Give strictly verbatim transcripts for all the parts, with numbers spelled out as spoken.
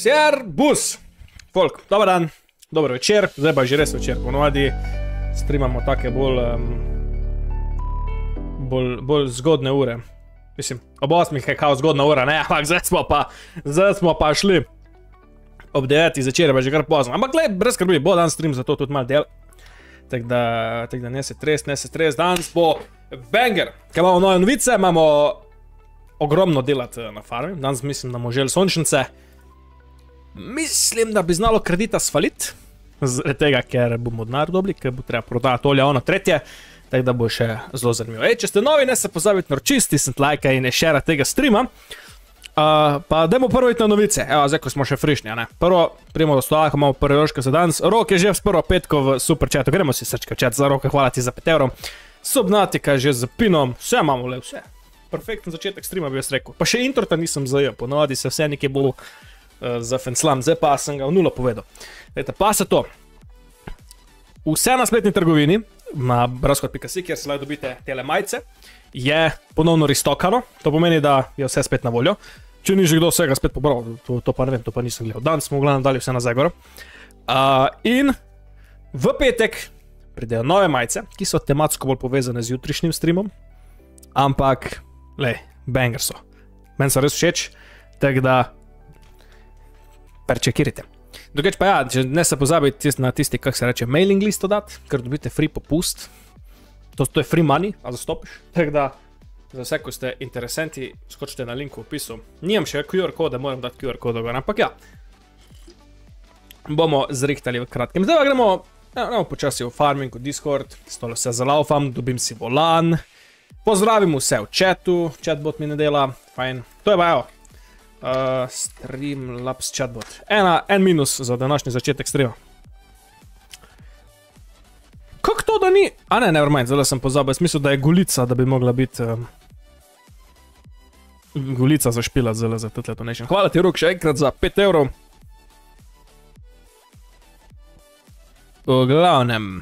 Servus! Folk, dober dan, dober večer, zdaj pa že res večer, ponovadi streamamo take bolj, um, bolj, bolj zgodne ure. Mislim, ob osmih je kao zgodna ura, ne, ampak zdaj smo pa, zdaj smo pa šli ob devetih zvečer, pa že kar pozno. Ampak gled, brez skrbi, bo dan stream, zato tudi malo del. Tako da, tak da ne se stres, ne se stres, danes bo banger. Kaj imamo nove novice, imamo ogromno delati na farmi, danes mislim, da bomo želi sončnice. Mislim, da bi znalo kredita svalit, zaradi tega, ker bomo denar dobili, ker bo treba prodati olje, ono tretje, tako da bo še zelo zanimivo. Ej, če ste novi, ne se pozabite naročiti, stisniti lajka in ne share tega streama. Uh, pa dajmo prvo iti na novice, evo, zdaj, ko smo še frišni, a ne. Prvo, prijemo do stola, ko imamo prvi rožka za danes. Rok je že s prvo petko v super chatu, gremo si srčka chat za Roka, hvala ti za pet evrov. Subnatika že z pinom, vse imamo le, vse. Perfekten začetek streama bi jaz rekel. Pa še introta nisem zajel, ponovadi se vse nekaj bo za Fenslam, zdaj pa sem ga v nulo povedal. Dajte, pa se to. Vse na spletni trgovini, na brascode pika si, kjer se lahko dobite tele majice, je ponovno restokano. To pomeni, da je vse spet na voljo. Če ni že kdo vsega spet pobral, to, to pa ne vem, to pa nisem gledal. Danes smo v glavnem dali vse nazaj gor. Uh, in v petek pridejo nove majice, ki so tematsko bolj povezane z jutrišnjim streamom. Ampak, lej, banger so. Meni so res všeč, tako da perčekirite. Drugač pa ja, če ne se pozabite na tisti, kak se reče, mailing list dati, ker dobite free popust. To, to je free money, a zastopiš. Tako da, za vse, ko ste interesenti, skočite na linku v opisu. Nijem še Q R kode, moram dati Q R kode gor, ampak ja. Bomo zrihtali v kratkem. Zdaj pa gremo, ja, gremo počasi v farming, v Discord, stole se zalaufam, dobim si volan. Pozdravim vse v chatu, chatbot mi ne dela, fajn. To je pa evo. Uh, Streamlabs chatbot. Ena, en minus za današnji začetek streama. Kako to, da ni? A ne, nevermind, zdaj sem pozabil. Jaz mislil, da je gulica, da bi mogla biti um, gulica za špilat zdaj za tule donation. Hvala ti, Ruk, še enkrat za pet evrov. V glavnem.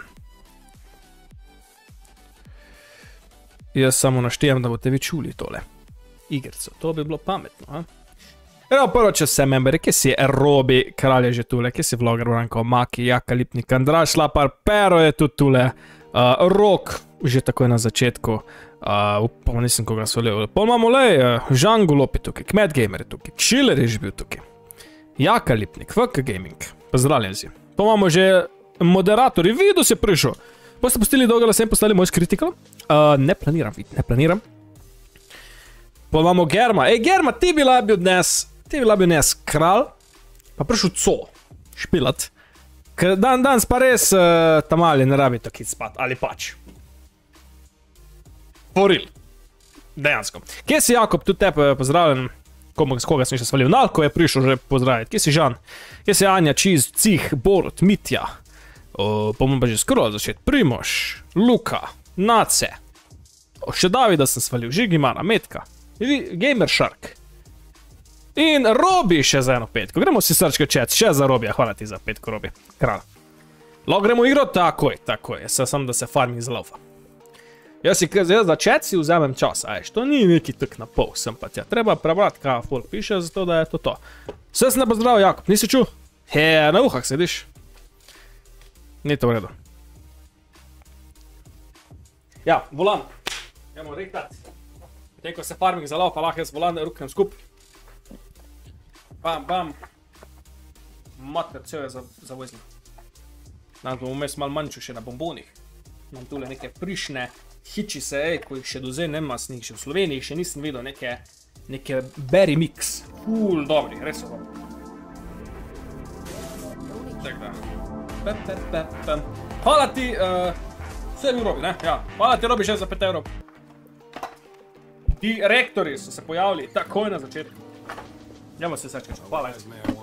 Jaz samo naštejem, da boste vi čuli tole igrico. To bi bilo pametno, ha? Evo prvo, če se memberi, kje si Robi, kralj je že tule, kje si vloger, Branko, Maki, Jaka, Lipnik, Andraž, Lapar, Pero je tudi tule, uh, Rok, že takoj na začetku, uh, upam, nisem koga svalil, pol imamo le, uh, Žan Golop je tukaj, Kmet Gamer je tukaj, Kšiler je že bil tukaj, Jaka, Lipnik, F K Gaming, pozdravljen si, pol imamo že moderatorji, Vidus je prišel, pa ste pustili dolgo, da sem postali moj kritikal, uh, ne planiram, vid, ne planiram, pol imamo Germa, ej Germa, ti bi bil dnes, Ti bi bil dnes kralj, pa prišel co, špilat. Ker dan, danes pa res uh, tamali ne rabi tako iti spat, ali pač. Poril. Dejansko. Kje si Jakob, tudi tebe pozdravljen, komu, s koga sem še svalil. Nalko je prišel že pozdraviti. Kje si Žan? Kje si Anja, Čiz, Cih, Borut, Mitja. Uh, pa bom pa že skoro začeti. Primož, Luka, Nace. O, še Davida sem svalil, Žigimana, Metka, Gamer Shark. In Robi še za eno petko. Gremo si srčka chat, še za Robija. Hvala ti za petko, Robi. Kralj. Lahko gremo igro? Takoj, takoj. Jaz sem, da se farming zlaufa. Jaz si, jaz za chat si vzamem čas. Ajš, to ni neki tak na pol, sem pa tja. Treba prebrati, kaj folk piše, zato da je to to. Vse sem ne pozdravil, Jakob. Nisi čul? He, na uhah sediš. Ni to v redu. Ja, volan. Jemo rektati. Potem, ko se farming zlaufa, lahko jaz volan ruknem skup. Bam, bam. Mater, cel je za, za vozno. Nam bomo vmes malo manjčil še na bombonih. Imam tule neke prišne hiči se, ej, ko jih še do zdaj nema snih, še v Sloveniji še nisem videl neke, neke berry mix. Ful dobri, res so dobri. Tak da. Pep, pep, pep, pep. Hvala ti, uh, vse mi Robi, ne? Ja, hvala ti Robi še za pet evrov. Ti rektori so se pojavili takoj na začetku. Jemo se srečka, hvala.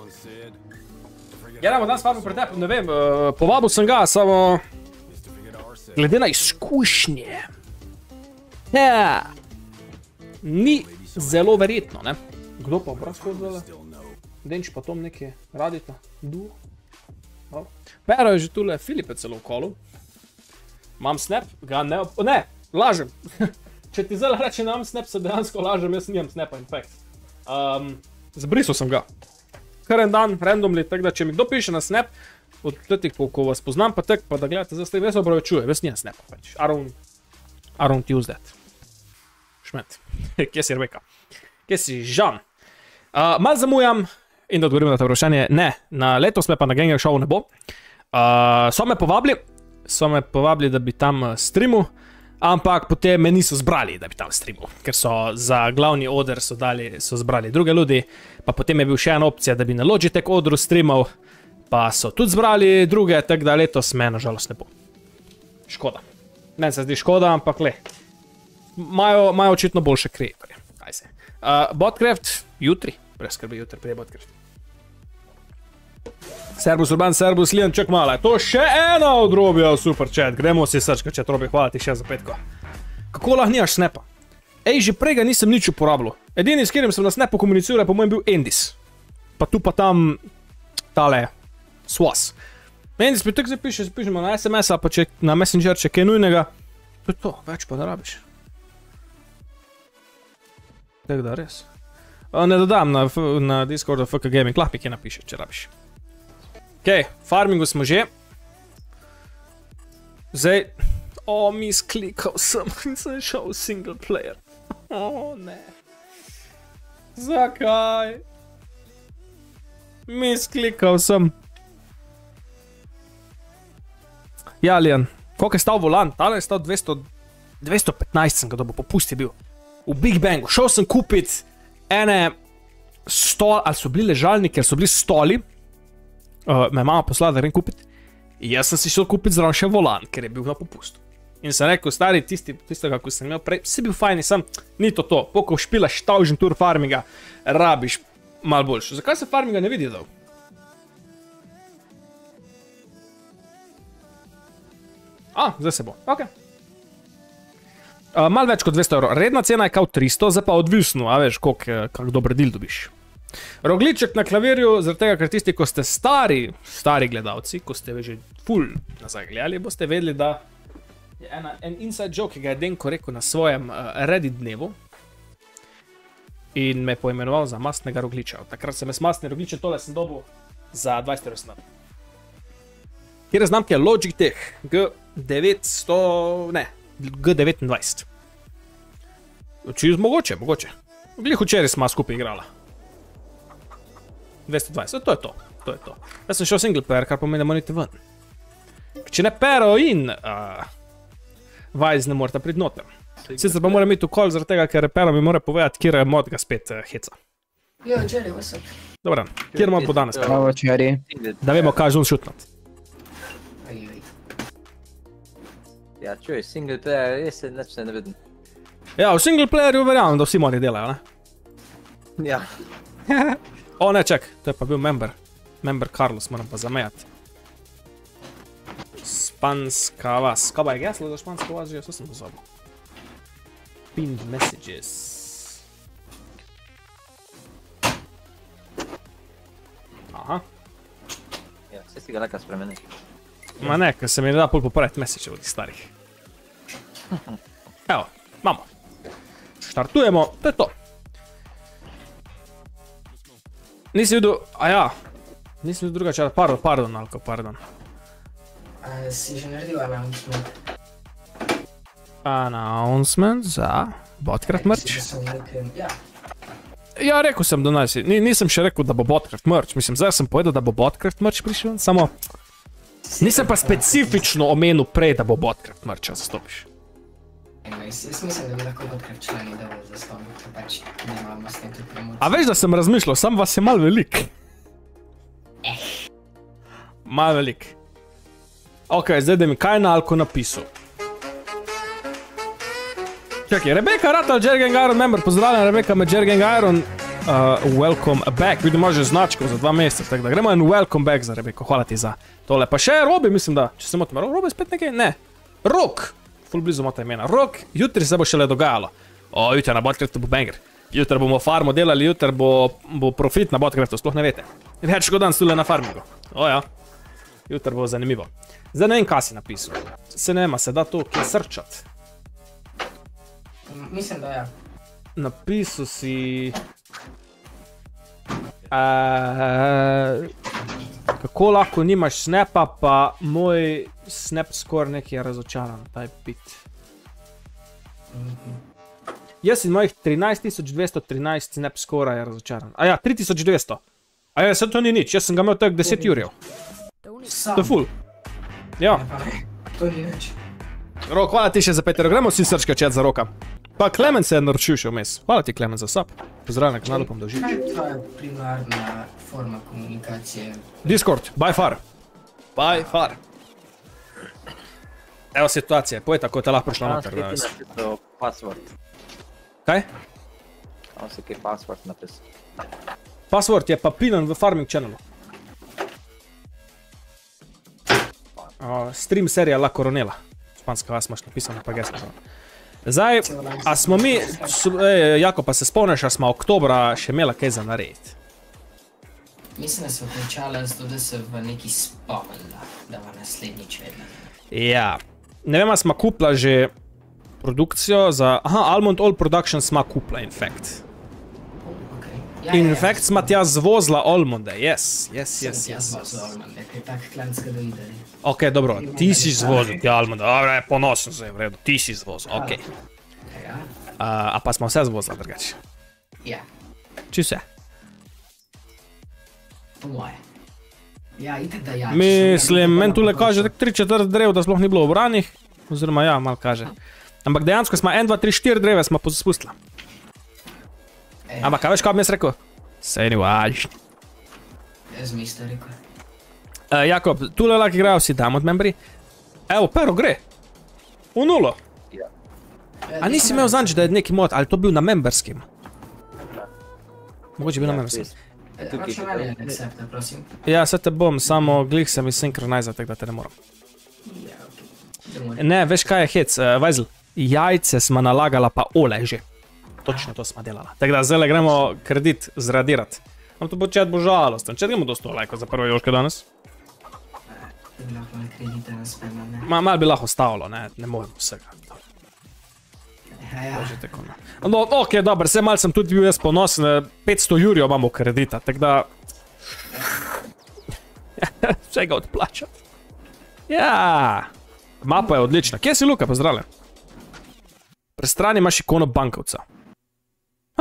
Gremo danes farming pretep, ne vem, uh, povabil sem ga, samo glede na izkušnje. Ja, ni zelo verjetno, ne? Kdo pa obrazko zdaj? Denč pa tom nekaj radita. Duo. Pero je že tule, Filip je celo v kolu. Imam snap, ga ne, ne, lažem. Če ti zdaj reče, imam snap, se dejansko lažem, jaz nimam snapa, in fact. Um, Zbrisal sem ga. kar en dan, randomly, tako da če mi kdo piše na Snap, od tretjih, ko vas poznam, pa tak, pa da gledate za stream, jaz se opravičujem, jaz nijem Snapa, pač. I don't, I don't use that. Šmet. Kje si Rebeka? Kje si Žan? Uh, mal zamujam in da odgovorim na to vprašanje, ne, na letos me pa na Ganger Show ne bo. Uh, so me povabili, so me povabili, da bi tam streamu, ampak potem me niso zbrali, da bi tam streamu, ker so za glavni oder so, dali, so zbrali druge ljudi, pa potem je bil še ena opcija, da bi na Logitech odru streamal, pa so tudi zbrali druge, tako da letos me nažalost ne bo. Škoda. Meni se zdi škoda, ampak le. Majo, majo očitno boljše kreatorje. Kaj se. Uh, Botcraft, jutri. Brez skrbi, jutri prije Botcraft. Servus Urban, servus Lian, čak malo. To še ena odrobja v super chat. Gremo si srčka chat, Robi, hvala ti še za petko. Kako lahko nimaš Snapa? Ej, že prej ga nisem nič uporabljal. Edini, s katerim sem na Snapu komuniciral, po mojem bil Endis. Pa tu pa tam tale Swas. Endis mi tako zapiše, zapišemo na S M S, pa če na Messenger, če kaj nujnega. To je to, več pa ne rabiš. Tako da, res. Ne dodam na, na Discordu F K Gaming, lahko mi kaj napiše, če rabiš. Ok, farmingu smo že. Zdaj, o, misklikal sem, nisem šel v single player. O, ne. Zakaj? Misklikal sem. Ja, Lian, koliko je stal volan? Tale je stal dvesto, dvesto petnajst sem ga dobil, popusti bil. V Big Bangu. Šel sem kupit ene stol, ali so bili ležalni, ker so bili stoli. Uh, me mama poslala, da grem kupit. In jaz sem si šel kupit zraven še volan, ker je bil na popustu. In sem rekel, stari, tisti, tistega, ko sem imel prej, si bil fajn, sem, ni to to. Poko špilaš tavžen tur farminga, rabiš malo boljše. Zakaj se farminga ne vidi dal? A, zdaj se bo, ok. Uh, mal več kot dvesto evrov. Redna cena je kao tristo, zdaj pa odvisno, a veš, kak dober deal dobiš. Rogliček na klavirju, zaradi tega, ker tisti, ko ste stari, stari gledalci, ko ste že full nazaj gledali, boste vedeli, da je ena, en inside joke, ki ga je Denko rekel na svojem uh, Reddit dnevu in me poimenoval za mastnega rogliča. Takrat sem jaz mastni rogliče, tole sem dobil za dvajset evrov snad. Kjer je znamke Logitech G devetsto, ne, G devetindvajset. Čisto mogoče, mogoče. Glih včeraj sma skupaj igrala. dvesto dvajset, to je to, to je to. Jaz sem šel single player, kar pomeni, da morate ven. Če ne Pero in uh, Vajz ne morata priti noter. Sicer pa moram iti v call zaradi tega, ker Pero mi mora povedati, kjer mod ga spet uh, heca. Jo, Jerry, what's up? Dobro, kjer imam po danes? Bravo, Jerry. Da vemo, kaj želim šutnat. Ja, čuj, single player, res se neč se ne vidim. Ja, v single playerju verjamem, da vsi mori delajo, ne? Ja. O, ne, ček, to je pa bil member. Member Carlos, moram pa zamejati. Španska vas. Kaj pa je geslo za špansko vas že? Vse sem pozabil. Pinned messages. Aha. Ja, vse si ga laka spremeni. Ma ne, ker se mi ne da pol popraviti message od tih starih. Evo, imamo. Štartujemo, to je to. Nisi videl, a ja, nisi videl druga čata, pardon, pardon, Alko, pardon. Uh, si že naredil announcement? Announcement za Botcraft merch? Ja. Ja, rekel sem, da naj si, Ni, nisem še rekel, da bo Botcraft merch, mislim, zdaj sem povedal, da bo Botcraft merch prišel, samo nisem pa specifično omenil prej, da bo Botcraft merch, če zastopiš. Anyways, jaz mislim, da bi lahko Botcraft člani dobro zastavil, ker pač nemamo s tem tudi promocijo. A veš, da sem razmišljal, sam vas je malo velik. Eh. Malo velik. Ok, zdaj da mi kaj na Alko napisal. Čakaj, Rebeka Ratal, Jergen Iron member, pozdravljam Rebeka med Jergen Iron. Uh, welcome back, vidim, imaš že značko za dva meseca, tako da gremo en welcome back za Rebeko, hvala ti za tole. Pa še Robi, mislim da, če se motim, Robi spet nekaj, ne. Rok, ful blizu mota imena, Rok, jutri se bo šele dogajalo. O, jutri na Botcraftu bo banger. Jutri bomo farmo delali, jutri bo, bo profit na Botcraftu, sploh ne vete. Več kot dan stule na farmingu. O ja, jutri bo zanimivo. Zdaj ne vem, kaj si napisal. Se ne vem, se da to kje srčat. Mislim, da ja. Napisal si... Uh, kako lahko nimaš snapa, pa moj snap score neki je razočaran, taj bit. Jaz in mojih trinajst tisoč dvesto trinajst snap score je razočaran. A ja, tri tisoč dvesto. A ja, se to ni nič, jaz sem ga imel tak deset jurjev. To je ful. Ja. To ni več. Rok, hvala ti še za petero, gremo vsi srčke čet za Roka. Pa Klemen se je naročil še vmes. Hvala ti Klemen za sub. Pozdrav na kanalu, pom doživ. Kaj je tvoja primarna forma komunikacije? Discord, by far. By far. Evo situacije, povej tako, te lahko prišla noter. Tam si ti napisal password. Kaj? Tam si kaj password napisal. Password je pa pinan v farming channelu. Uh, stream serija La Coronela. Španska vas imaš napisano, pa gesno. Zdaj, a smo mi, ej, Jako, pa se spomniš, a smo oktobra še imela kaj za narediti? Mislim, da smo končala zato, da se v neki spomnila, da bo naslednjič vedela. Ja. Ne vem, a smo kupila že produkcijo za... Aha, Almond All Production smo kupila, in fact. Okay. Ja, In ja, ja, fact smo tja zvozila Almonde, yes, yes, sem yes, tja yes. zvozil Almonde, kaj tak klanska da ide. Ok, dobro, ti si zvozil tja Almonde, dobro, ponosen se je, v redu, ti si zvozil, ok. Ja, Uh, a pa smo vse zvozila drugače. ja, Či vse? po moje. Ja, itak da ja. Mislim, meni tule kaže tak tri četrt drev, da sploh ni bilo obranih. Oziroma ja, malo kaže. Ampak dejansko smo en, dva, tri, štiri dreve smo spustila. E, Ampak kaj veš, kaj bi jaz rekel? Sej ni važno. jaz mi isto rekel. Uh, Jakob, tule lahko igrajo vsi Diamond membri. Evo, Pero gre. V nulo. Ja, A nisi imel zanč, da je neki mod, ali to bil na memberskim? Mogoče bil na memberskim. Računalje recepta, prosim. Ja, se te bom, samo glih sem iz synchronizera, tako da te ne moram. Ja, okej. Ne, veš kaj je hec, uh, Vajzel, jajce smo nalagala pa ole že. Točno to smo delala. Tako da zdaj gremo kredit zradirati. Am to bo čet bo žalosten, čet gremo do sto lajkov za prvo joške danes. To bi lahko na kredite naspevno, ne? Ma, malo bi lahko stavilo, ne, ne morem vsega. Ja, ja. Že tako, no. No, ok, dobro, se malo sem tudi bil jaz ponosen, petsto jurjev imamo kredita, tako da... Vse ga odplačati. Ja, mapa je odlična. Kje si, Luka, pozdravljen? Pri strani imaš ikono bankovca. Ha?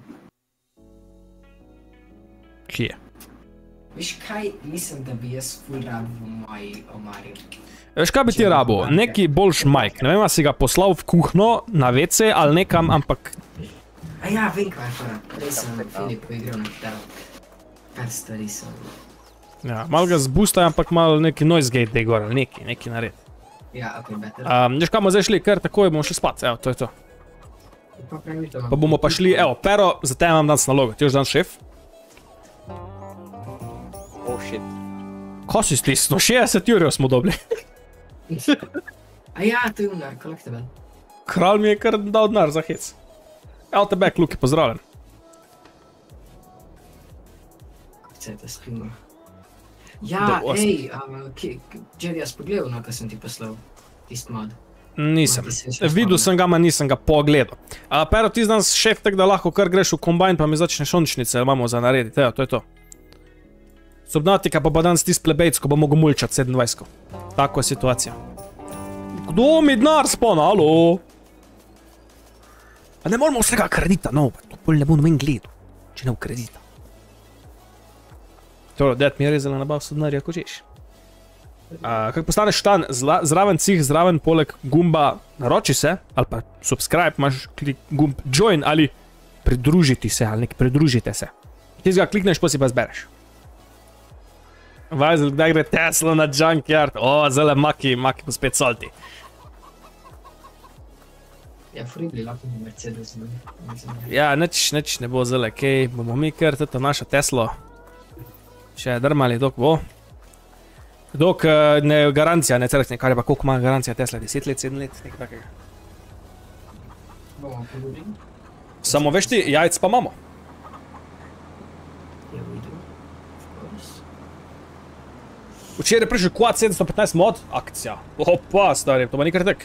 Kje? Veš kaj, mislim, da bi jaz ful rab v moji omari. Veš, kaj bi ti rabo? Neki boljš majk. Ne vem, a si ga poslal v kuhno, na ve ce ali nekam, ampak... A ja, vem kaj je fora. Prej sem Filipu igral na kitaro. Kar stvari so. Ja, malo ga zbustaj, ampak malo neki noise gate dej gor, ali neki, neki nared. Ja, ok, better. Um, veš, kaj bomo zdaj šli, ker takoj bomo šli spat, evo, to je to. Pa pravi, da Pa bomo pa šli, evo, Pero, za te imam danes nalogo. Ti još dan šef? Oh shit. Ko si stisnil? šestdeset jurjev smo dobili. A ja, to je unar, collectible. Kralj mi je kar dal denar za hec. Evo te back, Luki, pozdravljen. Kako se je to spimo? Ja, Da, osem. ej, Jerry, jaz pogledal, no, ko sem ti poslal tist mod. Nisem. Ma, ti se še Videl spomnim. sem ga, ma nisem ga pogledal. Uh, Pero, ti danes šef, tako da lahko kar greš v kombajn, pa mi začneš ončnice, imamo za narediti, evo, to je to. Subnatika pa bo danes tist plebejc, ko bo mogo mulčati sedemindvajset. Tako je situacija. Kdo mi denar spona, alo? A ne moramo vsega kredita, no, to pol ne bo noben gledal, če ne v kredita. To, ded mi je rezala nabav so denarja, ko češ. Uh, kako postaneš štan, zla, zraven cih, zraven poleg gumba naroči se, ali pa subscribe, imaš klik gumb join ali pridružiti se, ali nek pridružite se. Ti ga klikneš, pa si pa zbereš. Vajzel, kdaj gre Tesla na junkyard? O, zelo maki, maki bo spet salti. Ja, fribli, lahko bi Mercedes, ne? Ja, nič, nič ne bo zelo, kaj, bomo mi kar toto našo Teslo še drmali, dok bo. Dok ne garancija, ne crkne, kar je pa koliko ima garancija Tesla, deset let, sedem let, nekaj takega. Bomo polubili? Samo veš ti, jajc pa imamo. Ja, we do. Of course. Včeraj je prišel Quad sedemsto petnajst mod, akcija. Opa, stari, to pa ni kar tek.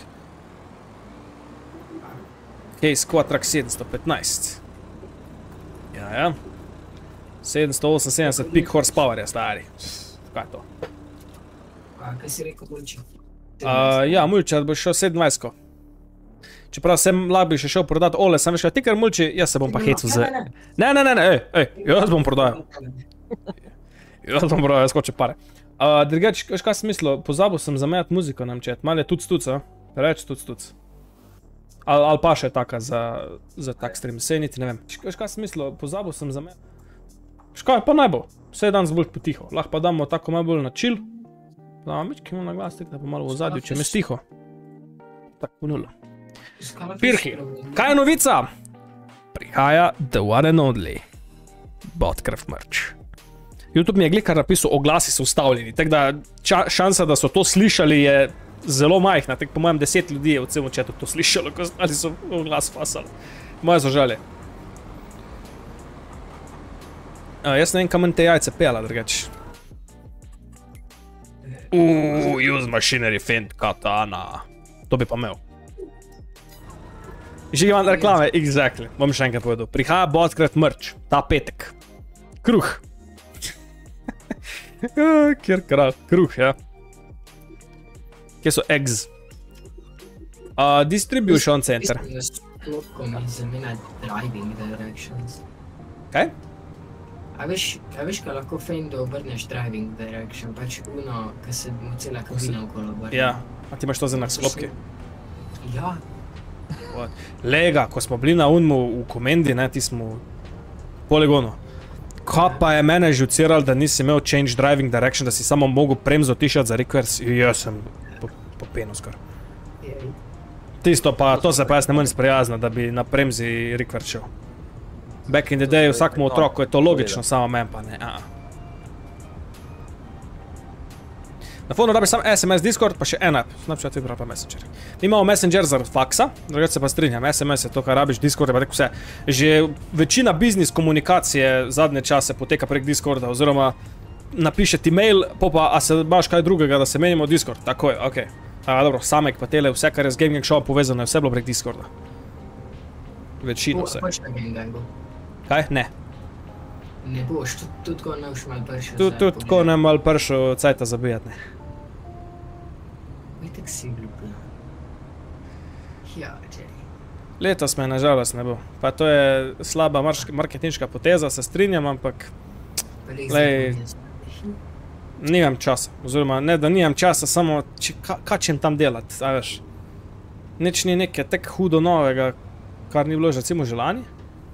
Case Quad Track sedemsto petnajst. Ja, ja. sedemsto oseminsedemdeset pik horsepowerja, stari. Kaj je to? A, kaj si rekel, Mulči? Uh, ja, Mulči, da boš šel sedemindvajset. Čeprav sem lahko bi še šel prodati ole, sem veš, ti kar Mulči, jaz se bom pa hecal z... Ne, ne, ne, ne, ej, ej, jaz bom prodajal. Jaz bom prodajal, jaz hoče pare. Uh, drugač, veš kaj sem mislil, pozabil sem zamenjati muziko na mčet, malo je tuc tuc, a? Reč tuc tuc. Ali al pa še taka za, za tak stream, sej niti ne vem. Veš kaj sem mislil, pozabil sem zamenjati. Veš kaj, pa naj bo, vse je danes bolj potiho, lahko pa damo tako malo bolj na chill. Damo mički mu na glas, tako da pa malo v ozadju, če me stiho. Tako po nulo. Pirhi, kaj je novica? Prihaja the one and only Botcraft merch. YouTube mi je glikar napisal, oglasi so ustavljeni, tako da šansa, da so to slišali, je zelo majhna, tako po mojem deset ljudi je v celem chatu to slišalo, ko ostali so oglas fasali. Moje zažalje. Uh, jaz ne vem, kam te jajce pela, drugač. Uuuu, use machinery feint katana. To bi pa imel. Že imam reklame, exactly. Bom še enkrat povedal. Prihaja Botcraft merch, ta petek. Kruh. Kjer kralj, kruh, ja. Kje so eggs? Uh, distribution center. Sploh mi zamenja driving directions. Kaj? A veš, a veš, kaj lahko feinto obrneš driving direction, pač uno, ki se mu cela kabina okolo obrne. Ja, a ti imaš to za enak sklopki? Ja. Lega, ko smo bili na unmu v komendi, ne, ti smo v poligonu. Kaj pa je mene žuciral, da nisi imel change driving direction, da si samo mogel premzo tišati za reverse? Jaz sem po, po penu skor. Tisto pa, to se pa jaz ne manj sprijazna, da bi na premzi reverse šel. Back in the day, vsakmu otroku je to logično, samo men pa ne. A -a. Na fonu rabi sam S M S, Discord, pa še en app, Snapchat, Viber pa Messenger. Mi imamo Messenger zaradi faksa, drugače se pa strinjam, S M S je to, kar rabiš, Discord je pa tako vse. Že večina biznis komunikacije zadnje čase poteka prek Discorda, oziroma napiše ti mail, pa pa, a se imaš kaj drugega, da se menimo Discord, tako je, okej. Okay. Dobro, Samek pa tele, vse, kar je z Gaming Show povezano, je vse bilo prek Discorda. Večino vse. Boš na Gangangu? Kaj? Ne. Ne boš, tudi tako ne boš mal pršel. Tudi tako ne mal pršel cajta zabijat, ne. Itak si glupo. Ja, Jerry. Letos me nažalost ne bo. Pa to je slaba marketinška poteza, se strinjam, ampak glej, nimam časa. Oziroma, ne da nimam časa, samo če, ka, kaj čem tam delati, a veš. Nič ni nekaj tek hudo novega, kar ni bilo že recimo že lani.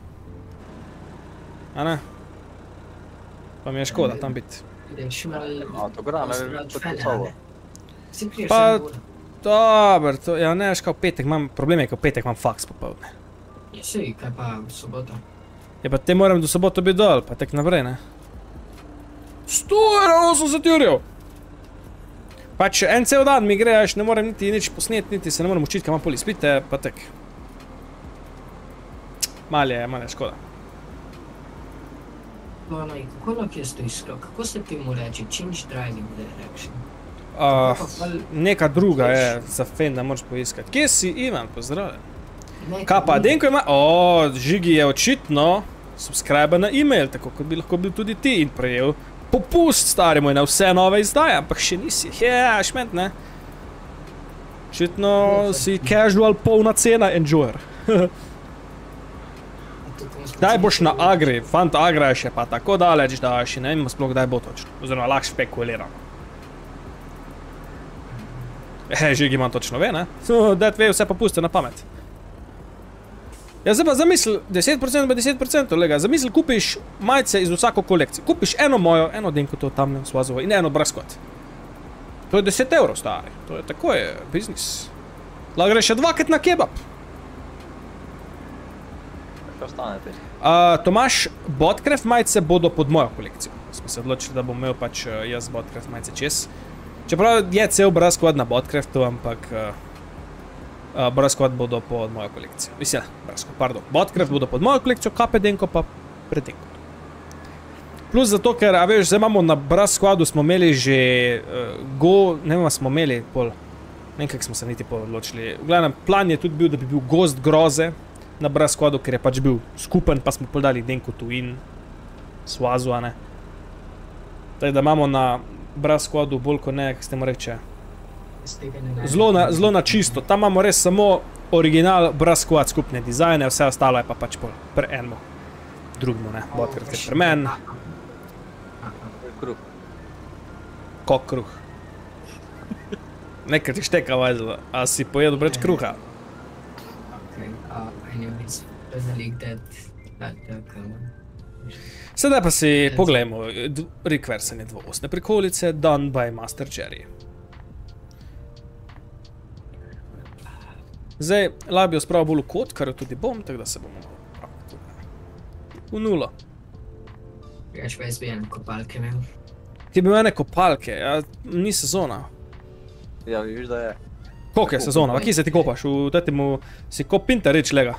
A ne? Pa mi je škoda tam biti. Ideš mal... Autograme bi podpisoval. Si priješ Pa- sem ura. Dobar, to, ja ne veš, kao petek imam, problem je, kao petek imam faks popovdne. Ja, sej, kaj pa v soboto? Ja pa te moram do soboto biti dol, pa tek naprej, ne? sto osemdeset jurjev! Pač en cel dan mi gre, až ne morem niti nič posneti, niti se ne morem učiti, kaj imam pol izpite, pa tek. Mal je, mal je škoda. Onaj, kako lahko jaz to iskal? Kako se temu reče? Change driving direction. Uh, Pa pol- neka druga je za fen, da moraš poiskati. Kje si, Ivan? Pozdravljen. Ne, Kaj pa, ni- Denko ima... O, Žigi je očitno subscriber na e-mail, tako kot bi lahko bil tudi ti in prejel popust, stari moj, na vse nove izdaje, ampak še nisi. Ja, šment, ne? Očitno si casual polna cena enjoyer. Kdaj boš na Agri? Fant, Agra je še pa tako daleč, da še ne vem sploh kdaj bo točno. Oziroma, lahko špekuliramo. Eh, Žigi imam točno ve, ne? Dad ve vse popuste na pamet. Ja, zdaj pa zamisli, deset procentov pa deset procentov, lega, zamisli kupiš majice iz vsako kolekcijo. Kupiš eno mojo, eno Denko to tamne svazovo in eno Brascot. To je deset evrov, stari. To je tako je, biznis. Lahko greš še dvakrat na kebab. Še ostane ti. Uh, Tomaš, Botcraft majice bodo pod mojo kolekcijo. Smo se odločili, da bom imel pač uh, jaz Botcraft majice čez. Čeprav je cel Brascot na Botcraftu, ampak uh, uh, Brascot bodo pod mojo kolekcijo. Mislim, Brascot, pardon. Botcraft bodo pod mojo kolekcijo, kape Denko pa pred Denko. Plus zato, ker, a veš, zdaj imamo na Brascotu smo imeli že uh, go, ne vem, smo imeli pol, ne vem, kak smo se niti pol odločili. V glavnem, plan je tudi bil, da bi bil Gost groze na Brascotu, ker je pač bil skupen, pa smo pol dali Denko tu in Svazu, a ne. Tako da imamo na Brass Squadu bolj kot ne, kako se temu reče. Zelo na, zelo na čisto, tam imamo res samo original Brass Squad skupne dizajne, vse ostalo je pa pač pol pri enemu drugemu, ne, botkrat je pri meni. Kruh. Kok kruh. Nekaj ti šteka vajzelo, a si pojedel breč kruha? Okay, uh, anyways, doesn't leak that, that, that, come on. Sedaj pa si poglejmo rekversanje dvoosne prikolice done by Master Jerry. Zdaj, lahko bi jo spravil bolj v kot, kar jo tudi bom, tako da se bomo v nulo. Gaš pa jaz bi ene kopalke imel. Ti bi ene kopalke, ja, ni sezona. Ja, vidiš, da je. Koliko je sezona? A kje se ti kopaš? V tetimu si kop pinta reč lega?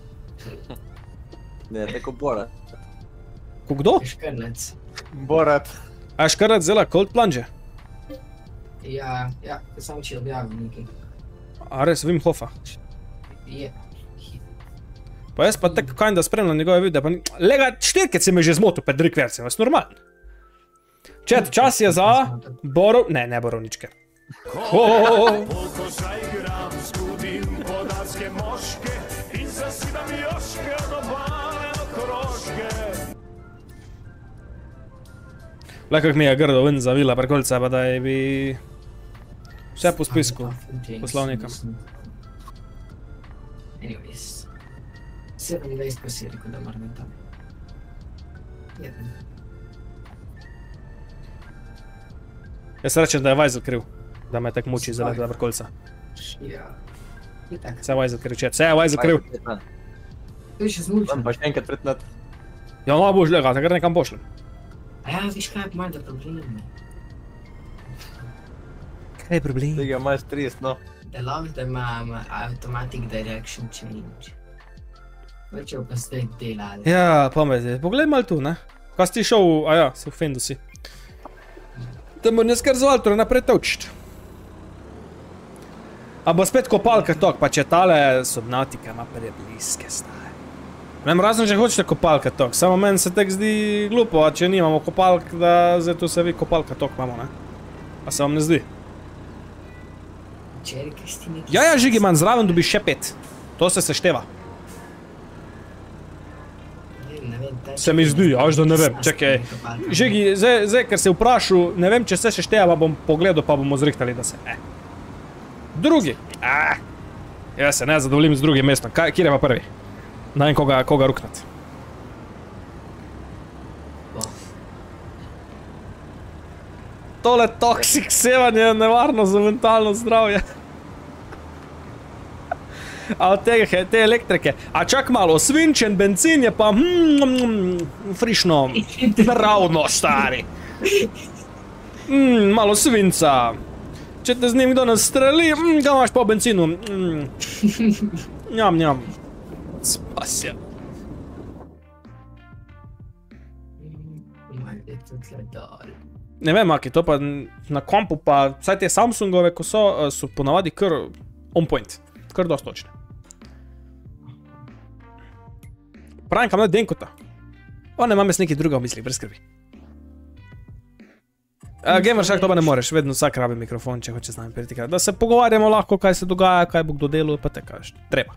Ne, tako Borat. Ko kdo? Škrlec. Borat. A je škrlec zela cold plunge? Ja, ja, samo če objavim nekaj. A res, Wim Hofa. Je. Pa jaz pa tako kinda spremljam njegove videe, pa ni... Lega, štirkrat si me že zmotil pred rekvercijem, vas normalno. Čet, čas je za borov... Ne, ne borovničke. Oooooooo! Le, kak mi je grdo ven zavila prekolca, pa da je bi... Vse po spisku, poslovnika. Anyways. sedemindvajset pa si rekel, da moram tam. Jeden. Jaz rečem, da je Vajzel kriv, da me tako muči zaradi vrkolca. Ja. Itak. Vse je Vajzel kriv, čet, vse je Vajzel kriv. To je še zmučen. Pa še enkrat pretnat. Ja, malo boš lega, takrat nekam pošljem. A ja, viš kaj je manj da problem. Kaj je problem? Tega imaš trideset, no. Da love da imam automatic direction change. Hočejo pa zdaj delali. Ja, pamet, poglej malo tu, ne? Kaj si ti šel, a ja, se v Fendu si. Da mu ne skar z Valtora naprej tevčit. A bo spet kopalka tok, pa če tale Subnautica ima prebliske staje. Nem razen, če hočete kopalka tok, samo meni se tek zdi glupo, a če nimamo kopalk, da zdaj tu se vi kopalka tok imamo, ne? A se vam ne zdi? Čeri, kaj si ti neki... Ja, ja, Žigi, manj, zraven dobiš še pet. To se sešteva. Se mi zdi, až da ne vem, čakaj. Žigi, zdaj, zdaj, ker se vprašal, ne vem, če se sešteva, bom pogledal, pa bomo zrihtali, da se, eh. Drugi, ah. Jaz se ne zadovoljim z drugim mestom, kaj, kjer je pa prvi? Ne vem, koga, koga ruknat. Tole toksik sevanje je nevarno za mentalno zdravje. A od tega, te elektrike. A čak malo, svinčen benzin je pa mm, frišno, ravno stari. Mm, malo svinca. Če te z njim kdo nastreli, mm, ga imaš po benzinu. Mm. Njam, njam. Spasja. Ne vem, Maki, to pa na kompu pa, vsaj te Samsungove, ko so, so ponavadi kar on point. Kar dost točne. Pravim, kam ne denkota. O, ne, imam jaz nekaj druga v mislih, brez skrbi. Gamershark, to pa ne moreš, vedno vsak rabi mikrofon, če hoče z nami pritikati. Da se pogovarjamo lahko, kaj se dogaja, kaj bo kdo delal, pa te kažeš. Treba.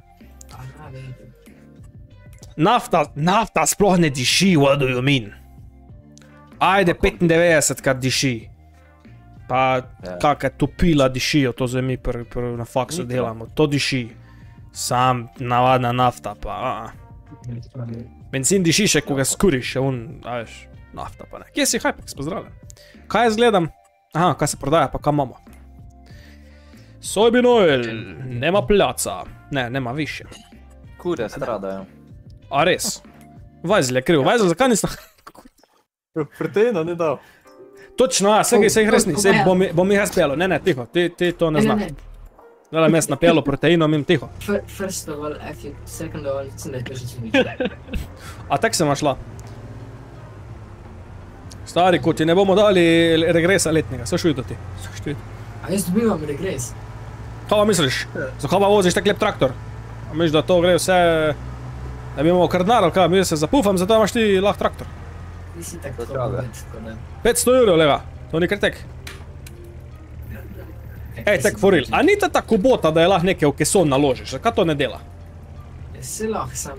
Nafta, nafta sploh ne diši, what do you mean? Ajde, petindevetdeset krat diši. Pa kakaj topila dišijo, to zdaj mi na faksu delamo, to diši. Sam navadna nafta, pa a. Benzin diši še, ko ga skuriš, še un, a veš, nafta pa ne. Kje si, Hypex, pozdravljam. Kaj jaz gledam? Aha, kaj se prodaja, pa kam imamo? Soybean oil, nema pljaca. Ne, nema više. Kure stradajo. A res? Vajzel je kriv, Vajzel, zakaj nisem... Proteina ni dal. Točno, a, se jih res ni, se bom jih jaz pelo. Ne, ne, tiho, ti to ne znam. Zdaj me jaz napelo proteinom in tiho. First of all, F you, second of all, sem da je to že smišljeno. A tak se ima šla? Stari, ko ti ne bomo dali regresa letnega, saš videti ti. Saš videti. A jaz dobivam regres? Kaj pa misliš? Zakaj pa voziš tak lep traktor? A misliš, da to gre vse... Da bi imamo kardnar ali kaj, mi se zapufam, zato imaš ti lahko traktor. Nisi tako To drago. bogat, tako da... petsto evrov, lega. To ni kar tek. Ej, tek for real. A ni ta tako bota, da je lahko nekaj v keson naložiš? Zakaj to ne dela? Se lahko sam...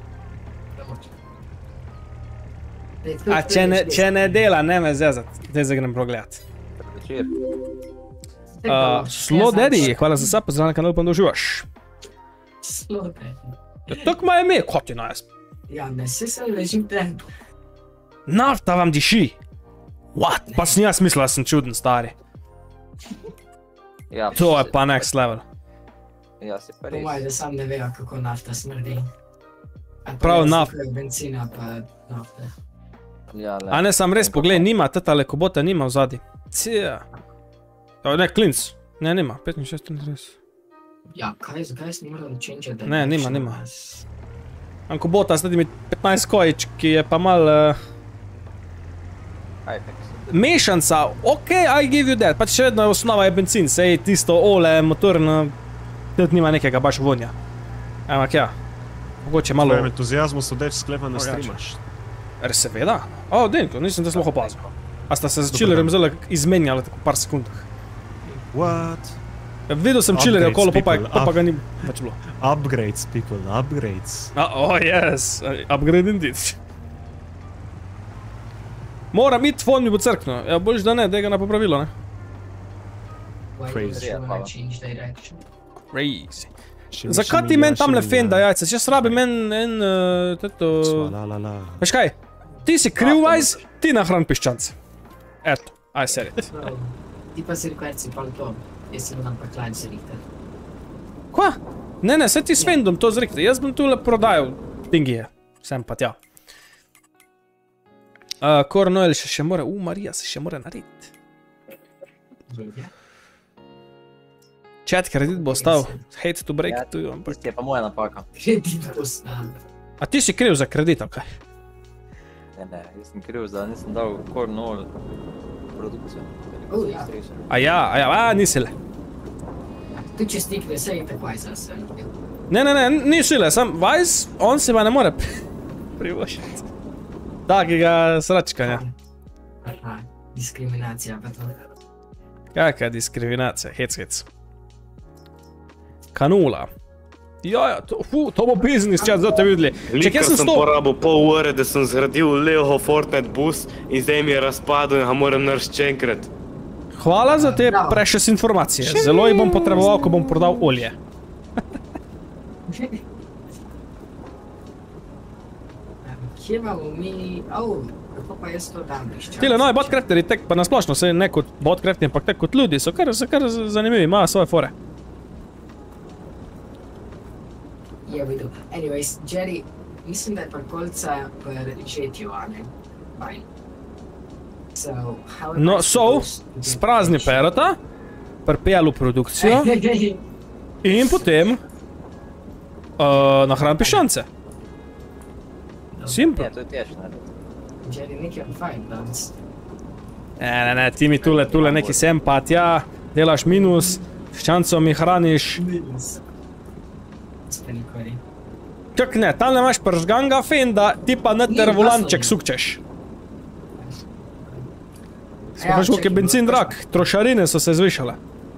A če ne, če ne dela, ne me zezat. Zdaj se grem progledat. Večer. Uh, Slow Daddy, hvala za sap, pozdravljam na kanalu, pa da uživaš. Slow Daddy. Ja, tako ima ime, kot je nas. Ja, ne, se se ležim tem. Nafta vam diši. What? Pa sem jaz mislil, da sem čuden, stari. Ja, To je pa next level. Ja, si pa Po res. mojem, da sam ne vejo, kako nafta smrdi. A pa Prav jaz naf- kupujem Benzina pa nafte. Ja, le. A ne, sam res, poglej, nima, teta lekobota nima v zadnji. Cija. O, ne, klinc. Ne, nima, petinšestdeset, triintrideset. Ja, kaj, zakaj sem moral change the Ne, nima, direction, nima. as- Ankobota, zdaj mi petnajst kojič, ki je pa mal... Uh, Apex. mešanca, ok, I give you that, pač še vedno osnova je benzin, sej tisto ole, motorno, tudi nima nekega baš vonja. Ampak ja, mogoče malo... Tvojem entuzijazmu sodeč sklepam, da Drugače. streamaš. Er, seveda. O, Denko, nisem te sploh opazil. A sta se z chillerjem zelo izmenjali tako par sekundah. What? Videl sem chillerja Upgrades, okolo, pa, pa, people, pa, pa up. ga ni več bilo. Upgrades, people, upgrades. A, oh, yes, upgrade indeed. Moram iti, fon mi bo crkno. Ja, boljš da ne, da ga na popravilo, ne? Why Crazy. would you wanna Hvala. change direction? Crazy. Šimi, Zakaj šimi, ti ja, meni tamle šimi, fenda ja. jajce? Jaz rabim en, en, uh, teto... Svalalala. Veš kaj? Ti si kriv, vajz, ti nahran piščance. Eto, I said it. No, ti pa si rekel, si pa to. Jaz si vam pa klanj se rihta. Kva? Ne, ne, se ti s fendom to zrikte. Jaz bom tule prodajal tingije. Sem pa tja. Uh, Corn oil še, še mora, u, Marija se še mora narediti. Chat kredit bo ostal. Hate to break Ja, it to you, ampak... Tisti je pa moja napaka. Kredit postal. A ti si kriv za kredit, ali kaj? Ne, ne, jaz sem kriv, da nisem dal corn oil produkcijo. O, ja. A ja, a ja, a nisi le. Tu če stikne, se je tako ajza se. Ne, ne, ne, nisi le, sam Vajs, on se pa ne more privošiti. Takega sračkanja. Aha, diskriminacija pa to. Kakva diskriminacija, hec, hec. Kanula. Ja, ja, to, fu, to bo biznis, če zdaj te videli. Če Lika kje sem sem stop? porabil pol ure, da sem zgradil Lego Fortnite bus in zdaj mi je razpadel in ga moram narediti še enkrat. Hvala za te Bravo. precious informacije. Zelo jih bom potreboval, ko bom prodal olje. Kje imamo mi... Au, kako pa jaz to dam piščanci? Tile novi botcrafteri, tek pa nasplošno, se ne kot botcrafti, ampak tek kot ljudi, so kar, so kar zanimivi, imajo svoje fore. Je vidu. Anyways, Jerry, mislim, da je parkolca pri žetju, a ne? Fajn. So, how am No, I so, supposed to get sprazni rich? perota, pripelju produkcijo in potem uh, nahran piščance. Simple. Ja, to je težko narediti. Jerry, nekaj je fajn danes. Ne, ne, ne, ti mi tule, tule neki sem pa tja, delaš minus, piščanco mi hraniš. Spanikori. Čak ne, tam ne imaš pržganga fenda, ti pa ne ter Ni, volanček jasno. sukčeš. Spohaš, koliko je benzin drag, trošarine so se zvišale.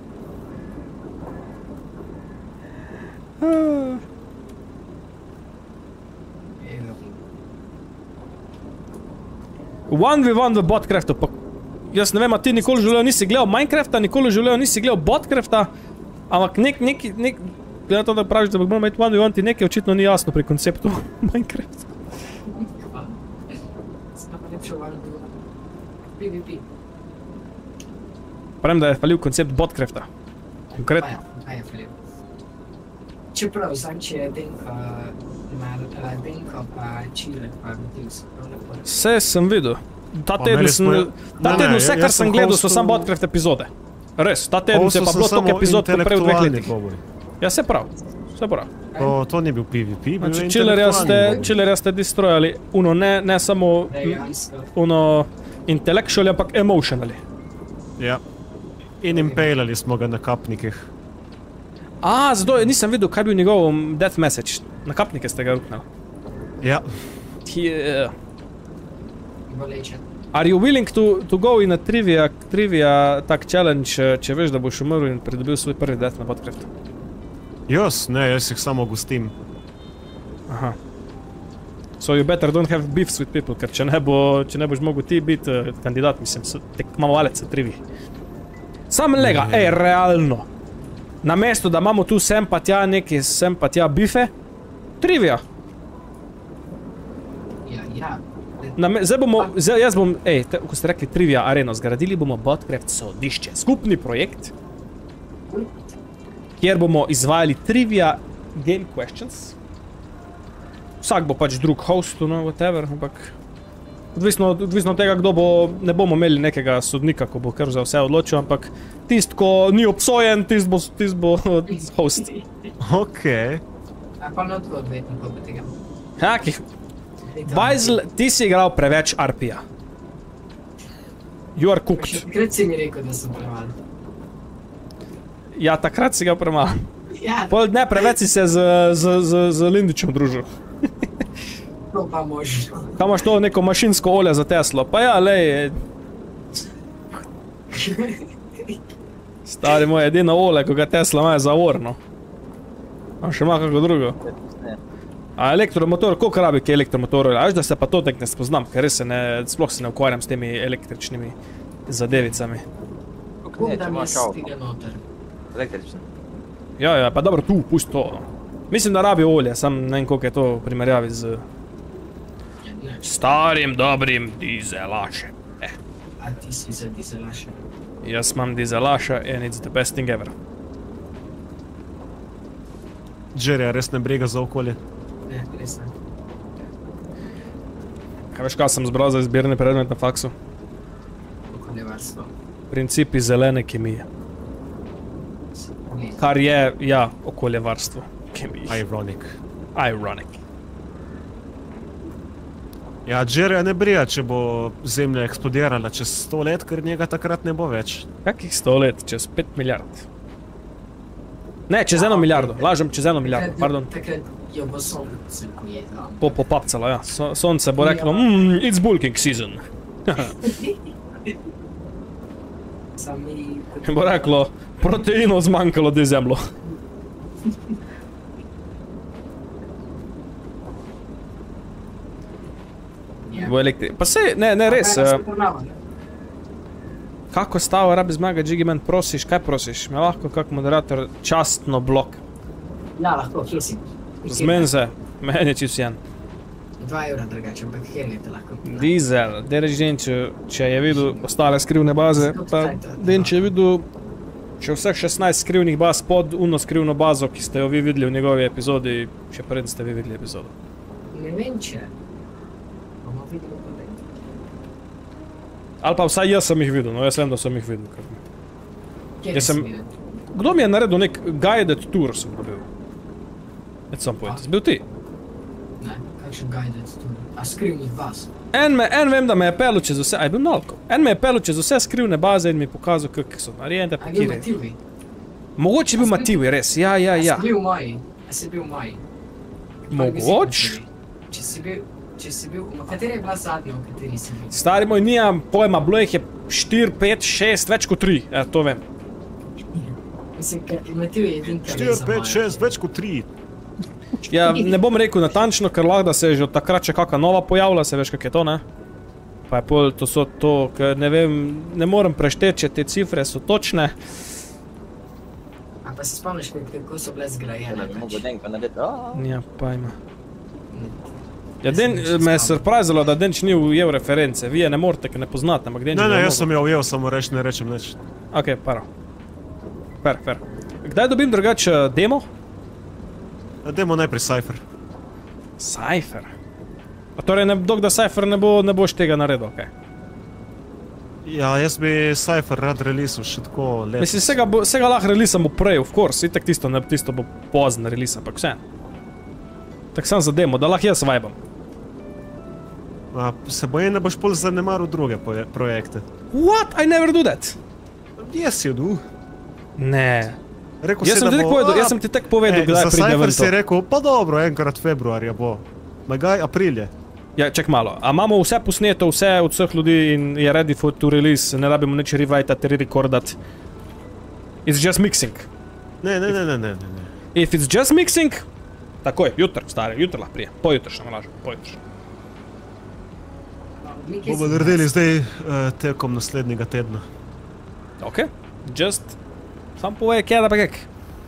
Ah. one v one v Botcraftu, pa jaz ne vem, a ti nikoli v življenju nisi gledal Minecrafta, nikoli v življenju nisi gledal Botcrafta, ampak nek, neki, nek, gleda to, da praviš, da bi moramo imeti one v one, ti nekaj očitno ni jasno pri konceptu Minecrafta. Smo pa lepšo varno. PvP. Pravim, da je falil koncept Botcrafta. Pa Konkretno. ja, pa je flip. Čeprav, znam, če je Denko, mar, uh, Denko pa Chile, pa bil so prav lepo. Vse sem videl. Ta Pa teden imeli sem, smo- ta Ne, teden ne, vse, jaz kar sem sem gledal, so hostil- samo Botcraft epizode. Res, ta teden se je pa bilo toliko epizod, kot prej v dveh letih. Poboj. Ja, se prav, se prav. To, to ni bil PvP, bil Znači, je chillerja ste, intelektualni boj. chillerja ste destroyali, uno ne, ne samo Dejansko. uno intellectually, ampak emotionally. Ja. In impalali smo ga na kapnikih. A, zato nisem videl, kaj bil njegov um, death message. Na kapnike ste ga ruknali. Ja. Yeah. Bolečen. Are you willing to, to go in a trivia, trivia tak challenge, če veš, da boš umrl in pridobil svoj prvi death na Podcraft? Jaz, ne, jaz jih samo gostim. Aha. So you better don't have beefs with people, ker če ne, bo, če ne boš mogel ti biti uh, kandidat, mislim, tekmovalec v triviji. Sam lega, ej, realno. Namesto, da imamo tu sem pa tja neki, sem pa tja bife, trivija. Ja, ja. Name, zdaj bomo, zdaj jaz bom, ej, te, ko ste rekli trivija areno, zgradili bomo Podcraft sodišče, skupni projekt, kjer bomo izvajali trivia game questions. Vsak bo pač drug host, no, whatever, ampak odvisno, odvisno od tega, kdo bo, ne bomo imeli nekega sodnika, ko bo kar za vse odločil, ampak tist, ko ni obsojen, tist bo, tist bo host. Okej. A pa ne odkud odvetnikov bi tega. Haki, Bajzl, ti si igral preveč R P-ja. You are cooked. Takrat si mi rekel, da sem premal. Ja, takrat si ga premalo. Ja, Pol dne preveč si se z, z, z, z Lindičem družil. to pa možno. Kaj imaš to neko mašinsko olje za Teslo? Pa ja, lej. Stari moj, edino olje, ko ga Tesla ima je za orno. A še ima kako drugo? A elektromotor, koliko rabi ki elektromotor? A veš, da se pa to tek ne spoznam, ker res se ne, sploh se ne ukvarjam s temi električnimi zadevicami. Bom da mi stiga noter. Električni. Ja, ja, pa dobro, tu, pusti to. Mislim, da rabi olje, sam ne vem, koliko je to v primerjavi z starim, dobrim dizelašem. Eh, A ti si za dizelaše. jaz imam dizelaša and it's the best thing ever. Jerryja res ne briga za okolje. Ne, res ne. Kaj veš, kaj sem zbral za izbirni predmet na faksu? Okoljevarstvo. Principi zelene kemije. Ne. Kar je, ja, okoljevarstvo. Kemije. Ironic. Ironic. Ja, Jerryja ne brija, če bo zemlja eksplodirala čez sto let, ker njega takrat ne bo več. Kakih sto let? Čez pet milijard. Ne, čez eno milijardo. Lažem, čez eno milijardo, pardon. Takrat jo bo sonce pojedlo. Po popapcalo, ja. So, sonce bo reklo, mmm, it's bulking season. Sam mi... In bo reklo, proteinov zmanjkalo di zemljo. Ja. V elektri... Pa sej, ne, ne, res. A, Uh, kaj nas kako stavo rabi zmaga, Jigiman, prosiš, kaj prosiš? Me lahko kak moderator častno blok. Ja, lahko, kje si? Zmen se, meni je čisto jen. Dva evra drugače, ampak helje te lahko. Diesel, da reči den, če, če je videl ostale skrivne baze, pa den, če je videl, če vseh šestnajst skrivnih baz pod uno skrivno bazo, ki ste jo vi videli v njegovi epizodi, še preden ste vi videli epizodo. Ne vem, če. Bomo videli pa ne. Ali pa vsaj jaz sem jih videl, no jaz vem, da sem jih videl. Ker... Kje Jaz sem- si videl? Kdo mi je naredil nek guided tour, sem dobil? At some point. Zbil ti? Ne, kakšen guided tour. A skrivnih baz. En, me, en vem, da me je pelil čez vse, a je bil nalko. En me je pelil čez vse skrivne baze in mi pokazal, kako so narejene, pa A je bil kire. Mativi? Mogoče je bil Mativi, res, ja, ja, ja. A si bil v moji? A si bil v moji? Mogoč? Če si bil, če si bil, v kateri je bila zadnja, v kateri si bil? Stari moj, nijam pojma, bilo jih je štiri, pet, šest, več kot tri, ja, to vem. Mislim, ker Mativi je edin, kar štiri, pet, šest, več kot tri. Ja, ne bom rekel natančno, ker lahko da se je že od takrat še kakšna nova pojavila, se veš, kak je to, ne? Pa je pol, to so to, ker ne vem, ne morem prešteti, če te cifre so točne. A pa se spomniš, kako so bile zgrajene? Ne bi mogel Denko narediti. aaa. Ja, pojma. Ja, Den, me je surprisalo, da Denč ni ujel reference, vi je ne morete, ker ne poznate, ampak Denč Ne, bi ne, jo jaz mogel. sem jo ujel, samo reč ne rečem nič. Ok, para. Fer, fer. Kdaj dobim drugače demo? Dajmo najprej Cypher. Cypher. A torej, ne, dok da Cypher ne, bo, ne boš tega naredil, okej. Ja, jaz bi Cypher rad releasil še tako lepo. Mislim, vsega, bo, vsega lahko releasam prej, of course, itak tisto, ne, tisto bo pozno release, ampak vse. Tak sam za demo, da lahko jaz vibam. A, se bojim, da boš pol zanemaril druge poje- projekte. What? I never do that. Yes, you do. Ne. Rekel Jaz si, sem da ti tek bo- povedal, a, jaz sem ti tek povedal, e, kdaj za pride Cypher ven si to. rekel, pa dobro, enkrat februarja bo. Magaj, april je. Ja, čak malo. A imamo vse posneto, vse od vseh ljudi in je ready for to release, ne rabimo nič rewrite-ati, re-recordati. It's just mixing. Ne, ne, ne, ne, ne, ne. If it's just mixing, takoj, jutr, stari, jutr lahko prije. Pojutršnjo, ne lažem, pojutršnjo. Bomo naredili zdaj uh, tekom naslednjega tedna. Ok, just, sam povej, kje da pa kak.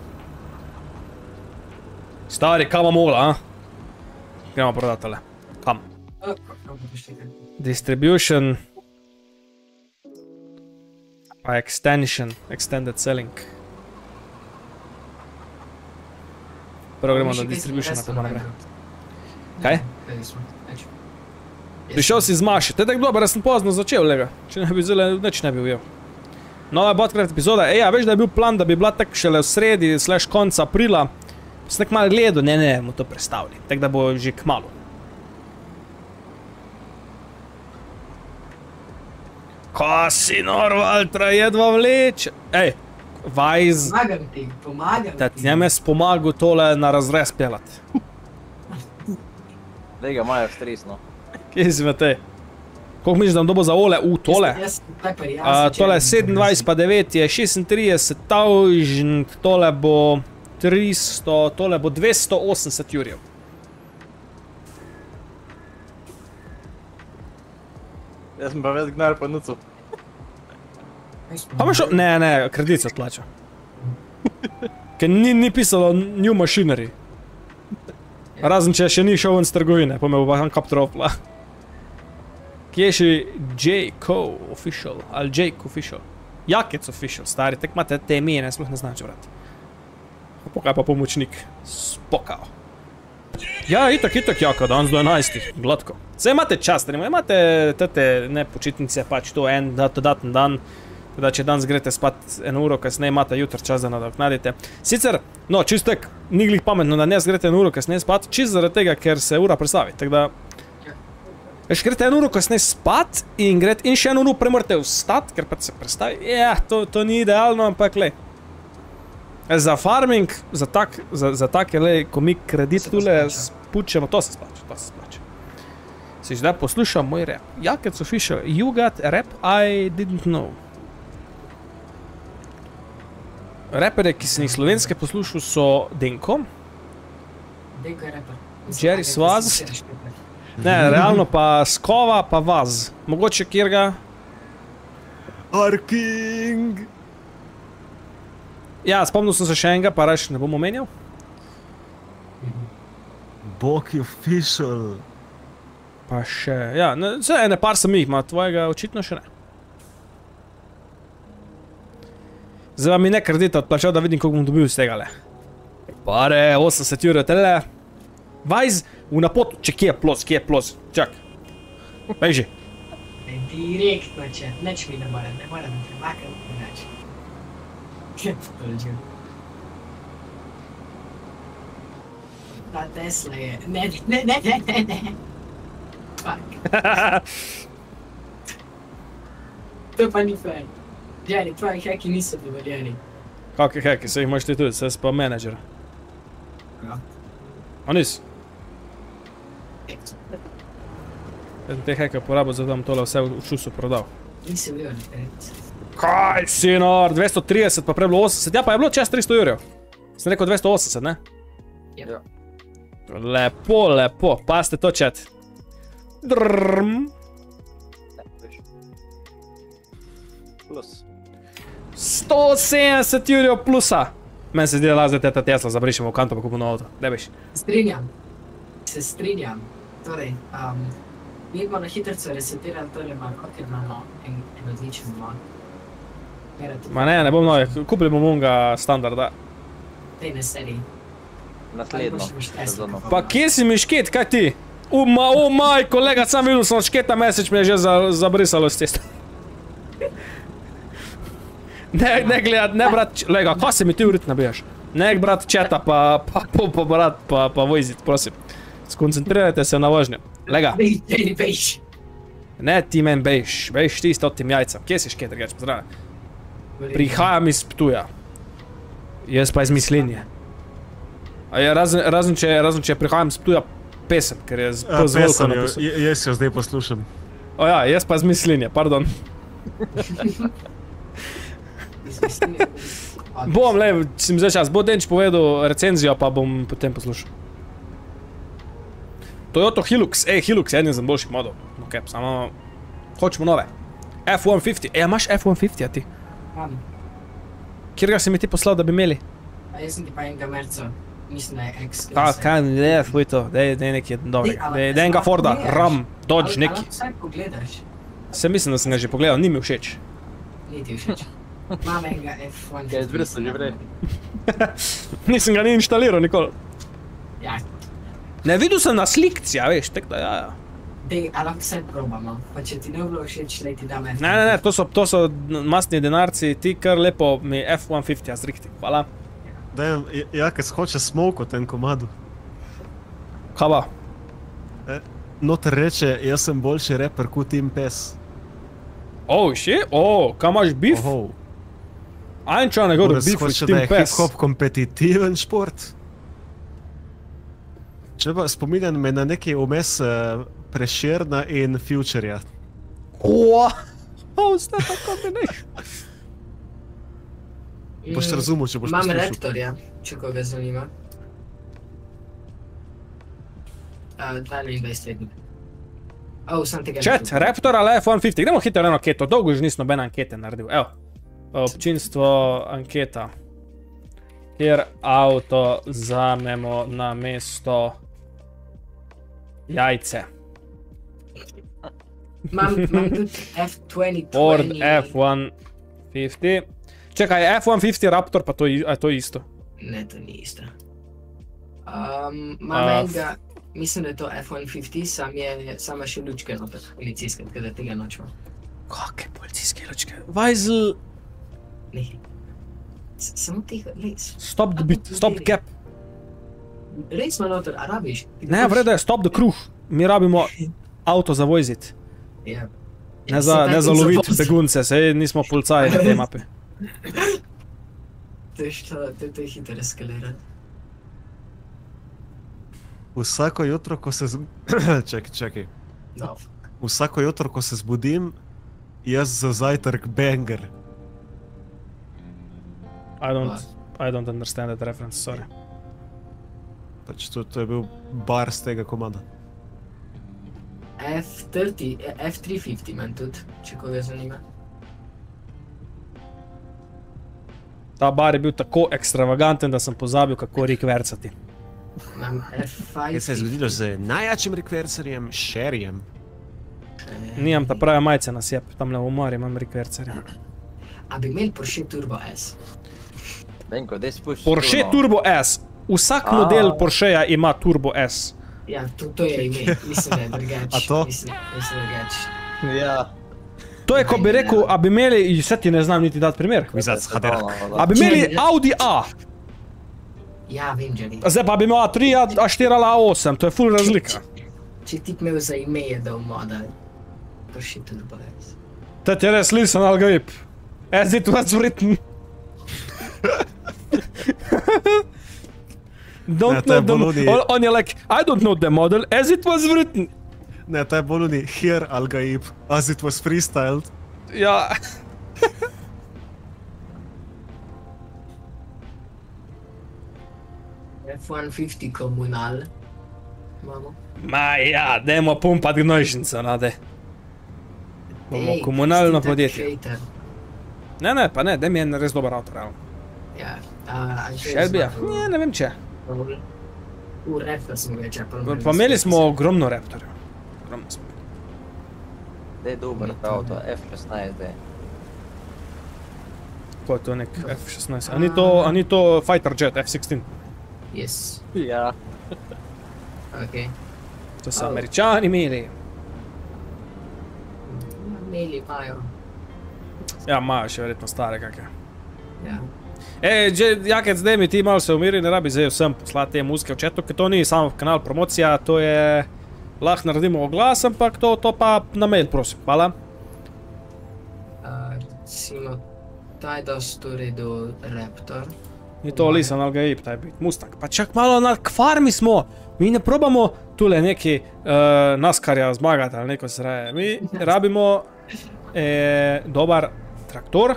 Stari, kam vam mogla, a? Gremo prodati tale. Kam? Distribution. Pa extension, extended selling. Prvo gremo na distribution, pa naprej. Kaj? Prišel si z Maši, te tako dobro, da sem pozno začel, lega. Če ne bi zelo, nič ne bi ujel. Nova Botcraft epizoda, ej, ja, veš, da je bil plan, da bi bila tak šele v sredi, slash konca aprila. Sem tak malo gledal, ne, ne, mu to predstavili, tak da bo že kmalu. Ko si nor, Valtra, jedva vleče. Ej, Vajz, Pomagam ti, pomagam ti. da ti njem jaz pomagal tole na razrez pelati. Daj ga imajo stresno. Kje si me te? Koliko misliš, da bom dobil za ole? U, tole? Jaz sem tak pa jaz. Uh, tole je sedemindvajset pa devet je šestintrideset tavžent, tole bo tristo, tole bo dvesto osemdeset jurjev. Jaz sem pa več gnar pa nucu. Pa imaš, ne, ne, kredit se odplača. Ker ni, ni pisalo new machinery. Razen če še ni šel ven z trgovine, pa me bo pa kap tropla. Kje je še Jake Official, ali Jake Official? Jakec Official, stari, tak imate te imene, sploh ne znam če vrati. Pokaj pa pomočnik, spokao. Ja, itak, itak, Jaka, danes do enajstih, gladko. Saj imate čas, imate tete, ne, počitnice, pač to en dodaten dan. Da če danes greste spat eno uro kasneje, imate jutr čas, da nadoknadite. Sicer, no, čisto tak, ni glih pametno, da ne greste eno uro kasneje spat, čisto zaradi tega, ker se ura prestavi, tako da... Veš, greste eno uro kasneje spat in greste in še eno uro premorate vstat, ker pa se prestavi. Ja, to, to ni idealno, ampak lej. Za farming, za tak, za, za take, lej, ko mi kredit tule spučemo, to se splača, to se splača. Si zdaj poslušal moj rap. Jakec Official, you got a rap I didn't know. Rapere, ki sem jih slovenske poslušal, so Denko, Denko je reper. Jerry Swaz. Ne, realno pa Skova, pa Vaz. Mogoče kjerga. Arking! Ja, spomnil sem se še enega, pa reč ne bom omenjal. Boki Official. Pa še, ja, ne, vse ene par sem jih, ma tvojega očitno še ne. Zdaj vam mi ne kredita odplačal, da vidim, koliko bom dobil iz tega, le. Pare, osemdeset jurjev, tele. Vajz, v napotu, če kje je plos, kje je plos, čak. Beži. Direktno, če, neč mi ne moram, ne moram premakati, neč. Ta Tesla je, ne, ne, ne, ne, ne, ne. Fuck. To pa ni fair. Jerry, tvoji heki niso dovoljeni. Kakve heki, se jih imaš ti tudi, se si pa menedžer. Ja. A nisi? Jaz te heke porabil, zato vam tole vse v šusu prodal. Nisem bil nekaj. Kaj si nor, dvesto trideset pa prej bilo osemdeset, ja pa je bilo čez tristo jurjev. Sem rekel dvesto osemdeset, ne? Ja. Lepo, lepo, pazite to chat. Drrrrm. Plus. sto sedemdeset jurjev plusa. Meni se zdi, da lazite ta Tesla, zabrišemo v kanto pa kupimo auto. Daj bež. Strinjam. Se strinjam. Torej, um, mi bomo na hitrico resetirali tole malo, ker imamo en, en odličen mod. Ma ne, ne bom novi, kupili bomo onga standarda. Tej ne seriji. Naslednjo sezono. Pa kje si mi šket, kaj ti? Uma, o maj, kolega, sam videl sem šketa mesec, mi je že za, zabrisalo s cesta. Ne, ne gledat, ne brat, lega, kaj se mi ti urit nabijaš? Ne brat četa, pa, pa, pa, pa brat, pa, pa vojzit, prosim. Skoncentrirajte se na vožnje. Lega. Bej, bej, bejš. Ne ti men bejš, bejš ti s totim jajcem. Kje si šket, regač, pozdrave? Prihajam iz Ptuja. Jaz pa iz Mislinje. A je razen, razen če, razen če prihajam iz Ptuja, pesem, ker je z A, z veliko pesem, jo, napisal. j- jaz jo zdaj poslušam. O ja, jaz pa z mislinje, pardon. Izmislili. Bom, le, sem zdaj čas, bo Denč povedal recenzijo, pa bom potem poslušal. Toyota Hilux, ej, Hilux je eden iz boljših modov. Ok, samo hočemo nove. F sto petdeset, ej, imaš F sto petdeset, a ti? Imam. Kjer ga si mi ti poslal, da bi imeli? A jaz sem ti pa enega merca. Mislim, da je X. Ta, kaj, ne, fuj to, daj, daj neki dobri. Daj, ampak Daj, daj enega sploh Forda, pogledaš. Ram, Dodge, Ali- neki. ali Vsaj pogledaš. Se mislim, da sem ga že pogledal, ni mi všeč. Ni ti všeč. Imam enega F sto petdeset. Kaj je izbrisal že prej? Nisem ga ni inštaliral nikoli. Ja, Ne, videl sem na slikci, a veš, tako da ja, ja. dej, a lahko vse probamo. Pa če ti ne bo bilo všeč, lej ti dam F sto petdeset. Ne, ne, ne, to so, to so mastni denarci, ti kar lepo mi F sto petdeset, jaz zrihti, hvala. Daj, Jakec hoče smoke v tem komadu. Kaj pa? Noter reče, jaz sem boljši reper kot Tim Pes. Oh, shit, oh, kaj imaš beef? Oho. I'm trying to go to Moraš beef with hoče, da Team je Pes. hip-hop kompetitiven šport. Če pa spominjam me na neki vmes uh, Prešerna in Futurja. Wow, how's that a combination? Boš razumel, če boš Imam poslušal. Raptorja, če koga zanima. Uh, dvaindvajset letnik. Oh, sem tega Chat, ne Raptor ali F sto petdeset, gremo hitro eno anketo, dolgo že nisem nobene ankete naredil, evo. Občinstvo anketa. Kjer avto vzamemo na mesto jajce. Imam, imam tudi F dvajset Ford dvajset. F sto petdeset. Čekaj, je F sto petdeset Raptor, pa to, je- a je to isto? Ne, to ni isto. Um, imam A, enega, mislim, da je to F sto petdeset, sam je, sama še lučke noter, policijske, tako da tega nočemo. Kakšne policijske lučke? Vajzel, Ne. S- Samo tiho, res. stop the beat, stop the cap. Res ima noter, a rabiš? Ti Ne, boš- vrede je stop the kruh. Mi rabimo avto za vojzit. Ja. Ne za, ne za loviti begunce, sej nismo policaji na tej mapi. To je što, to, to je hitro eskalirati. Vsako jutro, ko se z... čakaj, čakaj. No. Vsako jutro, ko se zbudim, jaz za zajtrk banger. I don't, I don't understand that reference, sorry. Pač to, to je bil bar z tega komada. F trideset, eh, F tristo petdeset imam tudi, če koga zanima. Ta bar je bil tako ekstravaganten, da sem pozabil, kako rikvercati. Imam F Kaj se je petdeset. zgodilo z najjačim rekvercerjem, Sherryjem? Nimam ta prave majice na sjep, tam na umori imam rikvercerja. A bi imeli Porsche Turbo S? Benko, daj spušči. Porsche Turbo S. Vsak model Porscheja ima Turbo S. Ja, to, to je ime, mislim, da je drugače. A to? Mislim, mislim drugače. Ja. To je, ko bi rekel, a bi imeli, vse ti ne znam niti dati primer, Vizac, hader. a bi imeli Audi A, Ja, vem, Jerry. zdaj pa bi imel A tri, A štiri ali A osem, to je ful razlika. Če ti imel za ime je dal moda Porsche Turbo S. To je res listen algoritm. As it was written. Don't Ne, to je know the boludi. model. On je like, I don't know the model as it was written. Ne, ta je bolj ni here Al-Gaib, as it was freestyled. Ja. F sto petdeset komunal. Imamo. Ma ja, dajmo pumpati gnojšnico, nade. Bomo Ej, komunalno Steve podjetje. Creator. Ne, ne, pa ne, daj mi en res dober avto, realno. Ja, a že Shelbyja? Ne, ne vem če. V Raptor smo ga čepali. Pa imeli smo ogromno Raptorjev. Ogromno smo. Daj dober ta avto, F šestnajst zdaj. Ko je to nek F šestnajst? A ni to, a ni to fighter jet F šestnajst? Yes, Ja. ok. To so Oh. Američani imeli. Imeli imajo. Ja, imajo še verjetno stare kakve. Ja. Ej, že, Jakec, daj mi ti malo se umiri, ne rabi zdaj vsem poslati te muzike v chatu, ker to ni samo kanal promocija, to je... Lahko naredimo oglas, ampak to, to pa na mail, prosim, hvala. Uh, recimo, ta je dosti v redu Raptor. Ni to Lisan Al-Gaib, taj bit. Mustang. Pa čak malo na kvarmi smo. Mi ne probamo tule neki uh, naskarja zmagati ali neko sraje. Mi rabimo e, dobar traktor.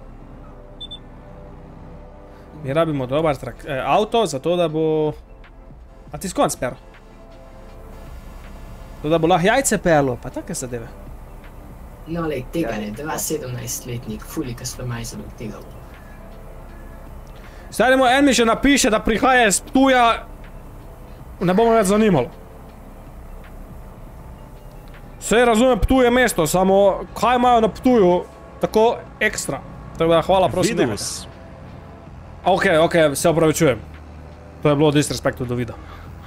Mi rabimo dobar trak, e, avto, zato da bo... A ti skonc pero? Zato da bo lahko jajce perlo, pa take zadeve. No, lej, tega ne, dva sedemnajstletnik, fulika splemajzen od tega. Stari moj, en mi še napiše, da prihaja iz Ptuja. Ne bomo več zanimalo. Vse razumem, Ptuj je mesto, samo kaj imajo na Ptuju tako ekstra. Tako da hvala, prosim. Vidus. Ok, ok, se opravičujem. To je bilo disrespektu do vida.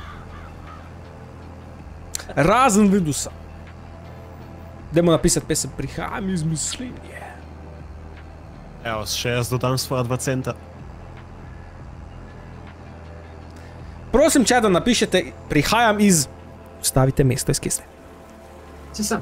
Razen Vidusa. Dajmo napisati pesem Prihajam iz mislinje. Evo, še jaz dodam svoja dva centa. Prosim, če da napišete Prihajam iz... Stavite mesto, iz kje ste. Se sem.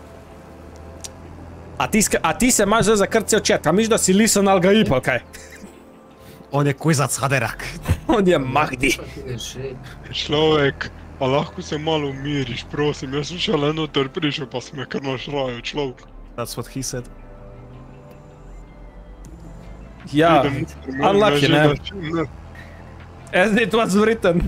A ti, a ti se imaš zdaj zakrcel čet, a misliš, da si Lisan Al-Gaib, ali kaj? On je kuizac Haderak. On je Mahdi. Človek, a lahko se malo umiriš, prosim, jaz sem šele noter prišel, pa si me kar našrajo, človek. That's what he said. Ja, Idem, unlucky, ne? ne? As it was written.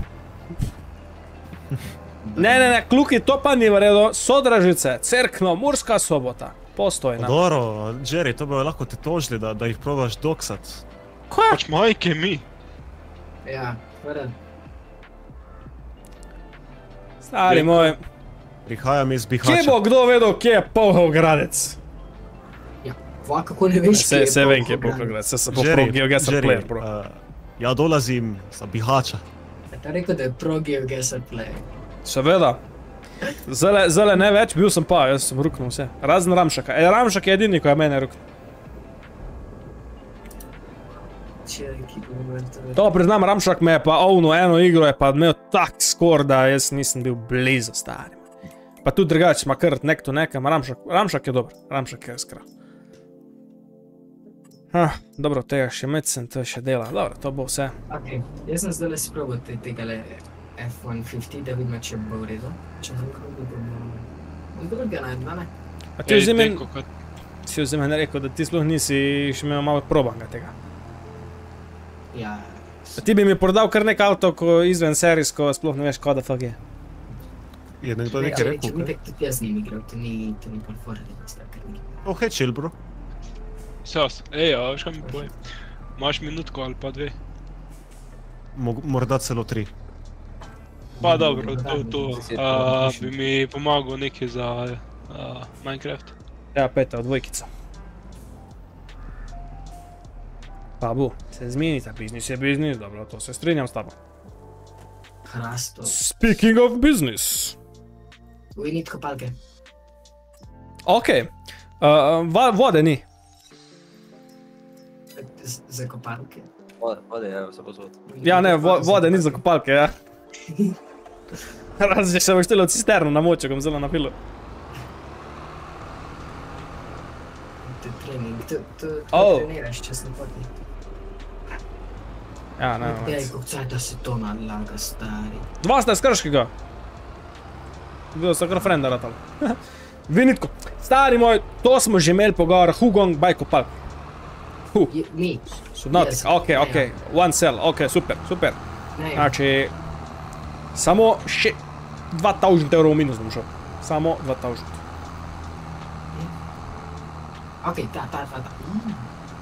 Ne, ne, ne, kluki, to pa ni v redu. Sodražice, Cerkno, Murska Sobota. Postojna. Dobro, Jerry, to bi lahko te tožili, da, da jih probaš doksat. Kaj? Pač majke mi. Ja, vred. Stari moj. Prihajam iz Kje Bihača. bo kdo vedel, kje je Polhogradec? Ja, va, kako ne veš, Se, se vem, kje je Polhogradec. Se sem po pro GeoGuessr player, bro. uh, ja dolazim sa Bihača. Ta rekel, da je pro GeoGuessr player. Seveda. Zdaj, zdaj ne več, bil sem pa, jaz sem ruknul vse. Razen Ramšaka. E, Ramšak je edini, ko je mene ruknul. To priznam, Ramšak me je pa ovno eno igro, je pa imel tak skor, da jaz nisem bil blizu starim. Pa tudi drugače, ma kar nek to nekam, Ramšak, Ramšak je dober, Ramšak je skra. Ah, dobro, tega še medicine, to še dela, dobro, to bo vse. Ok, jaz sem zdaj le sprobal te, tegale F sto petdeset, da vidimo, če bo v redu. Če bo kako bomo... Drugega najdva, ne? A ti vzim Ej, en, Denko, kad- si vzim en rekel, da ti sploh nisi še imel malo probanga tega. Ja. A ti bi mi prodal kar nek avto, ko izven serijsko, sploh ne veš, kaj da fuck je. Je nekdo Ja, nekaj če rekel, mi kaj? tak tudi jaz nim igral, to ni, to ni pol fora, da sta kar ni. Oh, hej, chill, bro. Sas, ej, a veš kaj mi povej? Imaš minutko ali pa dve? Mo morda celo tri. Pa dobro, to, to, Deset a, minut. bi mi pomagal nekaj za a, Minecraft. Ja, peta, dvojkica. Pa bo, se zmenita, biznis je biznis, dobro, to se strinjam s tabo. Hrasto. Speaking of business. Uvinit kopalke. Ok, uh, va- vode ni. Z- Za kopalke. Vode, vode je se pozvod. Ja, ne, vo vode ni za kopalke, ja. Razen, če se boš telo cisterno namočil, bom zelo napilo. To je trening, to, to, to Oh. treniraš, če sem potnik. Ja, ne, Ej, ne. kako cajta se to nalaga, stari. Dva sta iz Krškega. Bil sem kar frenda ratal. Vinitko, stari moj, to smo že imeli pogovor, Hugong by kopalk. Hu, Je, mi. Subnautica, Yes. ok, ok, one cell, ok, super, super. Ne, Znači, samo še dva tisoč evrov v minus bom šel. Samo dva tisoč. ok, ta, ta, ta, ta. Mm.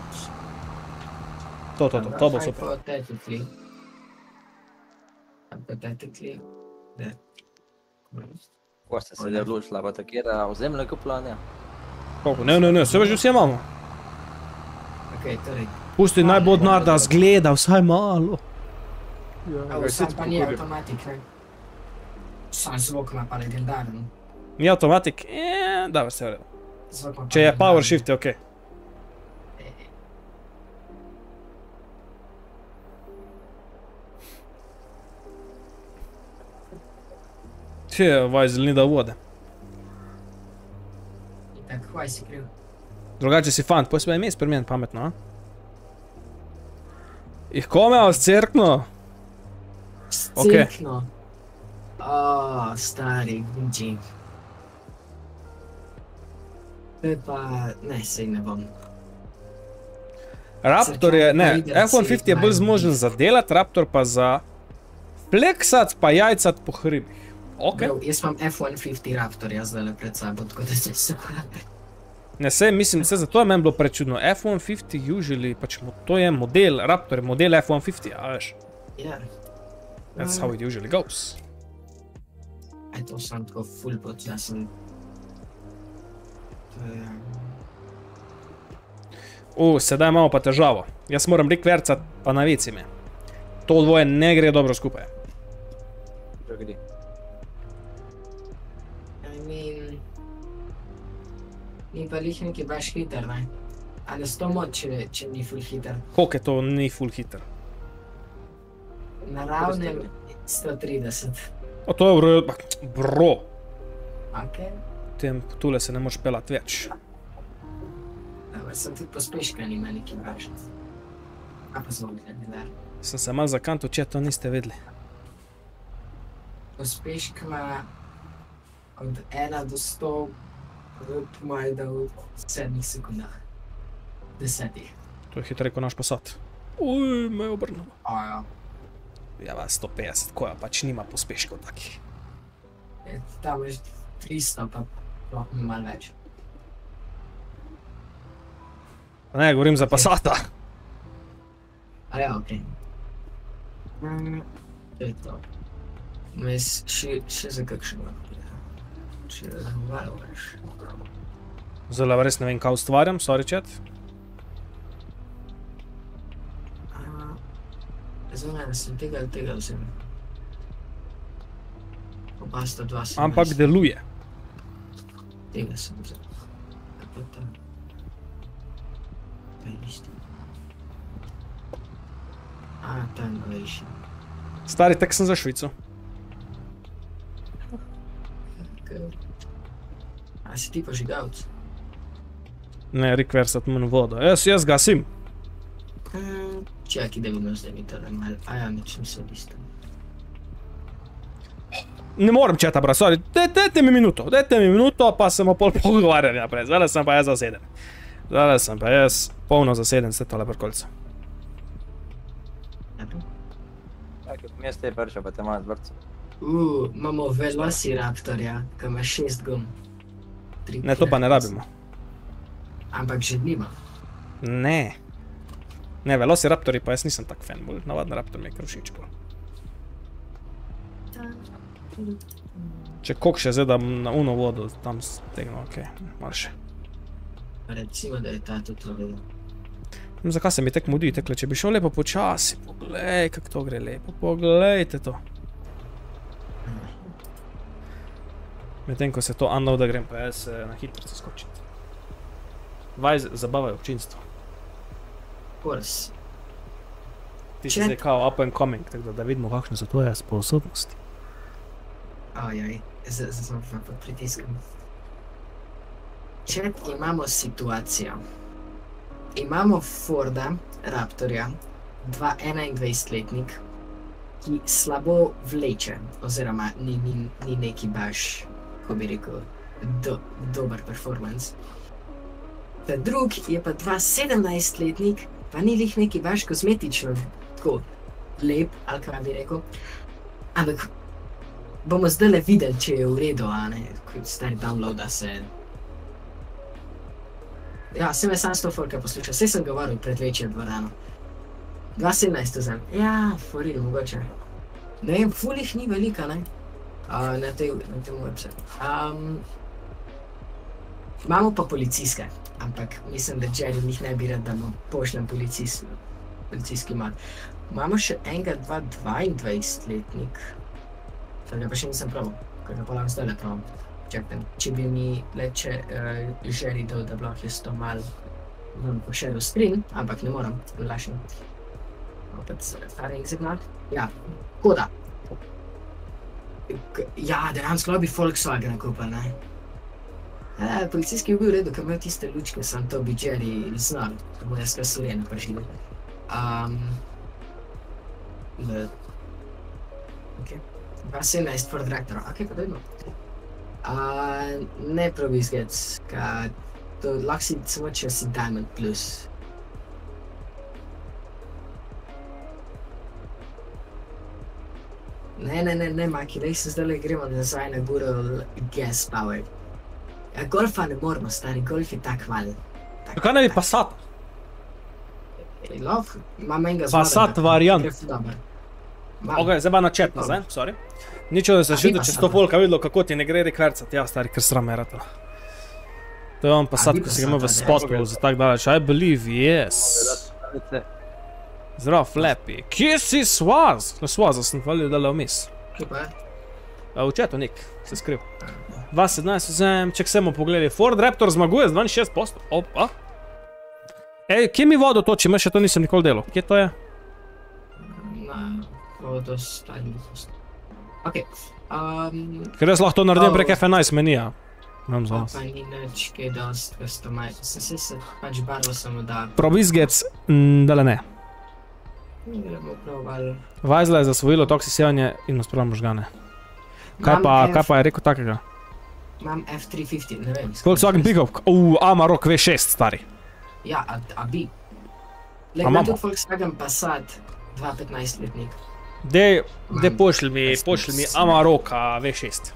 To, to, to, to bo super. Hypothetically. Hypothetically. That. Ko ste se odločila, pa takera ozemlja kupljanja? Koliko? Ne, ne, ne, se že vsi imamo. Ok, torej. Pusti naj bo denar, da zgleda vsaj malo. Evo, sad pa ni avtomatik, ne? Sam zvok ima pa legendaren. Ni avtomatik, eee, da, vse v redu. Zvok ima pa Če je power legendaren. shift, je ok. Če je Vajzel ni da vode. Itak, hvaj si kriv. Drugače si fant, poj se ime spremen pametno, a? Jih komeo s cerkno? Cerkno. O, stari, Gucci. To je pa... Ne, sej ne bom. Raptor je, ne, F sto petdeset je bolj zmožen za delat, Raptor pa za fleksat pa jajcat po hribih. Ok. Bro, jaz imam F sto petdeset Raptorja zdaj pred sabo, tako da se se... Ne, sej, mislim, se zato je meni bilo prečudno. F sto petdeset usually, pač to je model, Raptor je model F sto petdeset, a veš? Ja. That's how it usually goes. Aj, to sem tako full počasen. To je... U, sedaj imamo pa težavo. Jaz moram rekvercat, pa na veci me. To dvoje ne gre dobro skupaj. Že gre. I mean... Ni pa lih neki baš hiter, ne? Ali sto mod, če, če ni full hiter. Koliko je to ni full hiter? Na ravnem sto trideset. O, to je v redu, bro. Ok. Tem tule se ne moš pelat več. Dobro, sem tudi pospeška nima neki baš. A pa zvok glede dar. Sem se mal zakantil, če to niste vedeli. Pospeška ima od ena do sto, po moje da v sedmih sekundah. Desetih. To je hitrej kot naš Passat. Uj, me je obrnilo. A ja. Ja, vas sto petdeset, koja pač nima pospeškov takih. Je, tam je tristo, pa pa malo več. Pa ne, govorim za Passata. A ja, okej. Mm, to je to. Mes še, še za kakšen lahko. Če malo veš. Zelo res ne vem, kaj ustvarjam, sorry chat. Zdaj ne, sem tega ali tega vzem. Oba sta dva sem. Ampak deluje. Tega sem vzel. Kako to? Pa je isto. A, ta je novejši. Stari, tek sem za Švico. A si ti požigavc? Ne, rekversat manj vodo. Jaz, jaz gasim. Čakaj, da bomo zdaj mi tole malo. A ja, nič nisem isto. Ne morem četa, bra, sorry. Dajte mi minuto, dajte mi minuto, pa sem o pol pogovarjali naprej. Zdaj sem pa jaz zaseden. Zdaj sem pa jaz polno zaseden, ste tole prkolce. Dobro. Mjesto je prša, pa te malo zvrcu. Uuu, imamo Velociraptorja, ki ima šest gum. Ne, to pa ne rabimo. Ampak že nima. Ne. Ne, Velociraptori pa jaz nisem tak fan, bolj navadno Raptor mi je kar všeč bolj. Če kok še zdaj, da na uno vodo tam stegno, okej, malo še. Recimo, da je ta tudi lovil. Zakaj se mi tek mudi, tekle, če bi šel lepo počasi, poglej, kako to gre lepo, poglejte to. Medtem, ko se to unload, da grem pa jaz na hitrico skočiti. Vaj zabavajo občinstvo. Kors. Ti si zdaj kao up and coming, tako da vidimo, kakšne so tvoje sposobnosti. Ajaj, zdaj sem pa pod pritiskom. Če imamo situacijo. Imamo Forda, Raptorja, dva enaindvajsetletnik, ki slabo vleče, oziroma ni, ni, ni neki baš, ko bi rekel, do, dober performance. Ta drug je pa dva sedemnajstletnik, pa ni lih neki baš kozmetično, tako lep, ali kaj bi rekel. Ampak bomo zdajle videli, če je v redu, a ne, ko stari downloada se. Ja, sem je sam sto forka poslušal, saj sem govoril pred večjo dvorano. dva sedemnajst vzem. Ja, foril, mogoče. Ne vem, ful jih ni velika, ne? Uh, na tej, na tem website. Um, imamo pa policijske, ampak mislim, da Jerry njih ne bi rad, da mu pošljem policist, policijski mat. Imamo še enega, dva, dvaindvajsetletnik. Tega pa še nisem probal, ker ga pa lahko zdaj le probam. Čakaj, če bi mi leče uh, Jerry dal, da bi lahko jaz to malo vam pošel v screen, ampak ne moram, lašem. Opet stari signal. Ja, koda. Ja, dejansko bi Volkswagen kupil, ne? Ja, policijski je bil v redu, ker imel tiste lučke, sam to bi Jerry znal, da bo jaz kar Sirene prišli. Um, Da. Ok. dva sedemnajst Ford Raptor, ok, pa dojmo. Uh, ne probi izgled, ka to lahko si samo če si Diamond Plus. Ne, ne, ne, ne, Maki, daj se zdaj gremo nazaj na guro gas powered. Ja, golfa ne moramo, stari, golf je tak mal. Kaj ne bi Passat? Lahko, imam enega zvoda. Passat variant. Mam. Ok, zdaj pa na chat nazaj, sorry. Ničo, da se A, še vi čez Passat, sto ne? folka videlo, kako ti ne gre rekvercati. Ja, stari, ker sram je ratalo. To je on Passat, vi ko si ga imel v Passata, ne? spotlu za tak daleč. I believe, yes. Zdrav, Flappy. Kje si Swaz? Na Swaza sem hvalil, da le vmes. Kje pa je? A, v chatu nek, se skriv. dva sedemnajst vzem, ček semo pogledali. Ford Raptor zmaguje z dvainšestdeset posto. Opa. Ej, kje mi vodo toči? Me še to nisem nikoli delal. Kje to je? Na vodostavni post. Ok. Um, Ker jaz lahko to naredim Oh. prek F enajst menija. Imam za pa vas. pa ni nič kaj dost customized. Sem se se pač barvo samo da. Probizgec, mm, dale ne. Gremo probali. Vajzla je zasvojilo toksisevanje in naspravljamo možgane. Kaj pa, Imam F- kaj pa je rekel takega? Imam F tri petdeset, ne vem. Volkswagen Pickup, uuu, Amarok V šest, stari. Ja, a, a bi. A Lej, ima imamo? tudi Volkswagen Passat, dva petnajst letnik. Dej, dej Imam pošlji mi, F pošlji mi šest. Amaroka V šest.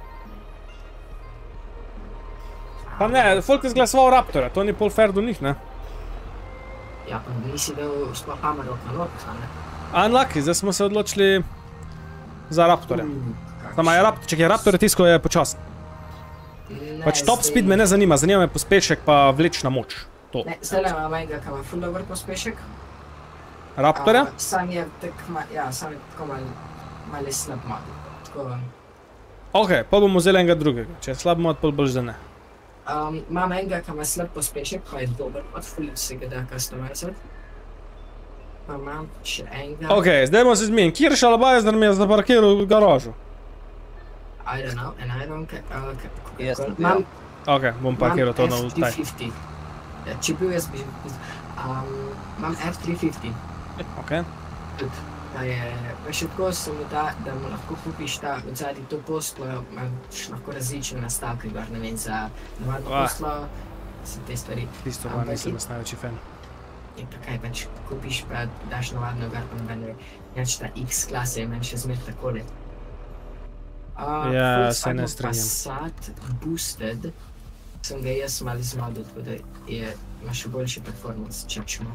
Pa ne, folk je zglasoval Raptora, to ni pol fair do njih, ne? Ja, pa nisi dal sploh Amaroka, no, ne? Unlucky, zdaj smo se odločili za Raptorja. Samo je Raptor, če je Raptor tisko je počasen. Ne, Pač top zdaj- speed me ne zanima, zanima me pospešek pa vlečna moč. To. Ne, zdaj le imam enega, ki ima ful dober pospešek. Raptorja? A, sam je tak, ma, ja, sam je tako mal, mal je slab mod. Tako, Ok, pa bomo vzeli enega drugega. Če je slab mod, pol boš da ne. um, imam enega, ki ima slab pospešek, pa je dober mod, ful se ga da customizati. Pa imam še enega, Ok, zdaj bomo se zmenili. Kjer šalabajzer mi je zaparkiral v garažu? I don't know, and I don't care, uh, k- Jaz k- tudi, imam, Ok, bom parkiral to na F tri vstaj. petdeset. Ja, če bil jaz bi, um, imam F tri petdeset. Ok. Tudi, da je, pa še tako se mu da, da mu lahko kupiš ta od zadaj to poslo, imaš lahko različne nastavke gor, ne vem, za navadno Ah. poslo, se te stvari. Tisto pa Ampak nisem je- jaz največji fan. In pa kaj pač kupiš, pa daš navadno gor, pa noben ne ve. Inač ta X klasa je meni še zmer takole. Uh, Ja, se ne Volkswagen strinjam. Passat Boosted, sem ga jaz malo zmodil, tako da je, ima še boljši performance, čakšmo.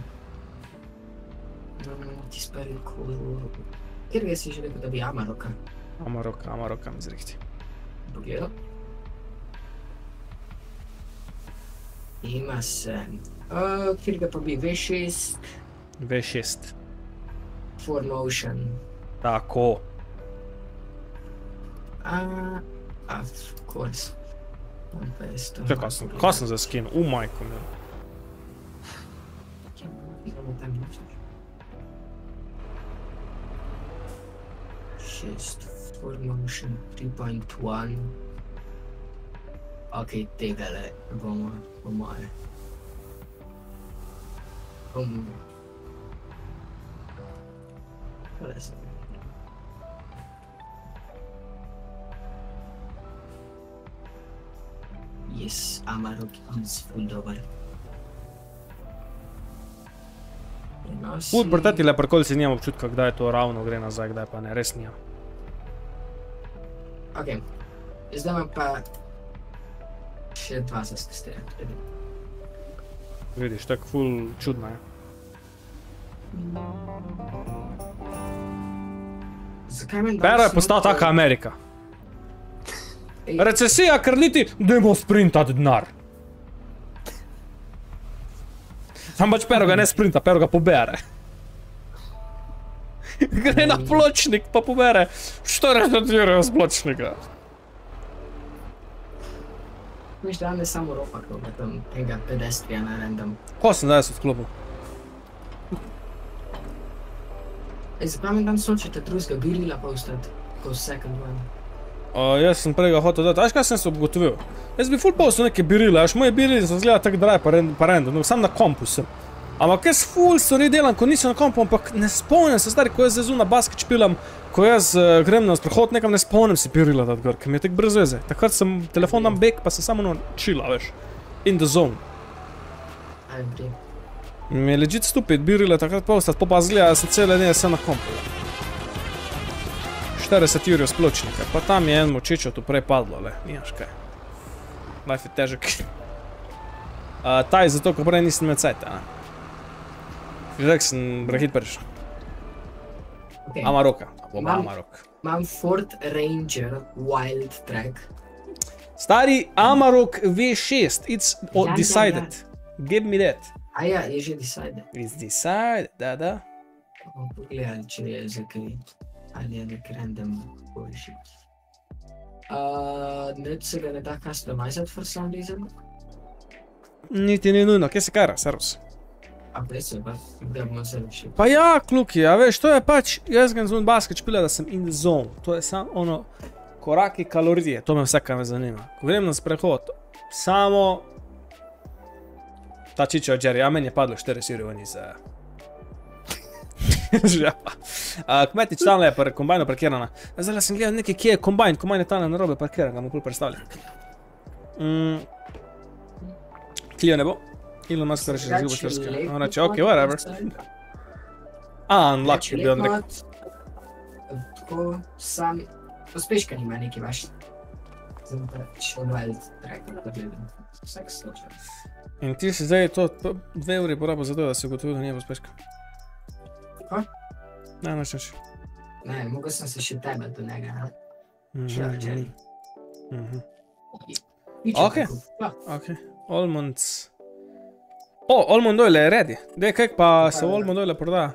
Um, ti spari cool. Kjer ga si že rekel, da bi Amaroka Amaroka, Amaroka mi zrihti. pogledal? Ima se, uh, kjer ga pa bi V šest, V šest. four motion, Tako. uh, of course. On pa je sto. Kaj sem, kaj sem za skin? U majko mi. Imamo tam nič. šest, four motion, three point one. Ok, tegale bomo, po moje. Bom... Tole sem. Yes, Amarok is full dober. Prenosi... Ful prtati le parkoli si nimam občutka, kdaj to ravno gre nazaj, kdaj pa ne, res nimam. Ok, zdaj imam pa še dva za testirati. Vidiš, tako ful čudno je. Zakaj meni Pero je danes postal noter- taka Amerika. Ej, Recesija, ker niti dajmo sprintat denar. Sam pač Pero ga ne sprinta, Pero ga pobere. Gre na pločnik pa pobere štirideset evrov z pločnika. Miš, da ne samo ropa, ko ga tam enega pedestriana random. Ko sem zdaj se odklopil? Ej, zakaj meni danes hočete drugega birila postati, ko second one? Uh, jaz sem prej ga hotel dati, veš kaj sem se ugotovil? Jaz bi ful postal neke birile, až moje birili so zgleda tako draj pa, ren, pa random, no, sam na kompu sem. Ampak jaz ful stvari delam, ko nisem na kompu, ampak ne spomnim se, stari, ko jaz zdaj na basket špilam, ko jaz uh, grem na sprehod nekam, ne spomnim si pirila dat gor, ker mi je tek brez veze. Takrat sem telefon dam bek, pa se samo no chilla, veš. In the zone. Aj, pri. Mi je legit stupid birila takrat postat, pa pa zgleda, da sem cele dne sem na kompu. štirideset jurjev spločnika, pa tam je en močičo tu prej padlo, le, nimaš kaj. Life je težek. Uh, taj zato, ko prej nisem imel cajta, ne. Želek sem brahit prišel. Okay. Amaroka, oba Imam- Amarok. Imam Ford Ranger Wild Track. Stari Amarok V šest, it's Ja, ja, decided. Give me that. A ja, je že decided. It's decided, da, da. Bomo pogledali, če je zakaj. Ali je nek random bullshit. Uh, nič se ga ne da customizati for some reason. Niti ni nujno, kje se kara, servus. A res je pa, da bomo se rešili. Pa ja, kluki, a veš, to je pač, jaz grem zunaj basket špila, da sem in the zone. To je samo ono, koraki, kalorije, to me vse, kar me zanima. Ko grem na sprehod, samo ta čiča od Jerry, a meni je padlo štiri siri ven iz... žapa. Uh, kmetič tamle je par kombajno parkirana. Zdaj sem gledal nekaj, kje je kombajn, kombajn je tamle narobe parkiran, ga mu pol predstavljam. Mm. Clio ne bo. Elon Musk reče, da zgubo štrske. On reče, ok, whatever. Unlucky bi on rekel. Tako sam, uspeška nima neki vaš. Zdaj pa še Wild Track, da gledam. Vsak slučaj. In ti si zdaj to p- dve uri porabo za to, da si ugotovil, da nije uspeška. Kaj? Ne, nič nič. Ne, mogel sem se še tebe do njega, ne? Mhm, Še Jerry. mhm. Nič Ok. tako. Ja. Ok, Almonds. O, Almond Oil je ready. Dej, kaj pa se v Almond Oil prodaja?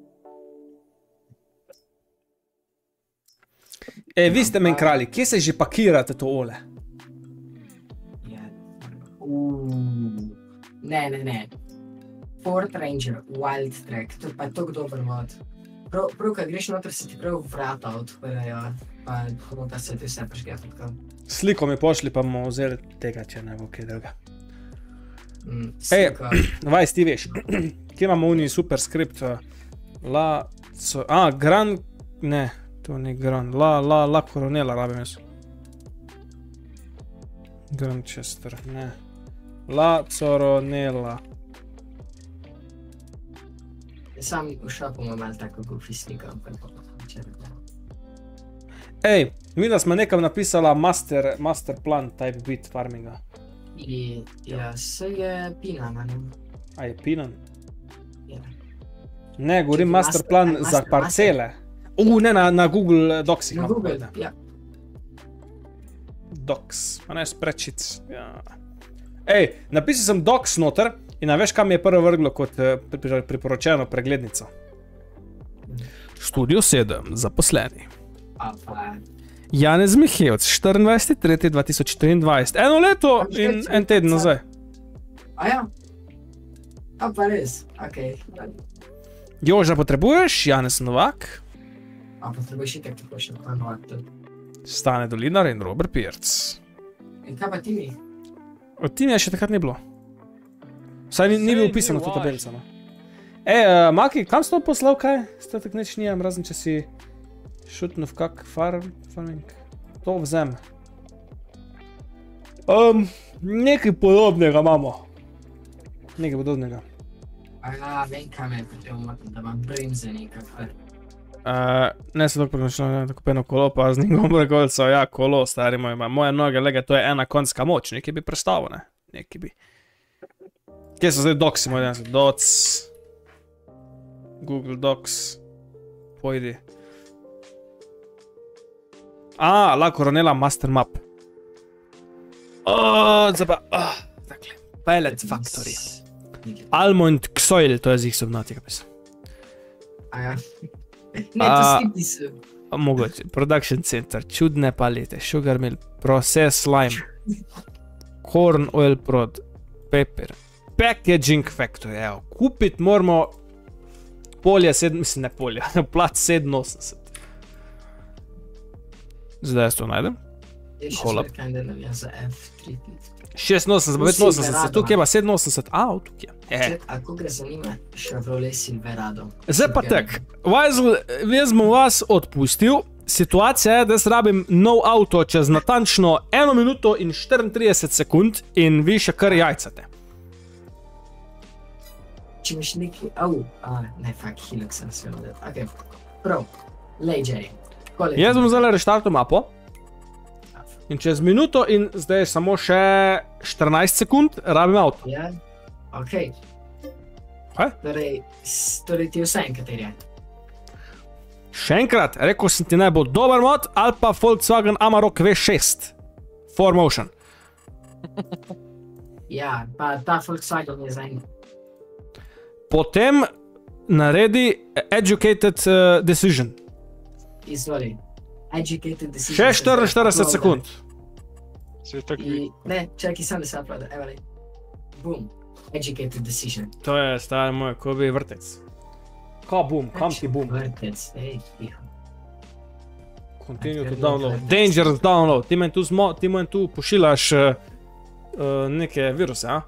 E, vi ste meni kralji, kje se že pakirate to ole? Ja. Uuu. Ne, ne, ne. Ford Ranger Wild Track, to je pa tako dober mod. Prav, prav, kad greš noter, se ti prav vrata odprejo, pa da se ti vse prižge tako. Sliko mi pošli, pa bomo vzeli tega, če ne bo kaj druga. Mm, Ej, slika. Vajs, ti veš, kje imamo uni super skript, uh, la, co, a, Gran, ne, to ni Gran, la, la, la Coronela rabim jaz. Grandchester, ne. La Coronela. Sam v šopu imam malo tako goofy slika, ampak pa če ne. Ej, mi da smo nekam napisala master, master plan type bit farminga. I, ja, se je pina, ne? A je pinan? Ja. Ne, govorim Čekaj, master master- plan master- za parcele. U, ne, na, na Google Docsih. Na imam Google, ne. ja. Docs, a ne spreadsheets. Ja. Ej, napisal sem Docs noter in a veš, kam mi je prvo vrglo kot eh, pri- priporočeno preglednico. Studio sedem, zaposleni. A pa, Janez Mihevc, štiriindvajseti tretji dva tisoč triindvajset. Eno leto in en teden nazaj. a ja. A pa res, okej. Joža potrebuješ, Janez Novak, A potrebuješ itak tako še panovati. Stane Dolinar in Robert Pirc. In kaj pa ti mi? Od Timija še takrat ni bilo. Saj ni, ni Saj bil ni upisan v to važno. tabelico. No. E, uh, Maki, kam si to poslal kaj? Statek neč nijem, razen če si šutnil v kak farm, farming. To vzem. Um, nekaj podobnega imamo. Nekaj podobnega. A ja, vem kaj me je potem umotil, da imam bremze nekakve. Uh, ne se tako prekočno, ne tako peno kolo, pa z njim brekolcev, ja, kolo, stari moj, ima moje noge, lega, to je ena konjska moč, nekaj bi prestavo, ne, nekaj bi. Kje so zdaj doksi moji danes? Docs, Google Docs, pojdi. A, La Coronela Master Map. Oh, zdaj pa, oh, takle, Pellet Factory. Almond Xoil, to je z jih sobnatega pisal. A ja. Ne, to A- si pisal. Mogoče, Production Center, čudne palete, Sugar Mill, Process Lime, Corn Oil Prod, Pepper, Packaging Factory, evo, kupit moramo polje sedem, mislim ne polje, plat sedeminosemdeset. Zdaj jaz to najdem. Je še Hola. sve kaj da navija za F tri. šestinosemdeset, petinosemdeset, tukaj je pa sedeminosemdeset, a, tukaj je. Če, a koga zanima Chevrolet Silverado? Zdaj pa tak, Weisel, jaz bom vas odpustil. Situacija je, da jaz rabim nov avto čez natančno eno minuto in štiriintrideset sekund in vi še kar jajcate. Če miš neki, au, a, ne, fuck, Hilux sem sve odel. Ok, prav, lej, Jerry. Jaz bom zdaj reštartil mapo. In čez minuto in zdaj samo še štirinajst sekund rabim avto. Ja, ok. Kaj? Torej, torej ti vse enkrat je. Še enkrat, rekel sem ti naj bo dober mod ali pa Volkswagen Amarok V šest. four motion. Ja, pa ta Volkswagen je za en. Potem naredi educated uh, decision. Izvoli. Educated decision. Še štiriinštirideset sekund. Se je tako I, ne, čakaj, sam da se uploada, evo li. Boom. Educated decision. To je stari moj, ko bi vrtec. Ko boom, kam ti boom? Vrtec, ej, tiho. Continue to download. Dangerous download. Ti meni tu, smo, ti meni tu pošiljaš uh, uh, neke viruse, a?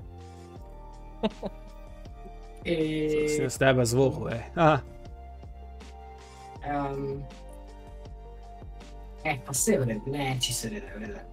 E, Si s tebe zvohu, ej. Aha. um, eh, pa se vred, ne, čisto vred, vred.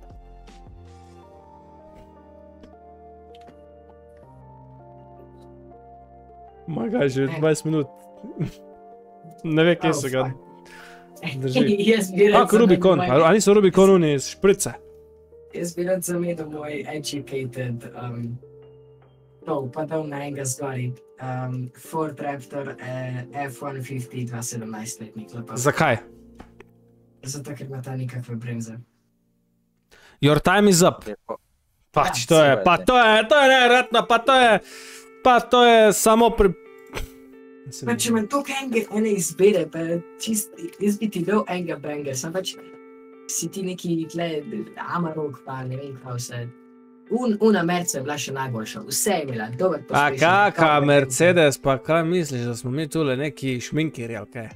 Magaj, že dvajset minut. Ne ve, kje se ga drži. Jaz bi rad Kako Rubicon? zamedel moj- A niso Rubiconi iz šprice? Jaz bi rad zamedel moj educated, um, to, pa dal na enega zgori. Um, Ford Raptor eh, F sto petdeset dva sedemnajst letnik, lepo. Zakaj? Zato, ker ima ta nikakve bremze. Your time is up. Pač, to je, pa to je, to je neverjetno, pa to je, pa to je samo pri... Pa če imam toliko enega, ene izbire, pa čist, jaz bi ti dal enega banger, sem pač, si ti neki, tle, Amarok, pa ne vem kaj vse. Un, una Merca je bila še najboljša, vse je imela, dober Pa pospešek. kaka dober Mercedes, pa kaj misliš, da smo mi tule neki šminkeri, ali kaj?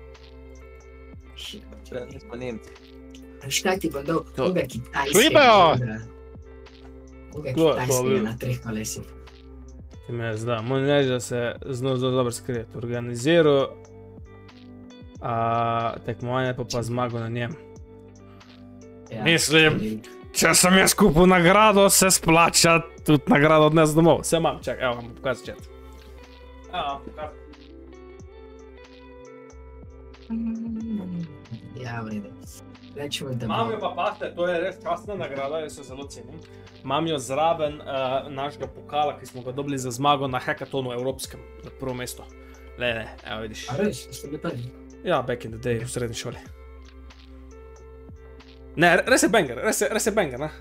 Če nismo Nemci. Veš kaj ti bom dal, To- unga kitajskega. Šlibejo! Unga To- to kitajskega bi- na treh kolesih. Ti me zda, moram reči, da se zelo, zelo dobro skrije. Organiziral a, tekmovanje, pa pa zmagal na njem. Ja, Mislim. tudi- Če sem jaz kupil nagrado, se splača tudi nagrado odnes domov. Vse imam, čakaj, evo vam pokazati chat. Evo vam pokazati. Ja, v redu. Rečemo, da Imam bo. jo pa paste, to je res častna nagrada, jaz jo zelo cenim. Imam jo zraven uh, našega pokala, ki smo ga dobili za zmago na hackathonu evropskem, na prvo mesto. Le, le, evo vidiš. A res, ste bili prvi? Ja, back in the day, v srednji šoli. Ne, res je banger, res je, res je banger, ne?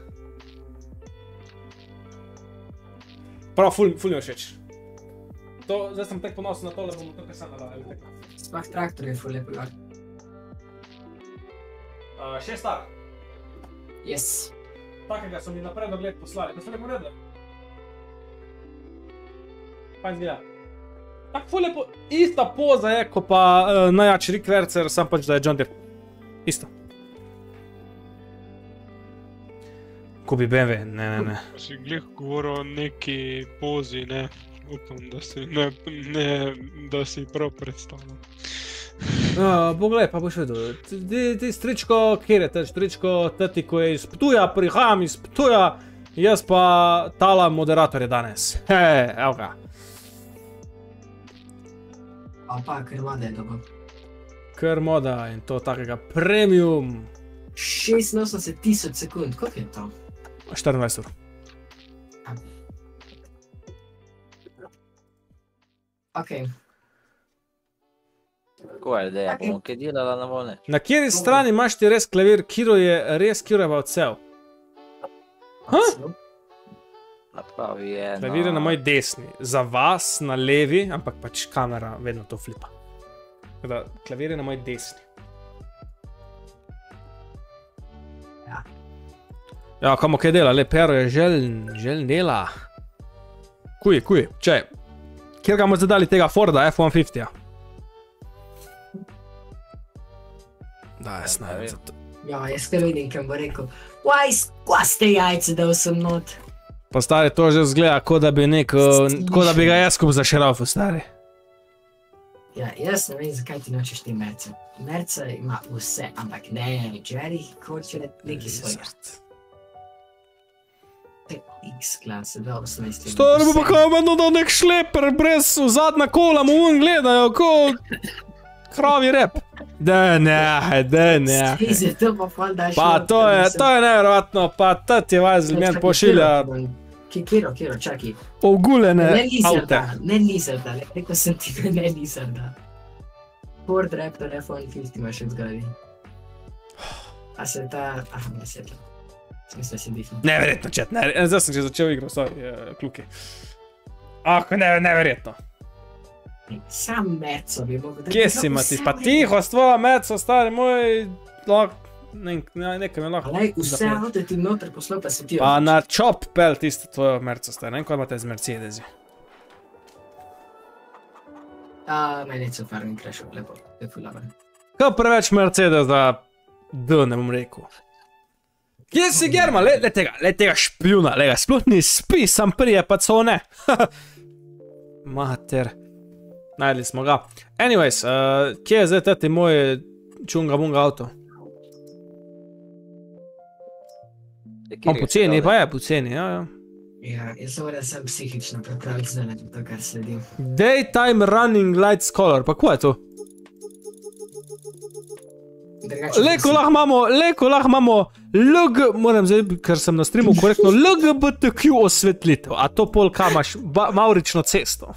Prav, ful, ful mi je všeč. To, zdaj sem tek ponosen na to, da bomo tukaj sem nadal. Sploh traktor je ful lepo gor. Uh, šest star, Yes. takega so mi na predogled poslali, to so lepo redli. Pa izgleda. Tak ful lepo, ista poza je, ko pa uh, najjači Rick Wercer, sam pač da je John Deere. Isto. Kupi B M W, ne, ne, ne. Pa si glih govoril o neki pozi, ne, upam, da si, ne, ne, da si prav predstavljal. Uh, poglej, pa boš vedel, ti, ti stričko, kjer je te stričko, tati, ko je iz Ptuja, prihajam iz Ptuja, jaz pa tala moderator je danes. He, evo ga. A pa, ker vode je dobro. Kar moda in to takega premium. šestinosemdeset tisoč sekund, koliko je to? štiriindvajset ur. Ok. Tako je, da je, bomo kaj delala na volne. Na kateri strani imaš ti res klavir, kiro je res, kiro je pa odsev? Ha? Napravi je Klavir je na moji desni, za vas na levi, ampak pač kamera vedno to flipa. Tako da, klavir je na moji desni. Ja. Ja, kamo kaj dela, le pero je želn, želn dela. Kuj, kuj, če, kjer ga bomo zadali tega Forda F sto petdeset? Da, jaz Ja, ne ne vem, vem. za to. Ja, jaz kar vidim, kam bo rekel, waj, skvaste jajce, da sem not. Pa stari, to že zgleda, kot da bi nek, kot da bi ga jaz kup zašerafu, stari. Ja, jaz ne vem, zakaj ti nočeš te merce. Merce ima vse, ampak ne, Jerry hoče nekaj svojega. Te X klase, dva osemnajst. Stari, pa kao meni da nek šleper brez zadnja kola mu ven gledajo, ko kravi rep. Da ne, da ne. Stize, to pa pol daš. Pa to je, to je nevjerojatno, pa tad je vajzel meni pošilja Kiro, Kiro, čakaj. ogulene Ne avte. Lizarda, ne Lizarda, rekel sem ti, da ne Lizarda. Ford Raptor F sto petdeset imaš v zgodi. A se ta, aha, ne sedla. Smisla si difno. Neverjetno, čet, ne, zdaj sem že začel igro, sorry, kluki. Ah, ne, neverjetno. Sam Merco bi mogel... Kje si, Mati? Pa tiho, stvoja Merco, stari moj, lahko, nekaj me lahko... Alej, vse avto ti noter poslal, pa se ti... Pa na čop pel tisto tvojo Merco, stari, ne vem, kaj imate z Mercedesi. A, meni so farming crashov, lepo, lepo labar. Kaj preveč Mercedes, da D ne bom rekel. Kje si, Germa? Le, le tega, le tega špljuna, le ga, sploh ni spi, sam prije, pa co ne. Mater. Najdli smo ga. Anyways, uh, kje je zdaj teti moj čunga bunga avto? On poceni, pa je poceni, ja, ja. Ja, jaz moram sem psihično pripraviti za to, kar sledim. Daytime running lights color, pa ko je to? Drugače Leko mislim- lahko imamo, leko lahko imamo L G, moram zdaj, ker sem na streamu korektno, L G B T Q osvetlitev, a to pol kam imaš, ba- Maurično cesto.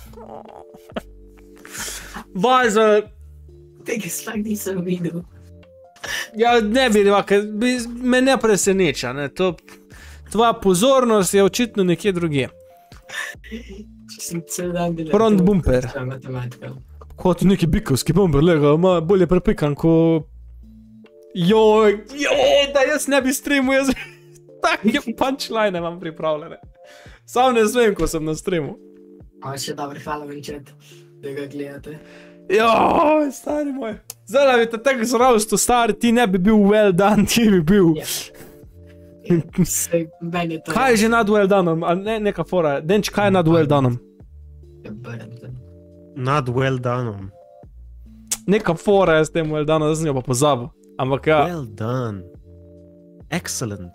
Vajzel, Tega slag nisem videl. ja ne bi rekel, ker bi, me ne preseneča, ne, to, tvoja pozornost je očitno nekje drugje. Če sem cel dan delal. Front to, bumper. to je matematika. Kot neki bikovski bomber, lega, ima bolje prepikan, ko... Joj, joj, da jaz ne bi streamu, jaz... Take punchline imam pripravljene. Sam ne zvem, ko sem na streamu. A še dobro, hvala vam chat, da ga gledate. Joj, stari moj. Zdaj, da bi te tako zravstu, stari, ti ne bi bil well done, ti bi bil. Ja. Sej, meni je to... Kaj je že nad well doneom, ali ne, neka fora, Denč, kaj je nad well doneom? Ja, barem to. Nad well done. Neka fora je s tem well doneom, zdaj sem jo pa pozabil. Ampak ja, Well done. Excellent.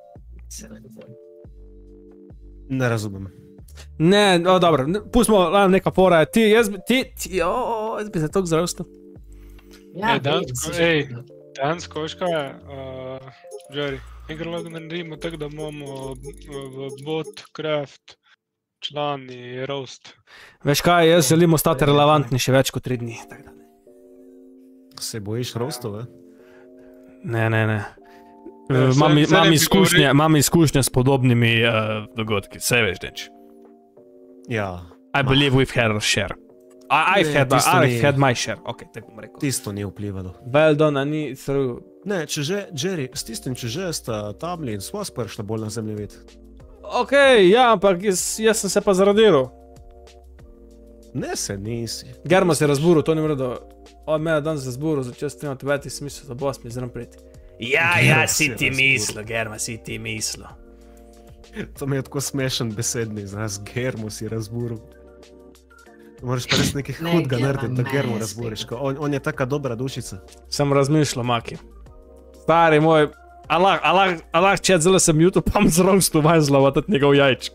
Ne razumem. ne, o, dobro, ne- pustimo, lajno, neka fora je, ti, jaz bi, ti, ti, o, jaz bi se toliko zravstu. Ja, Ej, danes, vem, ko- si že ej. videl. Dejansko, veš kaj, uh, Jerry, enkrat lahko naredimo tako, da imamo v botcraft člani roast. Veš kaj, jaz želim ostati relevantni še več kot tri dni. tako da ne. Se bojiš rostove? Ne, ne, ne. Ja, Eh, saj- Imam saj ne imam bi izkušnje, govoril- imam izkušnje s podobnimi uh, dogodki, vse veš, Denč. Ja. I believe we've had our share. I, I've Ne, had, tisto I've ni- had my share, ok, tako bom rekel. Tisto ni vplivalo. Well done, a ni through. Ne, če že, Jerry, s tistim, če že sta tabli in sva spršla bolj na zemljevid. Ok, ja, ampak jaz, jaz sem se pa zaradiral. Ne se nisi. Germa se je razburil, to ni mredo. Od mene dan se razburil, začel streamati veti smisel, da bo mi zraven priti. Ja, Germa ja, se si je ti razburil. mislil, Germa, si ti mislil. To mi je tako smešen besedni izraz, germo si razburil. Moraš pa res nekaj Ne, hudega Germa, narediti, da ne, germo spet. razburiš. ko On, on je taka dobra dušica. Sem razmišljal, Maki. Stari moj, Allah, Allah, Allah, če zelo sem YouTube, pa z roastu vajzlova tati njegov jajček.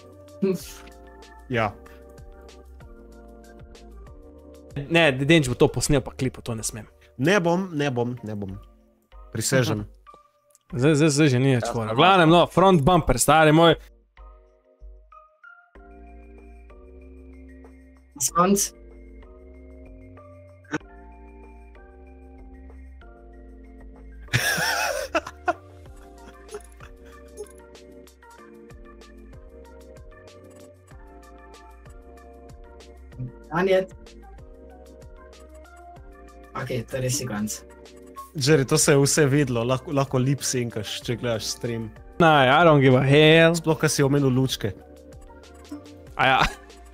Ja. Ne, Denč bo to posnel, pa klipo, to ne smem. Ne bom, ne bom, ne bom. Prisežem. Zdaj, zdaj, zdaj že ni več Ja, fora. sem Glavnem, no, front bumper, stari moj. Skonc. Anjet. Ok, to je res je konc. Jerry, to se je vse videlo, lahko, lahko lip synkaš, če gledaš stream. Naj, I don't give a hell. Sploh, kaj si omenil lučke. A ja.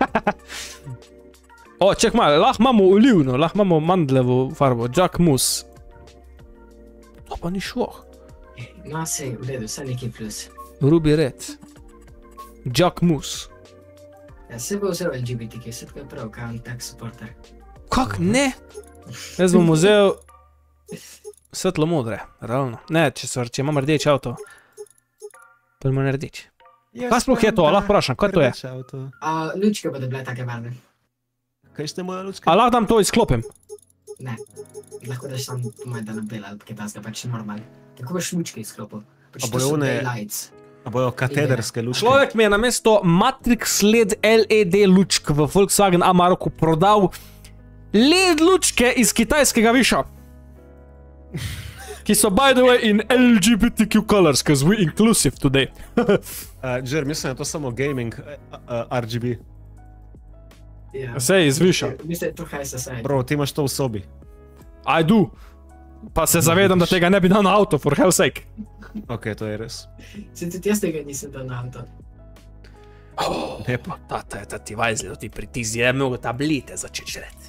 O, ček malo, lahko imamo olivno, lahko imamo mandlevo farbo, Jack Mus. To pa ni šlo. No, sej, v redu, vse nekaj plus. Ruby Red. Jack Moose. Ja, se bo vzel L G B T Q, se tako je prav, kaj on tak supporter. Kak ne? Jaz bom vzel svetlo modre, realno. Ne, če, so, če imam rdeč avto, pa imam rdeč. Kaj sploh je to, lahko vprašam, kaj to je? A, lučke bodo bile take barve. Kaj ste moja lučka? A lahko tam to izklopim? Ne, lahko daš sam po mojem da na bela ali kaj tazga, pač normal. Tako boš lučke izklopil. Pač A to bojo so one- daylights. A bojo katederske lučke? Človek mi je namesto Matrix L E D L E D lučk v Volkswagen Amarocku prodal L E D lučke iz kitajskega viša. Ki so by the way in L G B T Q colors, cause we inclusive today. Uh, Jer, mislim, da je to samo gaming uh, uh, R G B. Ja. Sej iz viša. Mislim, to high society. Bro, ti imaš to v sobi. I do. Pa se zavedam, da tega ne bi dal na auto, for hell's sake. Ok, to je res. Se tudi jaz tega nisem dal na avto. Ne pa. Tata je tati vajzli, ti pritizi, je mnogo tablete začeti žreti.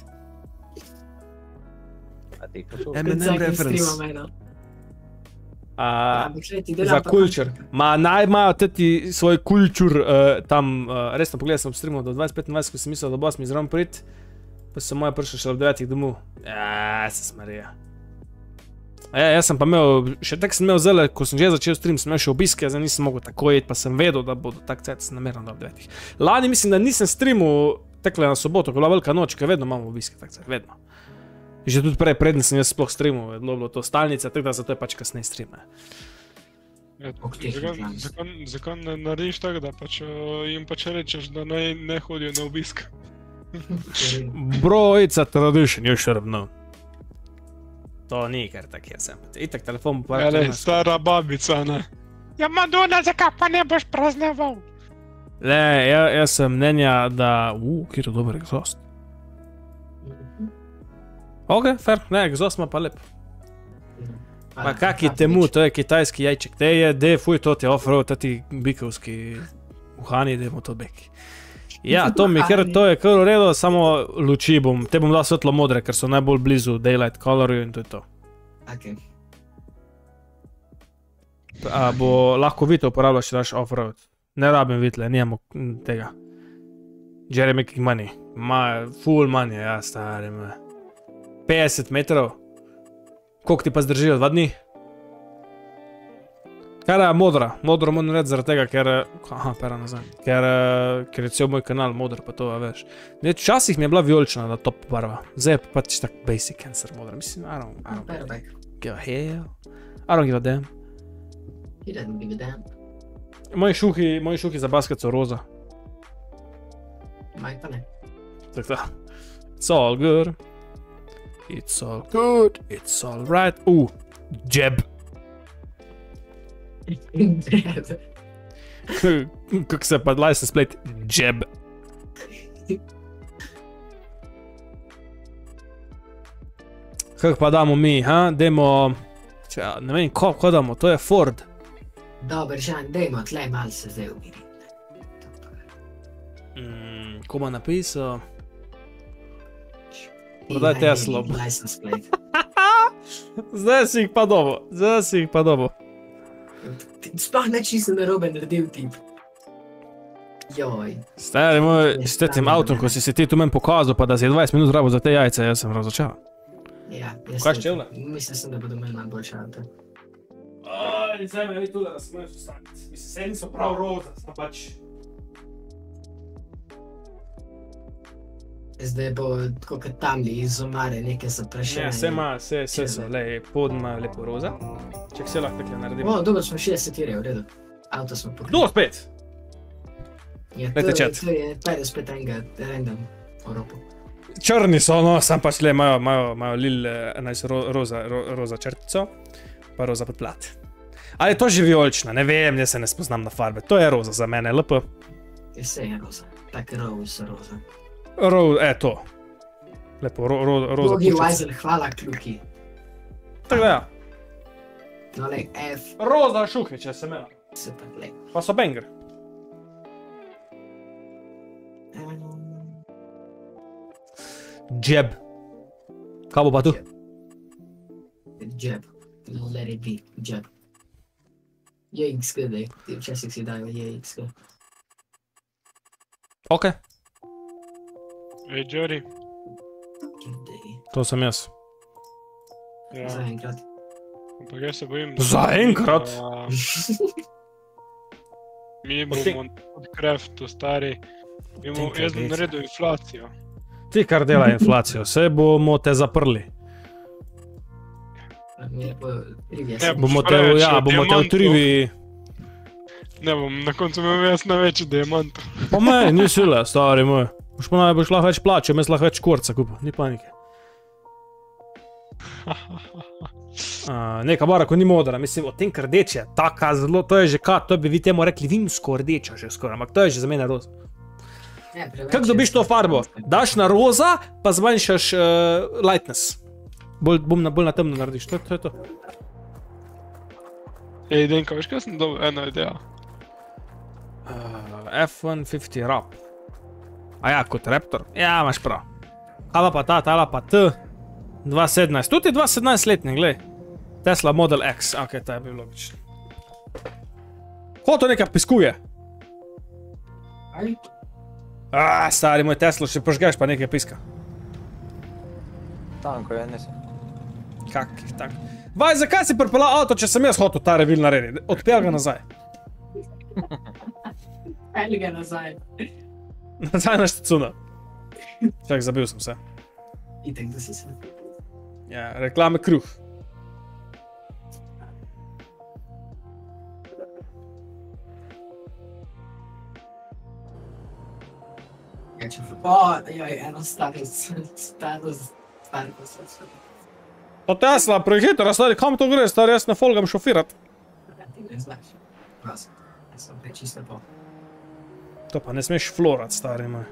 A ti kako to? M Kot and M zadnji reference. streama meno. A, Ampak glej, ti delam za pa- kulčur. Ma naj imajo tati svoj kulčur uh, tam, uh, resno pogledal sem streamu do dvajset petindvajset, ko sem mislil, da bo mi zraven prit, pa so moje prišli še ob devetih domov. Ja, se smarija. Ja, jaz sem pa imel, še tak sem imel zelo, ko sem že začel stream, sem imel še obiske, zdaj nisem mogel tako iti, pa sem vedel, da bodo tak cajt, sem namerno dal ob devetih. Lani mislim, da nisem streamu tekle na soboto, ko je bila velika noč, ker vedno imamo obiske, tak cajt, vedno. Že tudi prej, predn sem jaz sploh streamu, je bilo to stalnica, tako da zato je pač kasneje stream. Ne. Ja, Ok, teh zakaj- reklams. zakaj- Zakaj ne narediš tako, da pač uh, jim pač rečeš, da naj ne hodijo na obisk? Bro, it's a tradition, you should have known. To ni kar tak je sem. Itak telefon bo Ja, pa ne, stara babica, ne. Ja, Madonna, zakaj pa ne boš praznoval? Ne, ja, jaz sem mnenja, da... Uuu, kjer je dober egzost. Ok, fair, ne, egzost ima pa lep. Ma kak je temu, to je kitajski jajček, te je, de, fuj, to ti je off-road, to ti bikovski uhani, dajmo to beki. Ja, to mi kar, to je kar v redu, samo luči bom, te bom dal svetlo modre, ker so najbolj blizu daylight colorju in to je to. Ok. A bo lahko Vito uporabljal, če daš off-road. Ne rabim Vitle, nijemo tega. Jerry making money. Ma, full money, ja, stari me. petdeset metrov. Koliko ti pa zdržijo, dva dni? Kaj je modra? Modro moram reči zaradi tega, ker... Aha, pera nazaj. Ker, eh, ker je cel moj kanal modr, pa to, a veš. Ne, včasih mi je bila vijolična, da top barva. Zdaj je pa pač tak basic cancer modra. Mislim, I don't, I don't Perfect. give a hell. I don't give a damn. He doesn't give a damn. Moji šuhi, moji šuhi za basket so roza. Maj pa ne. Tako da. It's all good. It's all good. It's all right. Uh, jab. Kako se pa license plate? Jab. Kako pa damo mi, ha? Demo... Ča, ne vem, ko, ko damo, to je Ford. Dober, Žan, dajmo tle mal se zdaj umiriti. Mm, ko bo napisal... Prodaj Teslo. License plate. Zdaj si jih pa dobo, zdaj si jih pa dobo. Sploh neč nisem narobe naredil tip. Joj. Stari moj, s tem avtom, ko si se ti tu meni pokazal, pa da si je dvajset minut rabo za te jajce, jaz sem razočaran. Ja, jaz Kaj tudi. čevlje? Mislil sem, da bodo imeli malo boljše avto. Aj, zdaj me vi tule, da smo jaz vstati. Mislim, se niso prav roza, sta pač... Zdaj bo tako kot tamli iz omare nekaj zaprašenje. Ne, se ima, se, se so, lej, pod ima lepo roza. Ček, se lahko takle naredim. O, dobro, smo šestdeset tirje, v redu. Avto smo pokrili. Do, spet! Ja, Glejte, to, chat. to je pajdo spet enega random Evropo. Črni so, no, sam pač le imajo, imajo, imajo lil enajst ro, roza, ro, roza črtico, pa roza podplat. Ali je to že vijolična, ne vem, jaz se ne spoznam na farbe, to je roza za mene, lepo. Je vse je roza. Tak rose roza. Ro, e, to. Lepo, ro, ro, roza Bogi pučica. Weisel, hvala kljuki. Tako da ja, No, le, F, roza šuhe, če se mena. se pa le. Pa so banger. Um, Jeb. Kaj bo pa tu? Jeb. let it be, Jack. Je X G, daj, ti včasih si dajo je X G. Ok, Ej, Jerry. Daj, to sem jaz. Ja, zaenkrat. ampak jaz se bojim... Zaenkrat? da Mi bomo na Craftu, stari. Mi bomo, Tenka jaz bom vec. naredil inflacijo. Ti kar dela inflacijo, se bomo te zaprli. Mi lepo trivija Ne, se. Bomo te, Preveč ja, je bomo te v diamantov. trivi... Ne bom, na koncu imam jaz največji diamant. Pa mej, ni sile, stari moj. Boš pa naj boš lahko več plače, jaz lahko več kurca kupa, ni panike. Uh, neka bara, ko ni modra, mislim, od tenka rdeče, taka zelo, to je že kaj, to bi vi temu rekli vinsko rdeča že skoraj, ampak to je že za mene roza. Ne, preveč Kako je dobiš to farbo? Daš na roza, pa zmanjšaš uh, lightness. Bolj, bom na, bolj na temno narediš, to, to je to. Ej, Denka, veš kaj sem dobil eno idejo? Uh, F sto petdeset rap. A ja, kot Raptor? Ja, imaš prav. Kava pa ta, tala pa T. dva sedemnajst, tudi je dva sedemnajst letni, glej. Tesla Model X, ok, ta je bil logičen. Ko to nekaj piskuje? Aj, Ah, stari moj Tesla, še požgeš pa nekaj piska. Tanko je, nisem. Kakih tak. Vaj, zakaj si pripeljal avto, če sem jaz hotel ta revil narediti? Odpel ga nazaj. pelj ga nazaj. Nazaj na štacuna. Čak, zabil sem se. Itek, da si se. Ja, reklame kruh. Ja, če... O, joj, eno staro, staro, staro posledstvo. To Tesla, prehitro, stari, kam to gre, stari, jaz ne folgam šofirat. Ja, ti ne znaš. Prosim, jaz sem prečisto po. To pa ne smeš florat, stari moj.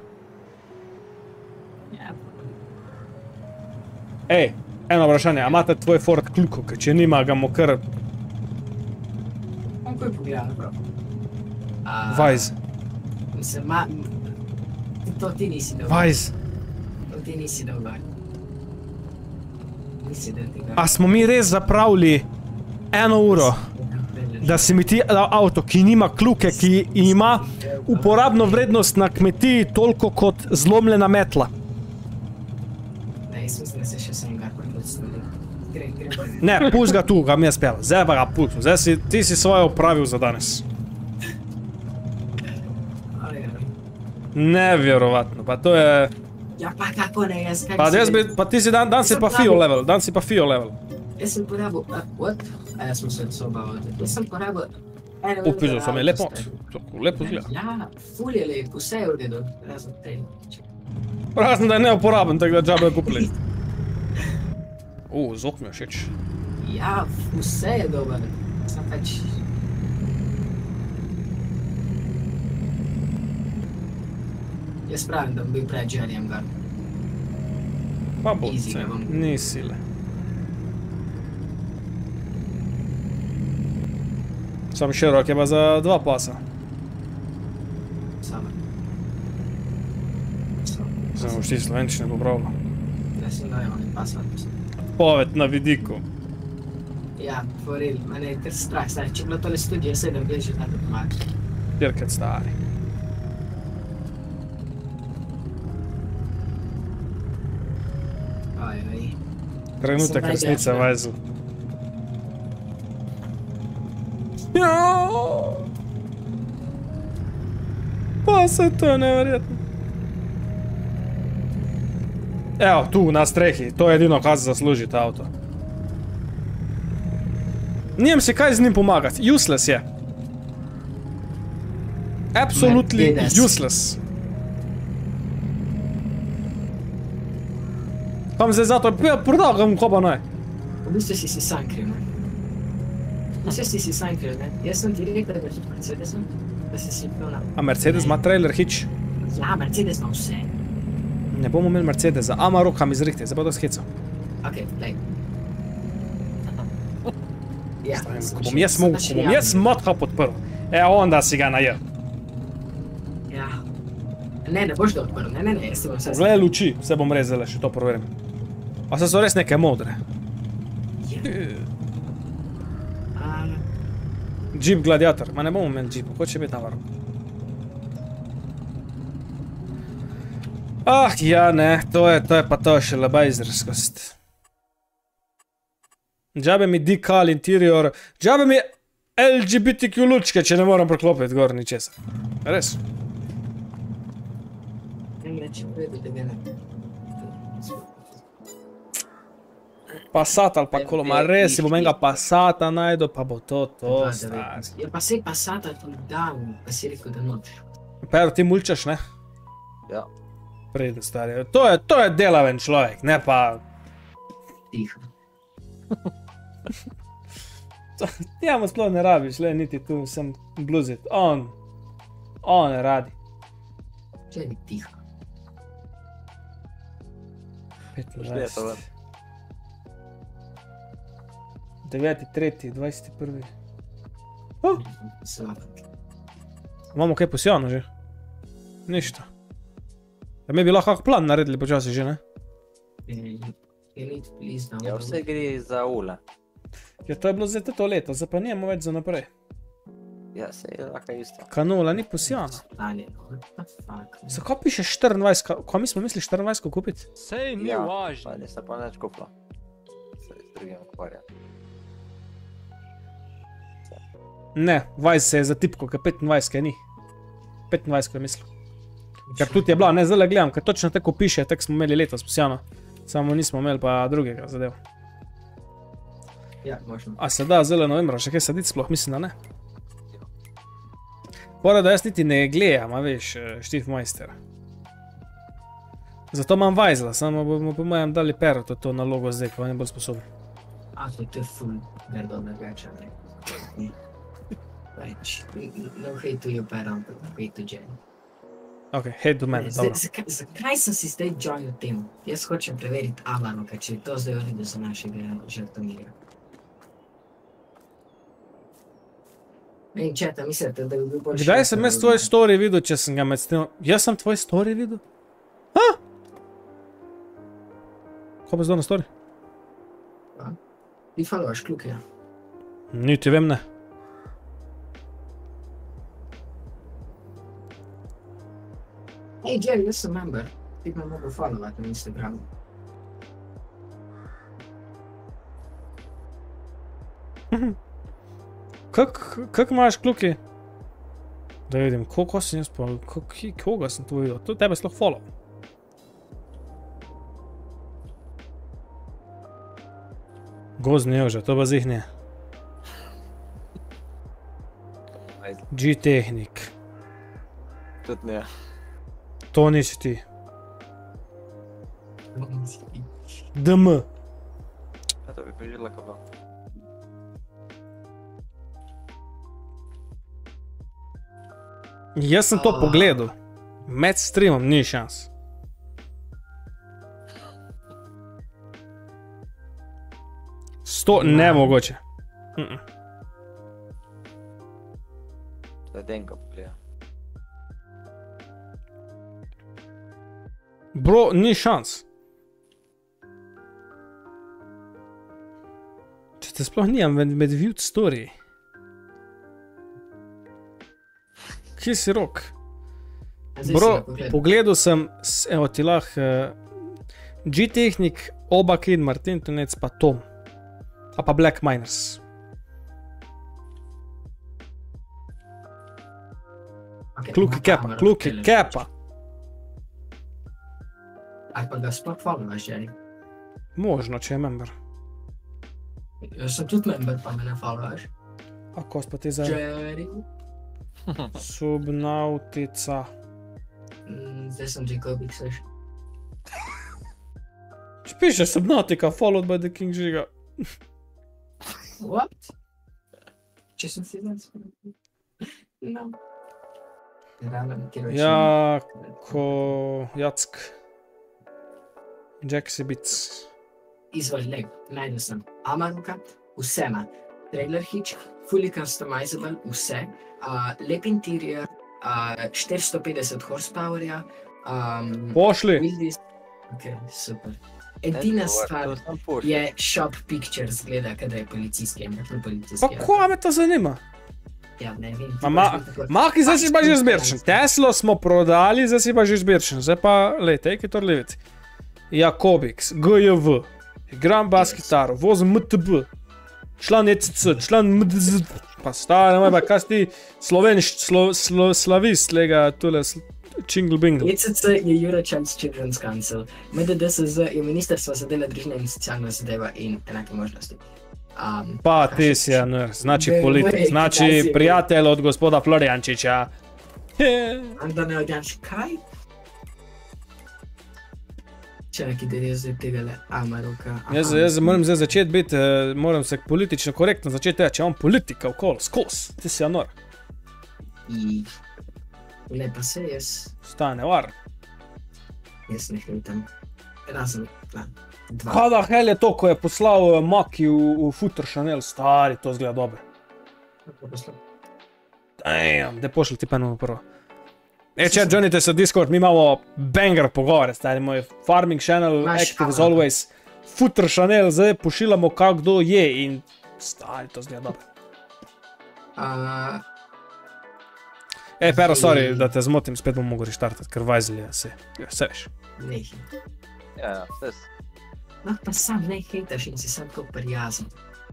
Ja, Ej, eno vprašanje, a imate tvoj Ford kljuko, ker če nima, ga mu kar on ko je pogledal, prav. A, vajz, Mislim, ma... To ti nisi dal. vajz. To ti nisi dal gor. Nisi dal tega. A smo mi res zapravili eno uro, da si mi ti dal avto, ki nima kljuke, ki ima uporabno vrednost na kmetiji toliko kot zlomljena metla. Ne, jaz mislim, da se še sem gar predstavljal. Gre, gre. Ne, pusti ga tu, ga mi je spel, zdaj pa ga pusti, zdaj si, ti si svoje opravil za danes. Ali, ali. Nevjerovatno, pa to je... Ja, pa kako ne, jaz kako Pa, si- jaz bi, pa ti si dan, dan si pa fio level, dan si pa fio level. Jaz sem porabil, uh, what? A jaz sem se odsobal, jaz sem porabil... eno Upizal uro sem je avto lepo, stari. tako lepo zgleda. Ja, ful je lep, vse je v redu, razen tej. Razen da je neuporaben, tako da džabe kupili. U, zvok mi je všeč. Ja, vse je dober, sem pač... Jaz pravim, da bom bil pred Jerryjem gor. Pa bo, Easy se, ga bom. ni sile. Sam širok je pa za dva pasa. Samo. Samo. Zdaj boš ti slovenčine popravila. Ne sem dajal, ne pasal. Poved na vidiku. Ja, for real, mene je kar strah, stari, če bi bilo tole studio sedem, bi že tako pomagati. Pirket stari. Oj, oj. Trenutek Sem resnice, najdežna. vajzu. Ja. Pa se to je neverjetno. Evo, tu na strehi, to je edino, kar se zasluži ta avto. Nijem si kaj z njim pomagati, useless je. Absolutely Mercedes. useless. Kam zdaj zato, ja, prodal ga mu, ko pa naj. V bistvu si si sam kriv, ne? Vse si si sam kriv, ne? Jaz sem ti rekel, da je Mercedesom, da si si pil na... A Mercedes ima trailer hitch? Ja, Mercedes ima vse. Ne bomo imeli Mercedesa, ama rokam izrihte, zdaj pa to skecam. Ok, lej. Ja, Ko bom jaz mogel, ko bom jaz motka podprl, e onda si ga najel. Ja. Ne, ne boš ga odprl, ne, ne, ne, jaz ti bom vse... Zle luči, vse bom rezale, še to preverim. A se so res neke modre. Ja. Jeep Gladiator, ma ne bomo imeli Jeep, hoče biti Navaru. Ah, ja, ne, to je, to je pa to še lebajzerskost. Džabe mi decal interior, džabe mi L G B T Q lučke, če ne moram proklopiti gor ničesar. Res? Passat ali pa kolo, ma res si bom enega Passata najdu, pa bo to, to, stari. Ja, pa sej Passata tudi dan, pa si rekel, da noč. Pero ti mulčaš, ne? Ja. Prejde, stari. To je, to je delaven človek, ne pa... Tiho. Njemu sploh ne rabiš, le, niti tu sem bluzit. On, on radi. Če bi tiho. petindvajset. deveti, tretji, dvajseti prvi. Oh, Sladki. imamo kaj posijano že? Ništa. Ja, mi bi lahko kak plan naredili počasi že, ne? Elite, please, da Ja, vse gre za ule. Ja, to je bilo zdaj to leto, zdaj pa nijemo več za naprej. Ja, se je lahko isto. Kanula ni posijana. Stanje, what the fuck, man. Zakaj piše štiriindvajset, ka- kaj mi smo mislili štiriindvajset kupiti? Sej ni Ja, važno. pa nisem pa nič kupila. Se z drugim ukvarjam. Ne, dvajset se je zatipko, ker petindvajset ni. petindvajset je mislil. Ker tudi je bila, ne, zdaj gledam, ker točno tako piše, tako smo imeli letos posijano. Samo nismo imeli pa drugega zadev. Ja, možno. A se da zdaj novembra še kaj saditi sploh, mislim, da ne. Pora, da jaz niti ne gledam, a veš, Štifmeister. Zato imam vajzla, samo bomo po mojem dali Perotu to nalogo zdaj, ko on je bolj sposoben. A, to je full nerdo drugače, ne. Več, no hate to your parent, but hate to Jenny. Ok, hate do mene, dobro. Zakaj, zakaj sem si zdaj joinil tem? Jaz hočem preveriti Alanoka, če je to zdaj v redu za našega žrtomirja. In četa, mislite, da bi bil bolj Kdaj sem jaz tvoj story videl, če sem ga med streamom? Jaz sem tvoj story videl? Ha? Ko pa zdaj na story? Ti followaš Kluke, ja? Niti vem, ne. Hej, Jerry, jaz sem member. Ti me mogo followati na Instagramu. Kak, kak imaš kluki? Da vidim, koliko sem jaz pa, kak, koga sem tu videl? To tebe sploh follow. Gozni jože, to pa zih ne. Ajde, G-Technik. tudi ne. To nisi ti. D M. A to bi prežila ko bilo. Jaz sem to pogledal. Med streamom ni šans. Sto, nemogoče. Mm -mm. To je Denko pogleda. Bro, ni šans. Če te sploh nijam med, med viewed story. Kje si rok? Bro, pogledal sem, s- evo ti lah, uh, G-Technik, Oba Kid, Martin Tunec, pa Tom. A pa Black Miners. Kluki kepa, kluki kepa. Ali pa ga sploh followaš, Jerry? Možno, če je member. Jaz sem tudi member, pa me ne followaš. A ko pa ti za Jerry? Subnautica. Mm, zdaj sem Jacobik, seš. Če piše Subnautica, followed by the King Žiga. What? Če sem si zdaj spomnil. No. Raven, ki roči. Jako... Jack. Jaxi Bits. Izvolj, lej, najdel sem Amaruka, vse ima. Trailer hitch, fully customizable, vse. Uh, lep interior, uh, štiristo petdeset horsepowerja. Um, Pošli! Wildis. Ok, super. Edina stvar je shop pictures, gleda, kada je policijski, ne pa Pa policijski. ko me to zanima? Ja, ne vem. Ma, ma, Maki, zdaj si pa že zbirčen. Teslo smo prodali, zdaj si pa že zbirčen. Zdaj pa, lej, take it or leave it. Jakobix, G J V, igram bas kitaro, vozim M T B, član E C C, član M D Z, pa stari, moj, pa kaj si ti slovenš, slo, slo, slavist, lega, tule, čingl bingl. E C C je Eurochild's Children's Council, M D D S Z je Ministrstvo za delo, družino in socialno zadeva in enake možnosti. Um, Pa ti si, ja, ne, znači Be- politik, be- znači kaj si- prijatelj od gospoda Florjančiča. Anda ne odjanš, kaj? Čakaj, da jaz zdaj tega le Amaroka. Jaz, jaz moram zdaj začeti biti, eh, moram se politično korektno začeti reči, on politika okol, skos, ti si anor, I... Ne, pa se jaz, stane var. jaz ne hejtam. Razen, da, dva. Kaj da hell je to, ko je poslal eh, Maki v, v Futter Chanel, stari, to zgleda dobro. Damn, da pošli ti pa eno prvo. E, če joinite se Discord, mi imamo banger pogovore, stari moj Farming Channel, Naš active as kanal. always. Futter Chanel, zdaj pošiljamo kak kdo je in stari, to zgleda dobro. Uh, E, pero, sorry, da te zmotim, spet bom mogel reštartati, ker vajzeli se, ja, se veš. ne hejtam. Ja, ja, vse. No, pa sam ne hejtaš in si sam tako prijazen.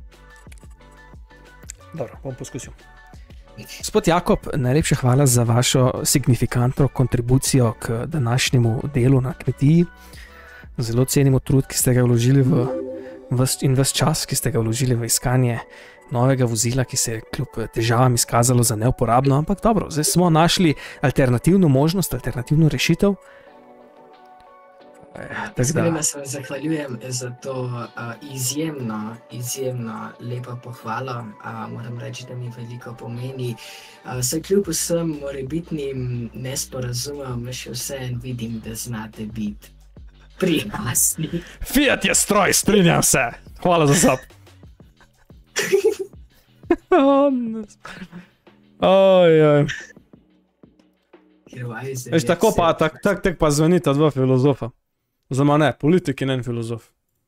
Dobro, bom poskusil. Gospod Jakob, najlepša hvala za vašo signifikantno kontribucijo k današnjemu delu na kmetiji. Zelo cenimo trud, ki ste ga vložili v vas in ves čas, ki ste ga vložili v iskanje novega vozila, ki se je kljub težavam izkazalo za neuporabno, ampak dobro, zdaj smo našli alternativno možnost, alternativno rešitev. Eh, tako da- Iskreno se vam zahvaljujem za to uh, izjemno, izjemno lepo pohvalo. Uh, moram reči, da mi veliko pomeni. Uh, saj kljub vsem morebitnim nesporazumom, še vseeno vidim, da znate biti prijazni. Fiat je stroj, strinjam se. Hvala za sap. Ojoj. Veš, tako pa, tak, tak, tak pa zvonita dva filozofa. Za me ne, politik in en filozof.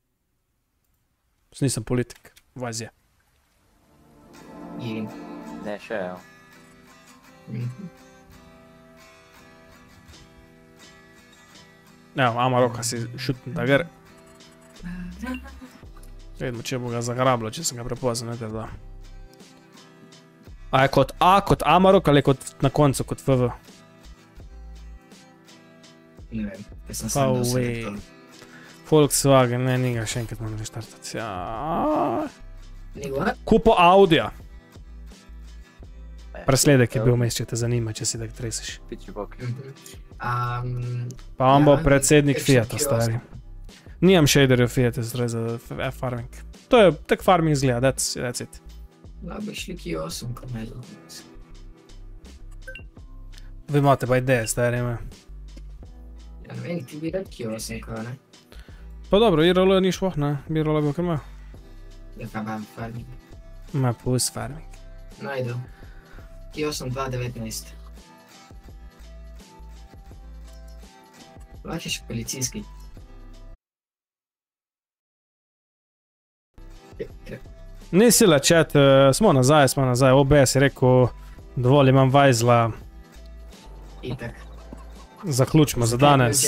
Jaz nisem politik, vaz je. Je. Ne, še, ja. Mhm. Ja, Amaroka si šutni da gre. Vidimo, če bo ga zagrabilo, če sem ga prepoznal, ne ter da. A je kot A, kot Amarok ali kot na koncu, kot F V? Ne vem, jaz sem Pa sam dal ue. selektor. Volkswagen, ne, njega še enkrat moram reštartati. Ja. Njegova? Kupo Audija. Ne. Presledek je bil vmes, če te zanima, če si tako treseš. Piči bok. Mhm. Um, Pa on bo Ja, predsednik kakšen Fiata, kiosk. stari. Nimam shaderjev Fiata, zdaj za f- farming. To je, tak farming zgleda, that's, that's it. no, bi šli ki osem komelov. Vi imate pa ideje, stari me. Ja, ne vem, ti bi rad ki osem, ko ne? Pa dobro, I-rolo ni šlo, ne? B-rolo je bil kar ima. Ja, pa vam farming. Ma plus farming. Najdu. Ki osem dva devetnajst. Lahko je še policijski. Ni sila, chat, uh, smo nazaj, smo nazaj. O B S je rekel, dovolj imam vajzla, Itak. zaključimo za danes.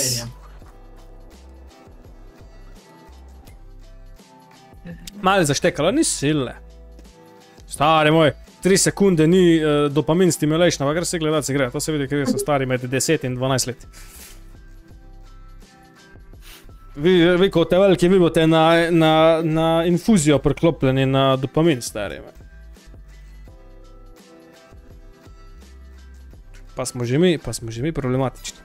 Malo zaštekalo, ni sile. Stari moj, tri sekunde ni uh, dopamin stimulation, ampak gre se gledati, se gre. To se vidi, ker so stari med deset in dvanajst let. Vi, vi kot te veliki, vi boste na, na, na infuzijo priklopljeni na dopamin, stari. Pa smo že mi, pa smo že mi problematični.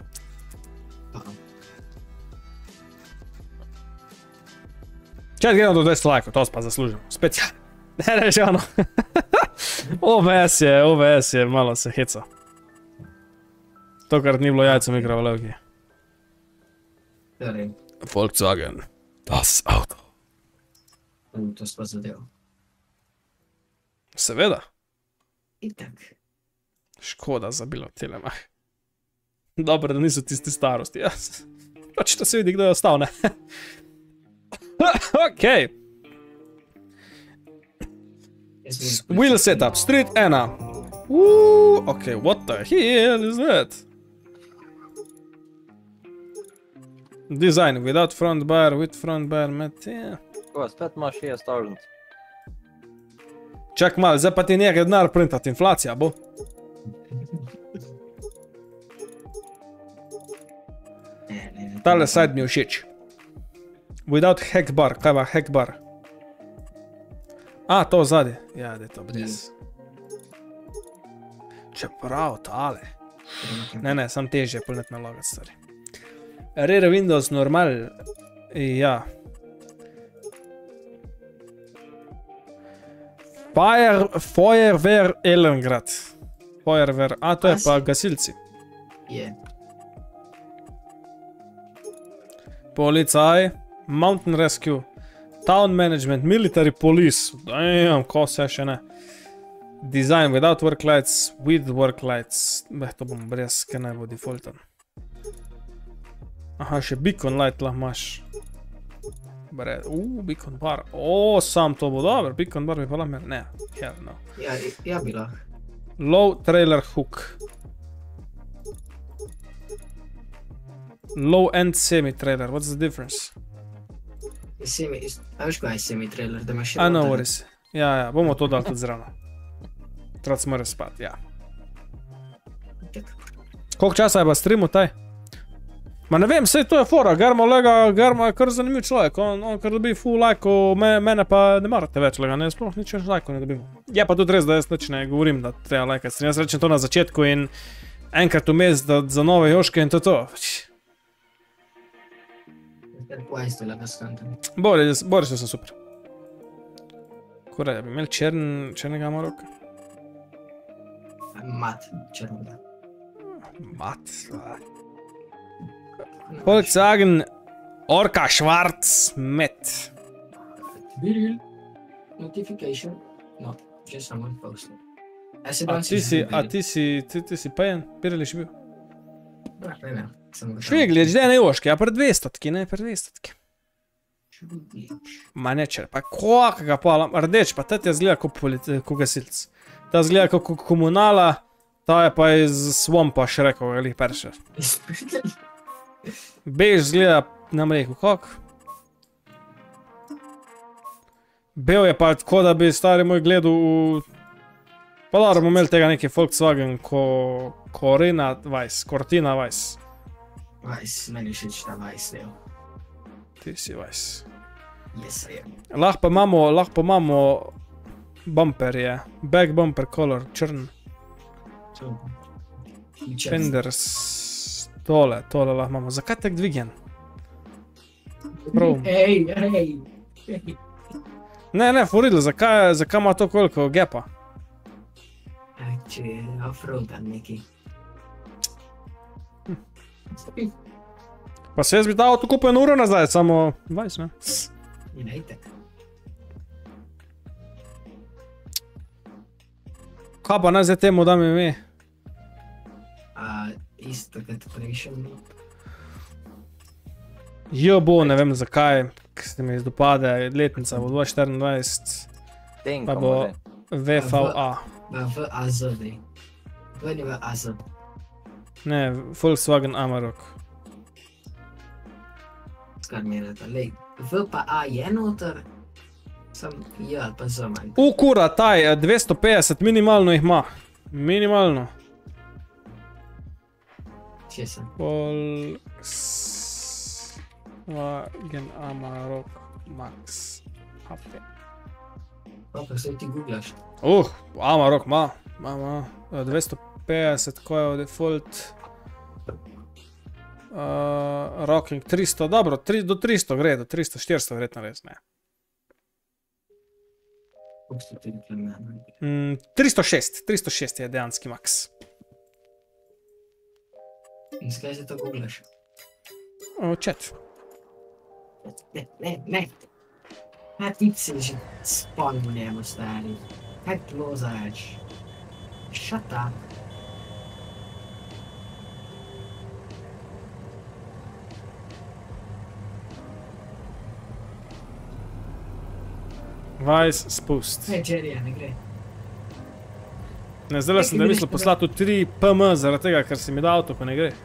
Če gledam do dvajset lajkov, to pa zaslužim. Spet ja. Ne, ne, že ono. O B S je, O B S je, malo se heca. Tokrat ni bilo jajca v mikrovalovki. Torej, Volkswagen, das Auto. v to smo zadev. Seveda, Itak. škoda za bilo telemah. Dobro, da niso tisti starosti, jaz. Pač to se vidi, kdo je ostal, ne? Okej. Jaz bi- Wheel setup, street ena. Ooh, okay, what the hell is that? Design without front bar, with front bar, mat, yeah. Ko, spet imaš šest tisoč. Čak malo, zdaj pa ti nekaj denar printati, inflacija bo. Tale side mi je všeč. Without hack bar, kaj pa hack bar? A, to zadaj. Ja, da je to brez. Čeprav, tale. Ne, ne, sam težje polnet nalogati, stari. Rear Windows normal, ja. Fire, Feuerwehr Ellengrad. Feuerwehr, a to je pa gasilci. Je. Policaj, Mountain Rescue, Town Management, Military Police, damn, ko se še ne. Design without work lights, with work lights, beh, to bom brez, ker naj bo defaultan. Aha, še beacon light lahko imaš. Bre, uuu, beacon bar, o, sam to bo dobro, beacon bar bi pa lahko imel, ne, hell no. Ja, ja bi lahko. Low trailer hook. Low end semi trailer, what's the difference? Semi, a veš kaj je semi trailer, da imaš še A, no noter? worries. Ja, ja, bomo to dali tudi zravno. Trac mora spati, ja. Koliko časa je pa streamu taj? Ma ne vem, sej to je fora, Germo lega, Germo je kar zanimiv človek, on, on kar dobi full lajkov, me, mene pa ne marate več lega, ne, sploh nič več lajkov ne dobimo. Je pa tudi res, da jaz nič ne govorim, da treba lajkati stream, jaz rečem to na začetku in enkrat vmes, da za nove joške in to to. Boris, Boris sem super. Kore, bi imeli črn, črnega Maroka? Mat, črnega. Mat. Volkswagen Orca Schwarz Met. Biril, notification, no, just someone posted. A se A danes ti si, a ti si, ti, ti si pajen, pirali še bil? Ne, ne, sem ga Šviglič, da ne joške, a pred dvestotki, ne, pred dvestotki. Šviglič. Ma nečer, pa kakega pa, rdeč, pa ta ti zgleda kot ko gasilc. Ta zgleda kot komunala, ta je pa iz Swampa Shrekov, ali perše. Bež zgleda, nam rekel, kak? Bel je pa tako, da bi stari moj gledal v... Pa dobro, bomo imeli tega neki Volkswagen Cortina Weiss, Cortina Weiss. Weiss, meni všeč ta Weiss del. Ti si Weiss. Yes, I am. Lahko pa imamo, lahko pa imamo bumperje, back bumper color, črn, So, features. fenders, tole, tole lahko imamo. Zakaj tak dvigen? Prav. Hej, hej, hej. Ne, ne, furidl, zakaj, zakaj ima to koliko gepa? Če je off-roadan neki. Pa se jaz bi ta avto kupil eno uro nazaj, samo dvajset, ne? In itek. Kaj pa naj zdaj temu dam ime? A, isto kot prejšnji. J bo, ne vem zakaj, ker se mi dopade, letnica bo dva tisoč štiriindvajset, Tenko pa bo more. V V A. V A Z, dej. V ni V A Z. Ne, Volkswagen Amarok. Skar menjata, lej. V pa A je noter, sam J ali pa Z manj. U, kura, taj, dvesto petdeset, minimalno jih ima. Minimalno. Če sem. Volkswagen Amarok Max H P. Pa pa se ti googlaš. Uh, Amarok ima, ima, ima, dvesto petdeset, ko je v default. Uh, Rocking tristo, dobro, tri, do tristo gre, do tristo, štiristo verjetno res, ne. Kako ste ti rekli meni? Mm, tristo šest, tristo šest je dejanski max. In skaj se to googlaš? O, chat. Ne, ne, ne. Kaj ti se že spomnil v njemu, stari? Kaj plozač? Shut up. Vice spust. Ne, Jerry, ne gre. Ne, zdaj sem da mislil poslati v tri P M zaradi tega, ker si mi da avto, ko ne gre.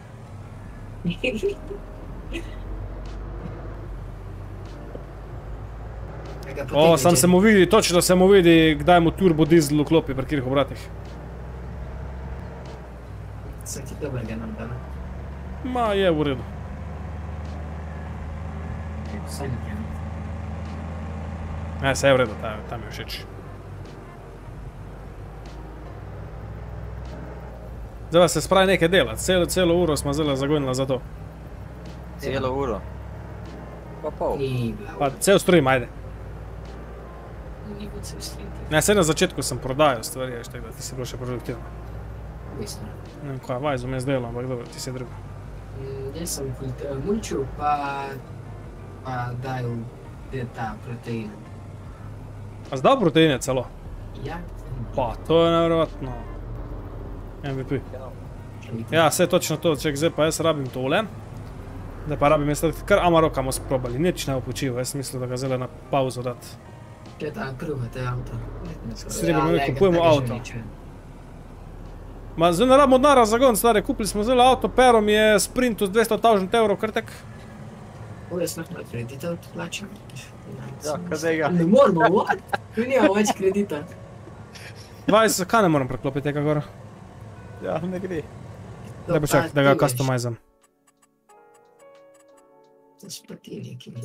O, sam se mu vidi, točno se mu vidi, kdaj mu turbo dizel vklopi pri katerih obratih. Sem ti dobrega nam dana. Ma, je v redu. Vsaj nekaj. Ne, se je v redu, tam mi je všeč. Zdaj se spravi nekaj delati, celo, celo uro smo zdaj zagonila za to. Celo uro. Pa pol. Ni bila Pa cel stream, ajde. ni bil cel stream. Ne, se na začetku sem prodajal stvari, veš, tako da ti si bilo še produktivno. Mislim. Ne vem, kaj, vajzo me zdelo, ampak dobro, ti si drugo. Jaz sem mulčil, pa pa dajal ta protein. A zdal proteine celo? Ja. Pa, to je nevjerovatno. M V P. Ja, vse točno to, ček, zdaj pa jaz rabim tole. Zdaj pa rabim jaz kar Amarokamo sprobali, nič ne bo počival, jaz mislim, da ga zdaj na pauzo dati. Če je ta kruha, te avto. Srebrno, mi kupujemo avto. Ma, zdaj ne rabimo denarja za gon, stare, kupili smo zdaj avto, pero mi je sprint z dvesto tisoč evrov, kar tek. Ovo jaz lahko na kredita odplačam. Ja, kaj zdaj ga? Ne moramo, what? Tu nima več kredita. dvajset, kaj ne moram preklopiti tega gora? Ja, ne gre. Daj počak, da ga customizam. To so pa ti neki.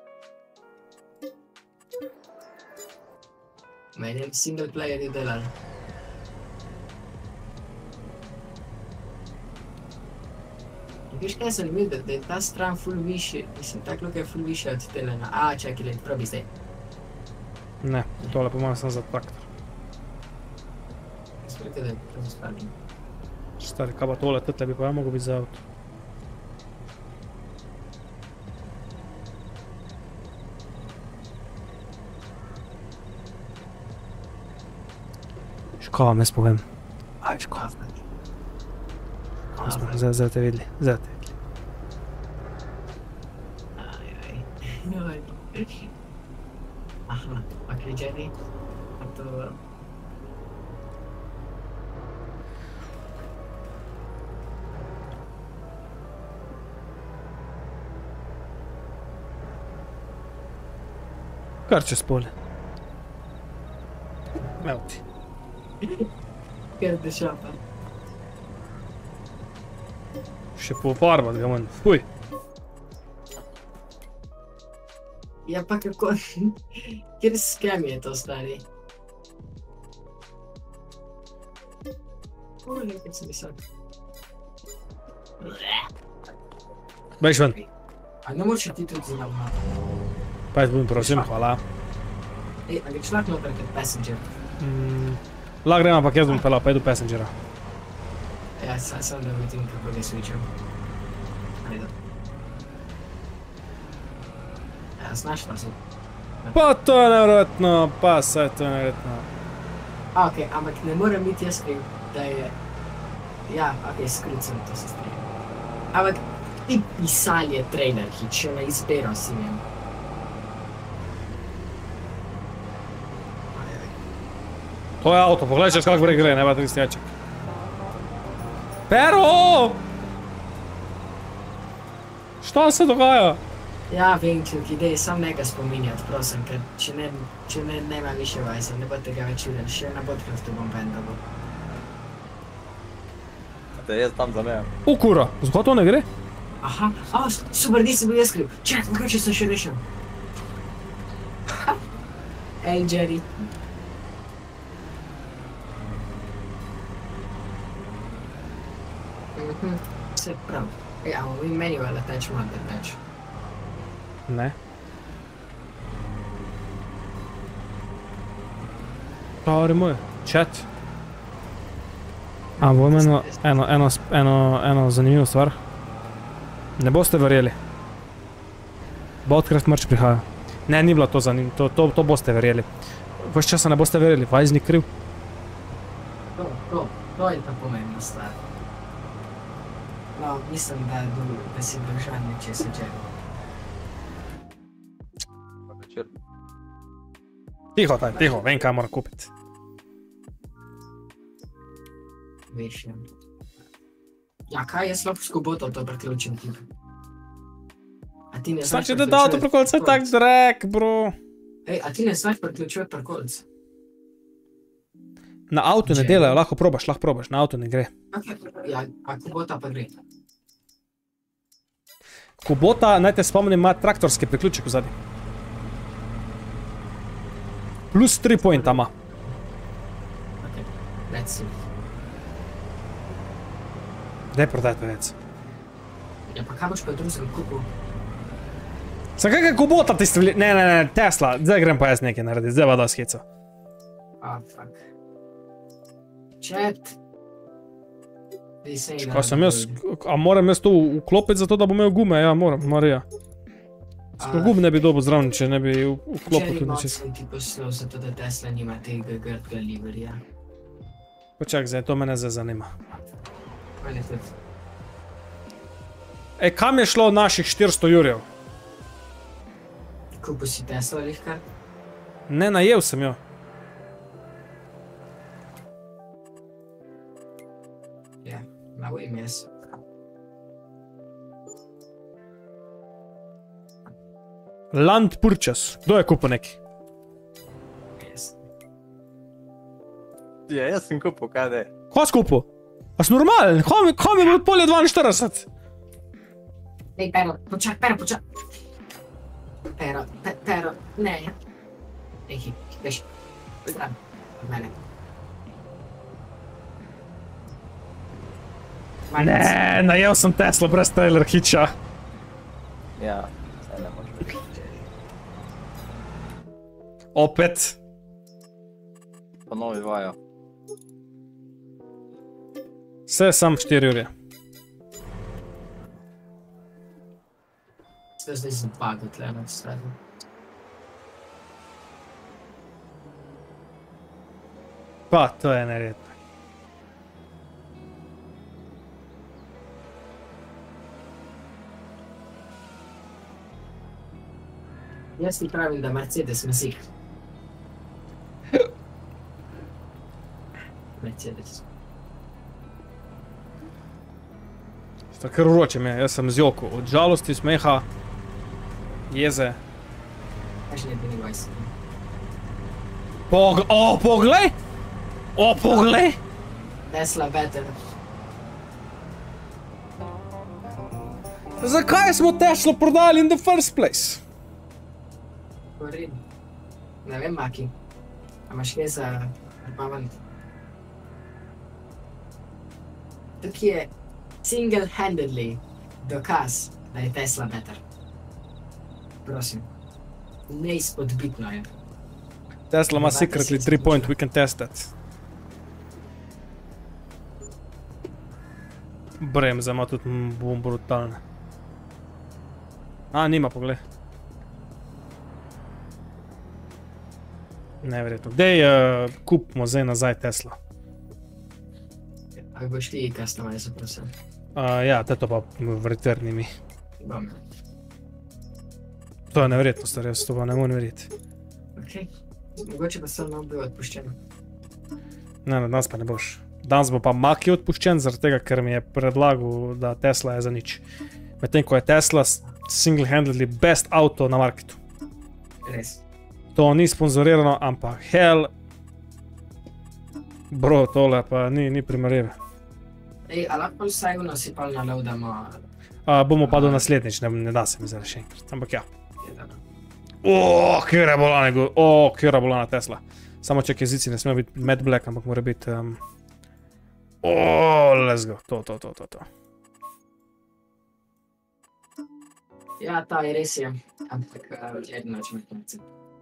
Meni single playerji delali. Viš kaj sem videl, da je ta stran ful višji, mislim, tako je ful višji od tele na... A, čakaj, let, probi zdaj. Ne, tole po mojem sem za traktor. Sprejte, da je to spravim. Stari, kaj pa tole, tete bi pa ja mogo biti za avto. Škoda vam jaz povem. Aj, škoda. Zdaj, zdaj te videli, zdaj te videli. Aj, aj. Joj. Aha, ok, Jenny. A to... Kar čez pole. Evo ti. Kjer te šapa. Še pofarbat ga manj. Fuj. Ja pa kako... Kjer skem je to, stari? Ule, kaj sem mislil. Bejš ven. A ne moče ti tudi znamo. Pa jaz budem prosim, hvala. Ej, a greš lahko noter kot passenger? Mm, lahko grem, ampak jaz bom pelal, pa jedu passengera. Ja, sam sam da vidim kako ga switcham. Ajde. Ja, znaš pa se. Pa to je nevjerojatno, pa saj to je nevjerojatno. A, okej, ampak ne morem biti jaz kriv, da je... Ja, okej, skrucam, to se strinjam. Ampak ti pisal je trainer, ki če ne izbero si njem. To je avto, pogledaj čez kak breg gre, ne pa tristi jaček. Pero! Šta se dogaja? Ja, vem, čuki, dej, sam nekaj spominjati, prosim, ker če ne, če ne, nema više vajsa, ne bo tega več videl, še na Podcraftu bom pendal. Te jaz tam za me. U kura, zgod to ne gre? Aha, a, super, nisem bil jaz kriv. Čak, mogoče sem še rešil. Ej, Jerry. Mhm, vse prav. Ej, a bomo mi manual attachment attach. Ne. Stari moj, chat. A, bom eno, eno, eno, eno, eno zanimivo stvar. Ne boste verjeli. Podcraft merch prihaja. Ne, ni bilo to zanimivo, to, to, to boste verjeli. Ves časa ne boste verjeli, Vajz ni kriv. To, to, to je ta pomembna stvar. No, mislim, da, da si držan nečesa Jerry. Večer. Tiho, taj, tiho, vem kaj moram kupiti. veš, ja. Ja, kaj jaz lahko s Kuboto to priključim ti? A ti ne znaš Znači, da da avto prekolc je tak drag, bro. Ej, a ti ne znaš priključivati prekolc? Na avtu ne Če- delajo, lahko probaš, lahko probaš, na avtu ne gre. Ja, a Kubota pa gre. Kubota, naj te spomnim, ima traktorski priključek v zadnji. Plus tri pointa ima. Ok, let's see. Daj prodaj to vec. Ja, pa kaj boš pa drugem kupil? Sa kakaj Kubota ti stavlja? Ne, ne, ne, Tesla, zdaj grem pa jaz nekaj narediti, zdaj vada skico. Ah, fuck. Chat. They say Kaj sem jaz, a moram jaz to vklopiti zato, da bom imel gume? Ja, moram, Marija. Sploh gum ne bi dobil zraven, če ne bi vklopil tudi Cherry nečes. sem ti poslal, zato da Tesla nima tega grdega liverja. Počak, zdaj, to mene zdaj zanima. Mene tudi. Ej, kam je šlo naših štiristo jurjev? Kupil si Tesla ali kar? Ne, najel sem jo. Ja, na way mess. Land purchase. Kdo je kupil neki? Yes. Ja, jaz sem kupil, kaj da je. Kaj si kupil? A si normalen? Kaj mi, kaj mi je bilo polje dvainštirideset? Ej, Pero, počak, Pero, počak. Pero, pe, Pero, ne. Ej, veš, stran od mene. Ne, najel sem Tesla brez trailer hitcha. Ja, saj ne moreš biti. Opet. Ponovi vajo. Vse sam štiri jurje. Sve zdaj zapadlo tle na sredo. Pa, to je neredno. Jaz ti pravim, da Mercedes mesih. Mercedes. Sta kar vroče mi je, jaz sem z joko. Od žalosti, smeha, jeze. Kaj ne bi vajs. Pog... O, poglej! O, poglej! Tesla better. Zakaj smo Teslo prodali in the first place? Pored. Ne vem, Maki. A imaš kaj za prepavan? Tukaj je single-handedly dokaz, da je Tesla better. Prosim. Neizpodbitno je. Tesla ima secretly three point, we can test that. Bremza ima tudi bom brutalne. A, nima, poglej. Neverjetno. Dej, uh, kupimo zdaj nazaj Tesla. Ako boš ti customize, prosim. Uh, ja, te to pa v returni mi. Bom. To je neverjetno, star, jaz to pa ne morem verjeti. Ok. Mogoče pa sem nam bil odpuščen. Ne, ne, danes pa ne boš. Danes bo pa Maki odpuščen, zaradi tega, ker mi je predlagal, da Tesla je za nič. Medtem ko je Tesla single-handedly best auto na marketu. Res. To ni sponzorirano, ampak hell... Bro, tole pa ni, ni primerljive. Ej, a lahko vsaj vno si pa naloadamo? Uh, bomo pa do naslednjič, ne, ne da se mi zdaj še enkrat, ampak ja. Je dobro. Oooo, kjera bolana, go- o, kjera bolana Tesla. Samo ček jezici ne smejo biti matte black, ampak mora biti... Um... Oooo, let's go, to, to, to, to, to. Ja, ta je res je. Ampak uh, jedno če me konci.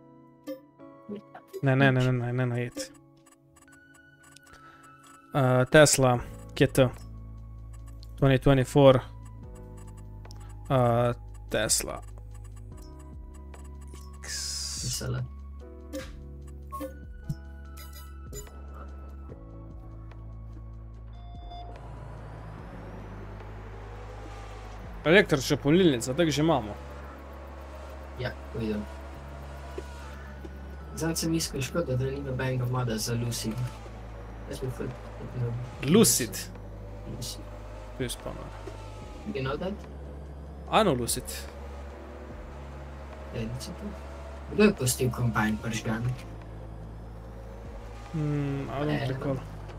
Ne, ne, ne, ne, ne, ne, ne, jed. Uh, Tesla, kje je to? twenty twenty-four. Uh, Tesla. Vesela. Električna polnilnica, tako že imamo. Ja, vidim. Zdaj sem iskal škoda, da ni nobenega moda za Lucy. Jaz bi ful. Lucid. Lucid. Bil spomnil. You know that? Ano Lucid. Recite. Kdo je pustil kombajn pržgan? Hmm, I don't Eh, recall.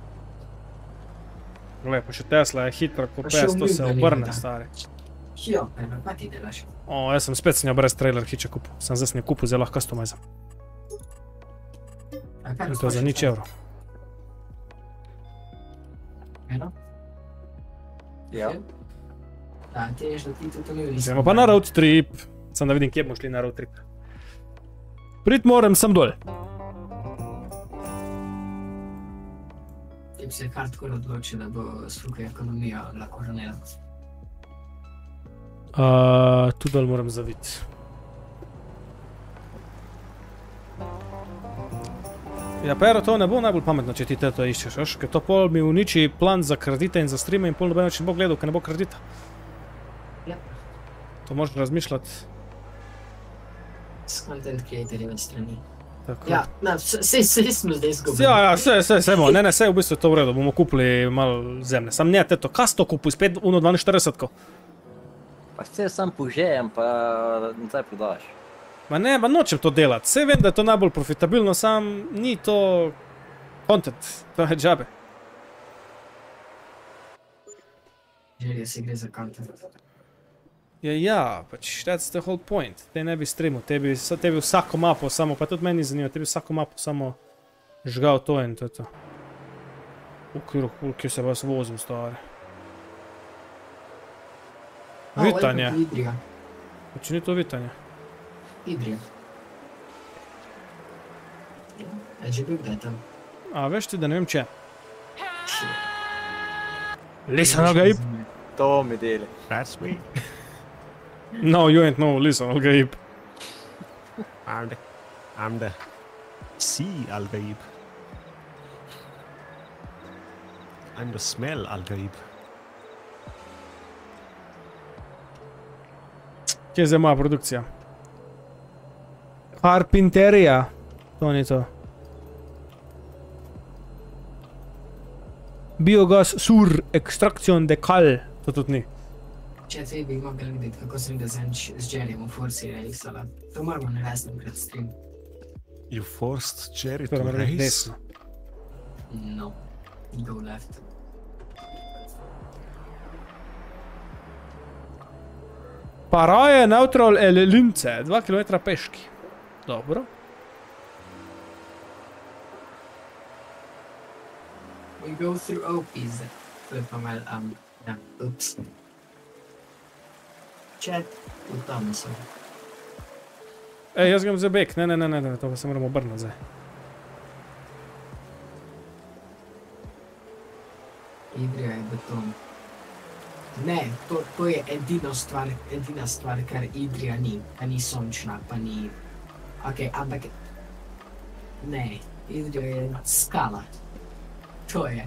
Glej, pa še Tesla je hitra ko Pa še pes, to se umil, obrne, da. stari. Jo, eno, pa ti delaš. O, jaz sem spet s njo brez trailer hiča kupil. Sem zdaj s njo kupil, zdaj lahko customizam. A kaj In to za nič evrov. Eno? Ja. Da, ti ješ, da ti tudi umil. Gremo pa na road trip. Sem da vidim, kje bomo šli na road trip. Prit moram sem dol. Ti bi se hardcore odločil, da bo sluhaj ekonomijo lahko ranela. Uh, tu dol moram zaviti. Ja, pero to ne bo najbolj pametno, če ti te to iščeš, veš, ker to pol mi uniči plan za kredite in za streame in pol noben več ne bo gledal, ker ne bo kredita. Ja. To moraš razmišljati. S content creatorjeve strani. Tako. Ja, na, sej, sej smo zdaj izgubili. Ja, ja, vse, vse, vse, ne, ne, vse v bistvu je to v redu, bomo kupili malo zemlje. Sam ne, teto, kas to kupuj, spet uno dvainštiridesetko? Pa se sam požejem, pa nazaj prodaš. Ma ne, ma nočem to delati, vse vem, da je to najbolj profitabilno, sam ni to content, to je džabe. Želje se gre za content. Ja, ja, pač, that's the whole point. Te ne bi streamal, tebi, tebi vsako mapo samo, pa tudi meni zanima, tebi vsako mapo samo žgal to in to je to. V okviru hulke se vas vozim, stvari. Vitanje. O, Idrija. Pač ni to vitanje. Idrija. Ja, a že bil kdaj tam? A, veš ti, da ne vem če. Listen, Al-Gaib. To mi deli. That's me. No, you ain't no listen, Al-Gaib. I'm the, I'm the sea Al-Gaib. I'm the smell Al-Gaib. Kje je zdaj moja produkcija? Carpinterija. To ni to. Biogas sur extraction de cal. To tudi ni. Če te bi mogli videti, kako sem ga z Jerryjem v Forci rejsala. To moramo narediti enkrat stream. You forced Jerry to To mora biti race? desno. No. Go left. Paraje neutral el Lince, dva kilometra peški. Dobro. We go through Opis. To je pa mal, um, ja, ups. Chat, v tam sem. Ej, jaz grem za bek, ne, ne, ne, ne, ne, to pa se moramo obrniti zdaj. Idrija je beton. Ne, to, to je edino stvar, edina stvar, kar Idrija ni. Pa ni sončna, pa ni... Ok, ampak... Ne, Idrija je skala. To je.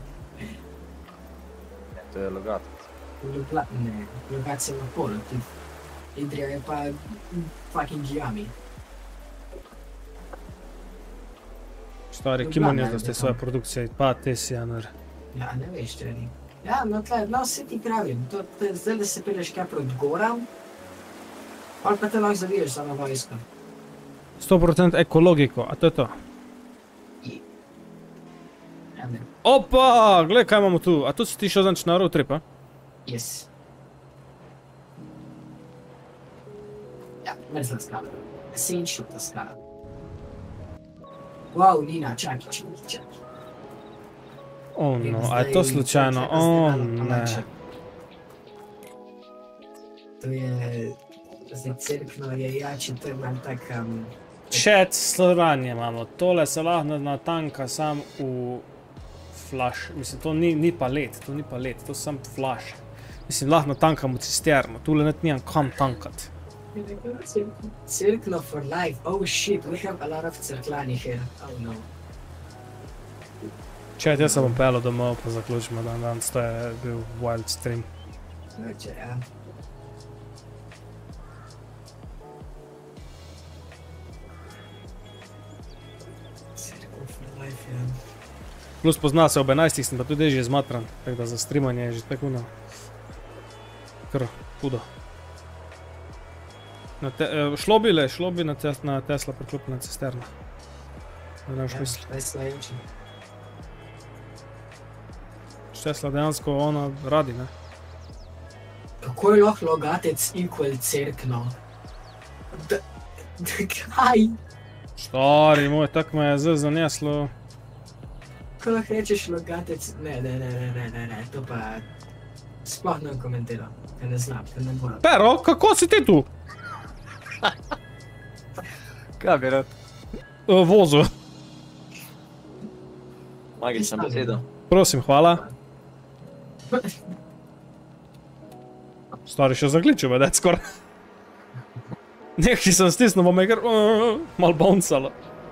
To je logatic. Lugla... Ne, Lugac je na polu, ti... Idrija je pa... fucking Giami. Stari, ki manj da ste svoje produkcije, pa te si, Janar. Ja, ne veš, če ni. Ja, no tle, no se ti pravim, to, to, zdaj da se peleš kaj proti goram, ali pa te lahko zaviješ za na vojsko. sto procent ekologiko, a to je to. Ja, ne. Opa, glej kaj imamo tu, a tu si ti šel zanč na road trip, a? Yes. Ja, mrzla skala. Senčita skala. Wow, Nina, čaki, čaki, čaki. Oh no, a je to slučajno? Oh ne. To je... Zdaj crkno je jači, to je manj tak... Um, Chat sloranje imamo, tole se lahko natanka sam v flash, mislim, to ni, ni palet, to ni palet, to sam flash. Mislim, lahko natankamo cisterno, tule net nimam kam tankat. Cirkno for life, oh shit, we have a lot of crklani here, oh no. Chat, jaz se bom pelil domov, pa zaključimo dan danes, to je bil wild stream. Noče, ja. Circle for life, ja. Plus pozna se ob enajstih, sem pa tudi že zmatran, tako da za streamanje je že tako no. Kar hudo. Na te, eh, šlo bi le, šlo bi na, tes, na Tesla priklopljena cisterna. Da ne boš mislil. Tesla je učen. Tesla dejansko ona radi, ne? Kako je lahko logatec equal cerkno? Da, da, kaj? Stari moj, tako me je zdaj zaneslo. Kako lahko rečeš logatec? Ne, ne, ne, ne, ne, ne, ne, to pa sploh ne komentiram, ker ne znam, ker ne moram. Pero, kako si ti tu? Kaj bi rad? Uh, vozu. Magična beseda. Prosim, hvala. Stari še zaključil, vedeti skoraj. Nekaj sem stisnil, bo me kar uh, mal bouncalo.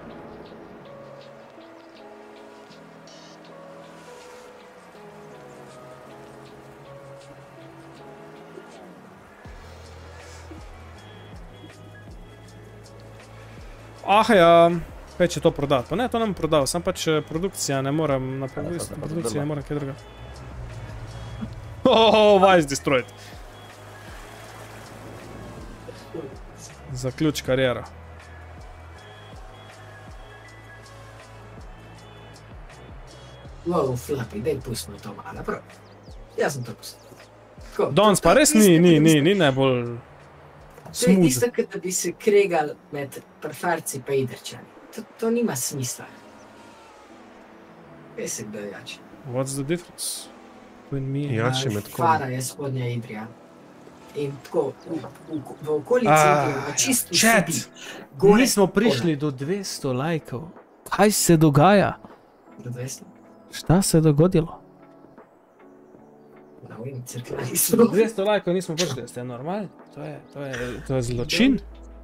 Ah ja, peč je to prodati. Pa ne, to nam prodal, sam pač produkcija ne morem napraviti, produkcija ne morem kaj druga. Oh, Vice Destroyed. Zaključ karijero. Wow, Flappy, daj pustimo to malo, prav. Jaz sem to pustil. Danes pa res ni, ni, ni, ni najbolj To je smooth. tisto, kot da bi se kregal med prfarci pa idrčani. To, to nima smisla. Kaj se kdo jače? What's the difference between me and... Jači med kom. Fara je spodnja Idrija. In tako, v, v, v okolici Ah, Idrije, v čisto chat. sebi. Gore, Nismo prišli do dvesto lajkov. Kaj se dogaja? Do dvesto. Šta se je dogodilo? Na vem, crkljali smo. dvesto lajkov nismo prišli, ste normalni? To je, to je, to je zločin.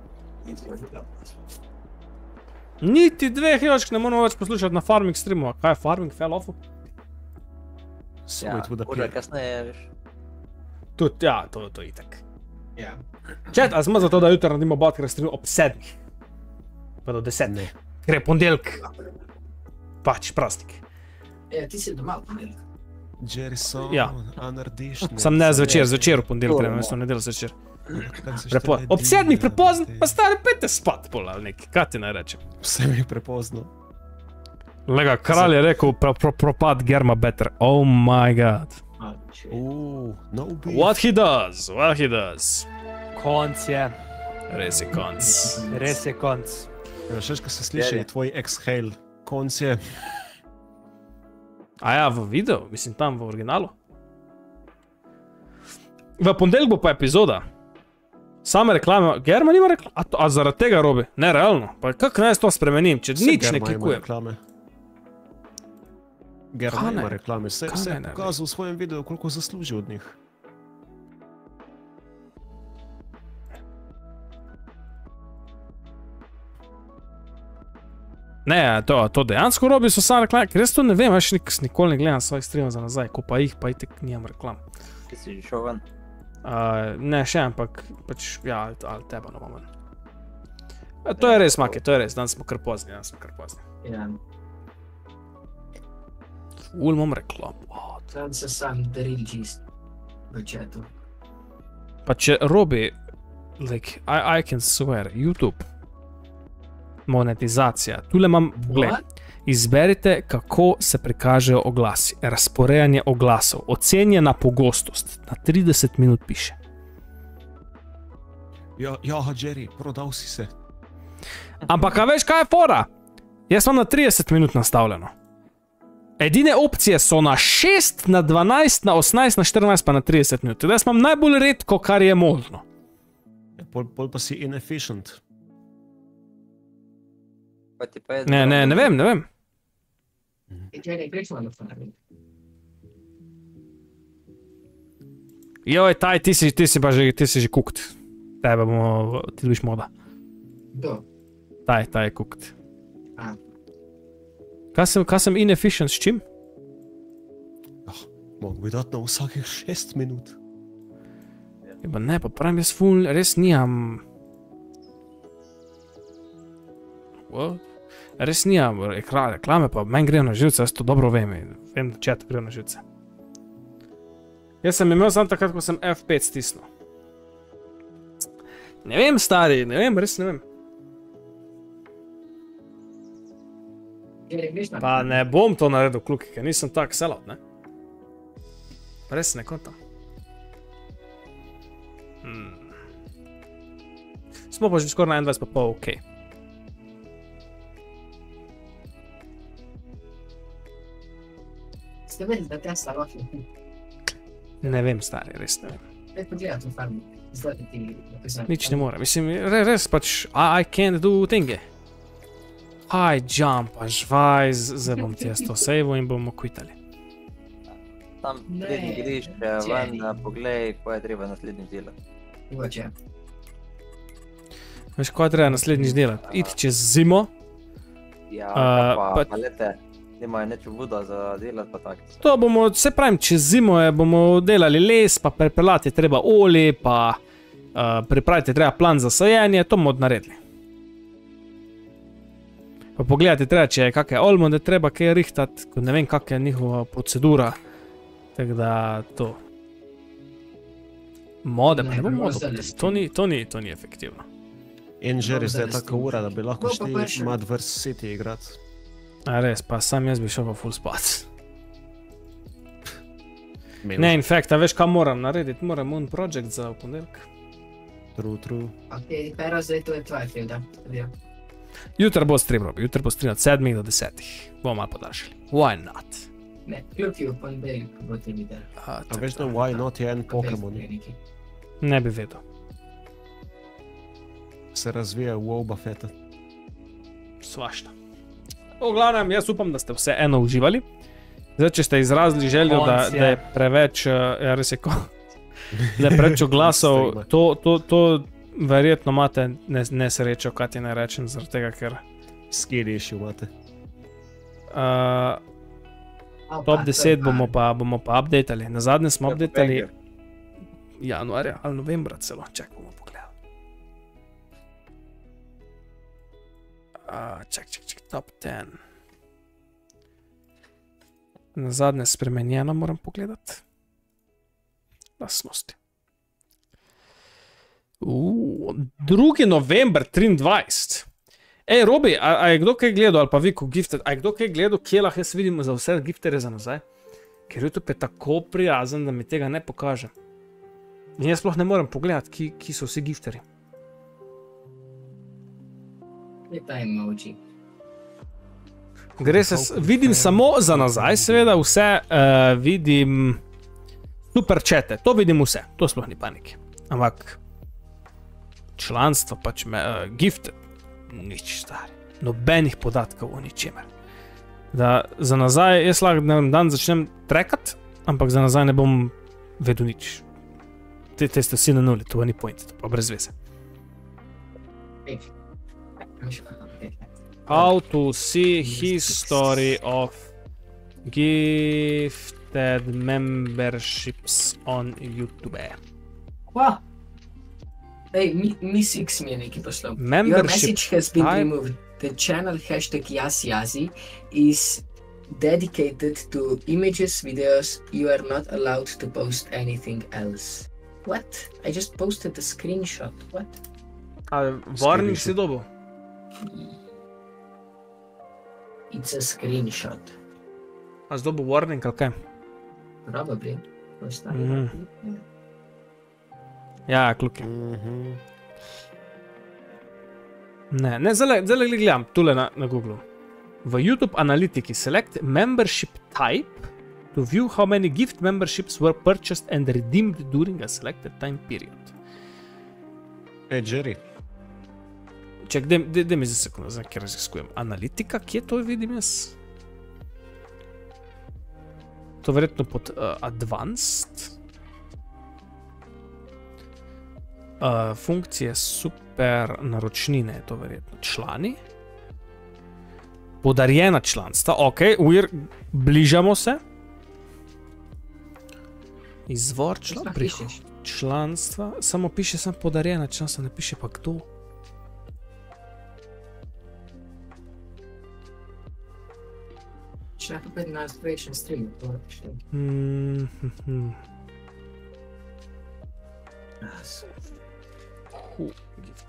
Niti dveh jočk ne moramo več poslušati na farming streamu. Kaj je farming fell offu? Sweet with a ura pig. kasneje, veš. Tudi, ja, to, to je itak. Ja. Čet, a smo za to, da jutro naredimo bot, ker stream ob sedmih. Pa do deset. Ne. Ker je ponedeljek. Pač, praznik. Ja, ti si doma v ponedeljek. Jerison, Ja. a narediš ne. Sam ne zvečer, zvečer v ponedeljek, To, gremo, no. jaz sem nedelj zvečer. Kako se Prepo šteje ob sedmih dni, prepozno, te- pa stari pete spat pol ali nekaj, kaj ti naj rečem? Vse mi je prepozno. Lega, kralj je rekel, pro, pro, propad Germa better. Oh my god. A, če- Uuu, no beef. What he does, what he does. Konc je, Res je konc. res je konc. Ja, Všeš, ko se sliši, Je, je. je tvoj exhale. Konc je. A ja, v videu, mislim tam v originalu. V ponedeljek bo pa epizoda. Same reklame, Germa nima reklame, a, to- a zaradi tega robi? Ne, realno. Pa kako naj jaz to spremenim, če Vse nič Germa ne ima klikujem? reklame. Germa Kaj ima naj? reklame, vse, Kaj vse je naj naredi? pokazal v svojem videu, koliko zasluži od njih. Ne, to, to dejansko robi, so same reklame, ker jaz to ne vem, jaz nik, nikoli ne gledam svojih streamov za nazaj, ko pa jih, pa itek nimam reklam. Ti si že šel ven. Uh, ne še, ampak pač, ja, ali teba ne bomo. E, to je res, Maki, to je res, danes smo kar pozni, danes smo kar pozni. Ja, Ful imam reklam. Oh, tam se sam drill čist v chatu. pa če robi, like, I, I can swear, YouTube, monetizacija, tule imam, poglej, What? izberite, kako se prikažejo oglasi, razporejanje oglasov, ocenjena pogostost, na trideset minut piše. Ja, ja, Jerry, prodal si se. Ampak, a veš, kaj je fora? Jaz sem na trideset minut nastavljeno. Edine opcije so na šest, na dvanajst, na osemnajst, na štirinajst, pa na trideset minut. Tudi jaz imam najbolj redko, kar je možno. Ja, pol, pol pa si inefficient. Pa ti pa je... Ne, ne, ne vem, ne vem. Če ne prečemo na farming. Joj, taj, ti si, ti si pa že, ti si že cooked. Tebe bomo, ti dobiš moda. Kdo? Taj, taj je cooked. A. Kaj sem, kaj sem inefficient s čim? Mogu bi dati na vsakih šest minut. Ja, pa ne, pa pravim, jaz ful, res nijam... What? Res nija ekra- reklame, pa meni grejo na živce, jaz to dobro vem. in Vem, da chat grejo na živce. Jaz sem imel samo takrat, ko sem F pet stisnil. Ne vem, stari, ne vem, res ne vem. Ker greš na Pa ne bom to naredil kluki, ker nisem tak sellout, ne? Res ne kontam. Hmm. Smo pa že skoraj na enaindvajset pa pol, okej. Okay. Ste vedeli, da te staloši. Ne vem, stari, res ne vem. Pet pogledati v farmi. Zdaj ti napisam. Nič ne more, mislim, re, res pač, I, I can't do thingy. High jump, a žvajz, zdaj bom ti jaz to sejvo in bomo kvitali. Tam Ne, pridni grišče, Jerry. ven, da poglej, kaj je treba naslednji delati. Mogoče. Veš, kaj treba naslednjič delati? Iti čez zimo, Ja, A, pa, pa- pa lete, nimajo nič voda za delati, pa tako. to bomo, se pravim, čez zimo je, bomo delali les, pa prepeljati je treba olje, pa uh, pripraviti je treba plan za sajenje, to bomo naredili. Pa pogledati je treba, če je kakšne olmonde treba kaj rihtati, ko ne vem, kakšna je njihova procedura. Tako da to. Mode, pa Ne, ne bom modo, grozdane potesti. to ni, to ni, to ni efektivno. In že res je Dobro, da taka ste- ura, da bi lahko Bo pa šli prišel. Madverse City igrati. A res, pa sam jaz bi šel pa full spat. Meni Ne, in fact, a veš, kaj moram narediti? Moram Moon Project za v ponedeljek. True, true. Ok, pero zdaj to je tvoja krivda. Ja. Jutro bo stream, Robi, jutro bo stream od sedmih do desetih. Bomo malo podaljšali. Why not? Ne, kljub je v ponedeljek, ko bo ti videl. A, A tako veš, da da, Why Not je en Pokémon, ne bi vedel. se razvija v Boba Fetta. Svašta. V glavnem, jaz upam, da ste vseeno uživali. Zdaj, če ste izrazili željo, da, Konc je. da je preveč, uh, ja, res je ko, da je preveč oglasov, Streama. to, to, to verjetno imate ne- nesrečo, kaj ti ne rečem, zaradi tega, ker Skill issue imate. uh, top deset bomo pa, bomo pa updatali. Na zadnje smo Ja, updatali banger. januarja ali novembra celo, čak bomo pogledali. Uh, čak, čak, čak, top deset. Na zadnje spremenjeno moram pogledati. Lasnosti. Uh, drugi november triindvajset. Ej, Robi, a, a je kdo kaj gledal, ali pa vi, ko gifted, a je kdo kaj gledal, kje lahko jaz vidim za vse giftere za nazaj? Ker YouTube je tako prijazen, da mi tega ne pokaže. In jaz sploh ne morem pogledati, ki, ki so vsi gifteri. Je ta emoji. Gre se, s- vidim samo za nazaj, seveda vse uh, vidim super čete, to vidim vse, to sploh ni panike. Ampak članstvo pač me, uh, gifted, nič stari, nobenih podatkov o ničemer. Da za nazaj, jaz lahko na dan začnem trackati, ampak za nazaj ne bom vedel nič. Te, te ste vsi na nuli, to ni point, to pa brez veze. How to see history of gifted memberships on YouTube. Kva? Ej, mi, mi Six mi je nekaj poslal. Your Membership message has been type. removed. The channel hashtag YasYazi is dedicated to images, videos. You are not allowed to post anything else. What? I just posted a screenshot. What? A warning si dobil? It's a screenshot. A si dobil warning ali kaj? Probably. Ostali. Mhm. Ja, kluki. Mhm. Ne, ne, zdaj zdaj gledam tule na, na Google. V YouTube analitiki select membership type to view how many gift memberships were purchased and redeemed during a selected time period. Ej, Jerry, Ček, da mi za sekundu, zdaj kjer raziskujem. Analitika, kje to vidim jaz? To verjetno pod uh, advanced. Uh, funkcije super naročnine je to verjetno. Člani. Podarjena članstva, ok, ujr, bližamo se. Izvor član, Kaj prihod. pišeš? Članstva, samo piše sem podarjena članstva, ne piše pa kdo. lahko petnajst večen stream, to štim. Mm, hm, Who gifted?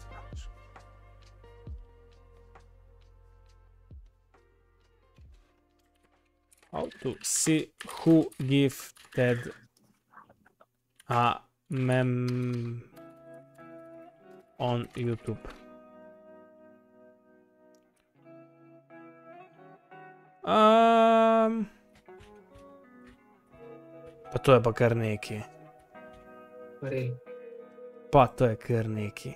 How to see who gifted a mem on YouTube? Um, pa to je pa kar neki. Rej. Pa to je kar neki.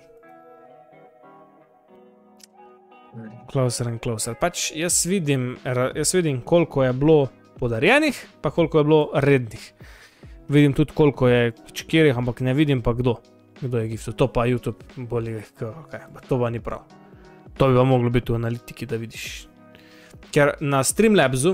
Closer and closer. Pač jaz vidim, ra- jaz vidim, koliko je bilo podarjenih, pa koliko je bilo rednih. Vidim tudi, koliko je čekirih, ampak ne vidim pa kdo. Kdo je giftu. To pa YouTube boli, okay, to pa ni prav. To bi pa moglo biti v analitiki, da vidiš. Ker na Streamlabsu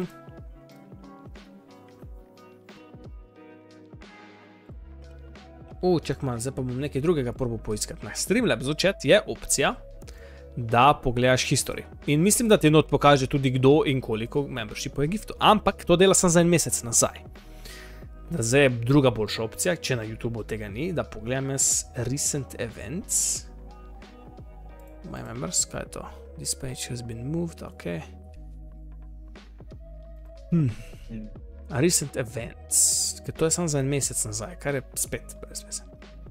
U, čak malo, zdaj pa bom nekaj drugega probal poiskati. Na Streamlabsu chat je opcija, da pogledaš history. In mislim, da ti not pokaže tudi kdo in koliko membershipov je giftu. Ampak to dela sem za en mesec nazaj. Da zdaj je druga boljša opcija, če na YouTubeu tega ni, da pogledam jaz recent events. My members, kaj je to? This page has been moved, ok. Hmm. Recent events, ker to je samo za en mesec nazaj, kar je spet brez veze.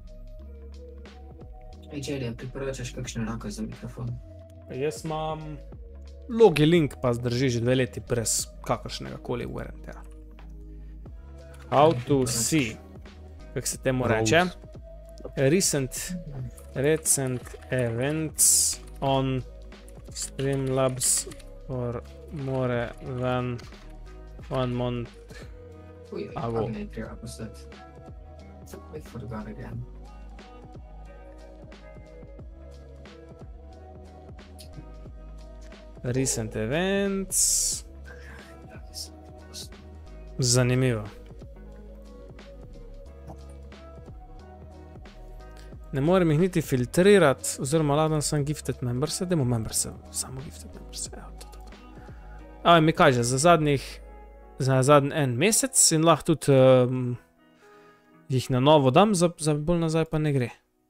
Ej, Jerry, priporočaš kakšno roko za mikrofon? Jaz imam Logi Link, pa zdrži že dve leti brez kakršnega koli wear and tear. How to see, kako se temu reče? Recent, recent events on Streamlabs for more than one month. Uj, Ago. pa mi je treba postati. I forgot again. Recent events. Zanimivo. Ne morem jih niti filtrirati, oziroma ladan sem gifted members, demo members, samo gifted members. Evo, to, to, to. A, mi kaže, za zadnjih, za zadnji en mesec in lahko tudi um, jih na novo dam, za, za bolj nazaj pa ne gre.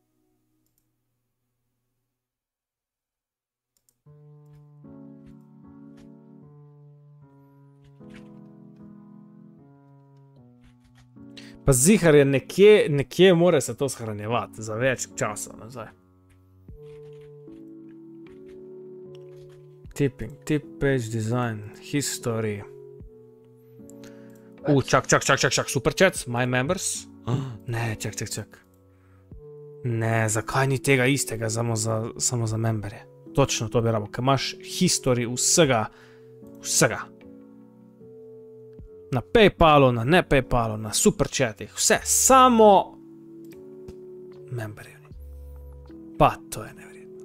Pa zihar je nekje, nekje mora se to shranjevati za več časa nazaj. Tipping, tip page design, history. U, čak, čak, čak, čak, čak, super chats, my members. Ne, čak, čak, čak. Ne, zakaj ni tega istega samo za, samo za memberje? Točno to bi rabo, ker imaš history vsega, vsega. Na PayPalu, na ne PayPalu, na superchatih, vse, samo memberji. Pa to je nevredno.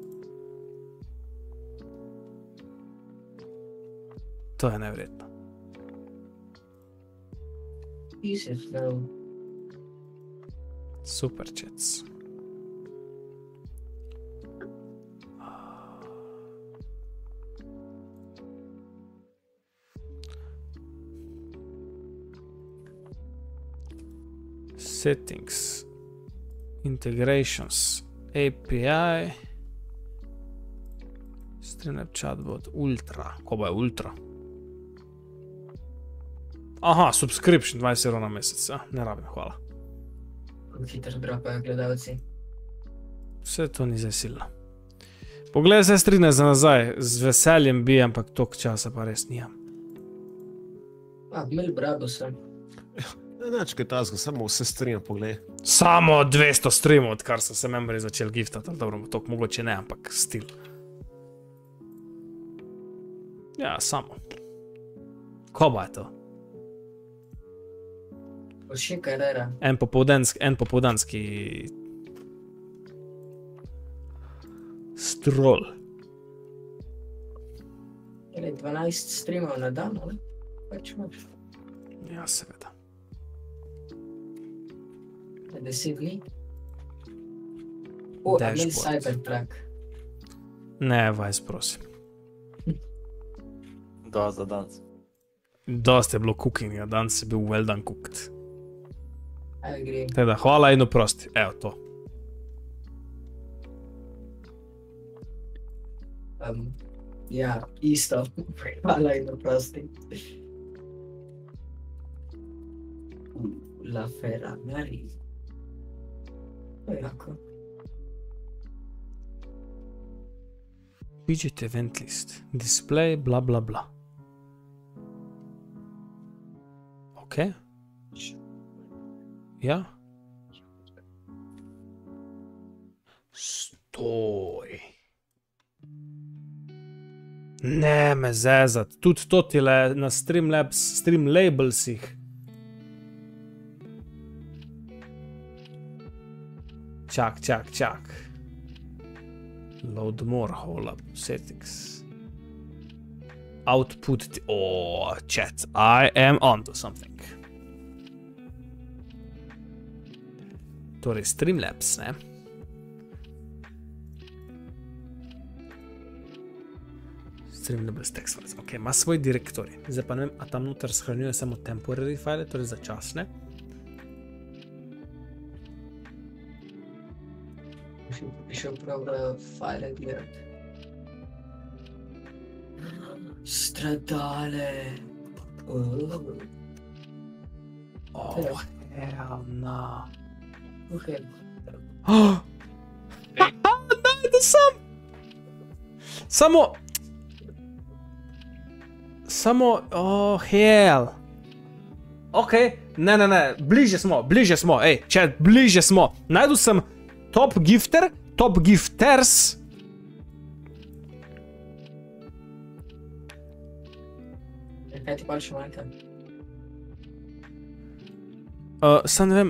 To je nevredno. Easy flow. Superchats. Settings, integrations, A P I, Streamlab chatbot, ultra, ko bo je ultra? Aha, subscription, dvajset evrov na mesec, ja, ne rabim, hvala. Hitro dropajo gledalci. Vse to ni zdaj silno. Poglej se strine za nazaj, z veseljem bi, ampak toliko časa pa res nijam. A, mil brabo sem. Neč kaj tazgo, samo vse stream poglej. Samo dvesto streamov, odkar so se memberi začeli giftati, ali dobro, toliko mogoče ne, ampak stil. Ja, samo. Ko ba je to? Pošika je dera. En popoldanski, en popoldanski strol. Je dvanajst streamov na dan, ali? Pač imaš. Ja, seveda. deset dni. O, a imel Dashboard. Cybertruck. Ne, vajs, prosim. Da, za danes. Dosti je bilo cookinga, danes je bil well done cooked. I agree. Teda, hvala in oprosti. Evo to. Um, ja, isto. Hvala in oprosti. La Ferrari. To je jako. Widget event list. Display, bla bla bla. Ok. Ja. Stoj. Ne me zezat. Tudi to tile na Streamlabs, Streamlabelsih. Čak, čak, čak. Load more, hold up, settings. Output, oh, chat, I am onto something. Torej, Streamlabs, ne? Streamlabs text files, ok, ima svoj direktorij. Zdaj pa ne vem, a tam noter shranjuje samo temporary file, torej začasne. Prišel prav v file gledati. Stradale. Oh, hell no. Ok. Oh! Najde sam! Samo... Samo... Oh, hell. Ok, ne, ne, ne, bliže smo, bliže smo, ej, chat, bliže smo. Najdu sem top gifter, top gifters. Kaj ti pa še manjka? Uh, sam ne vem.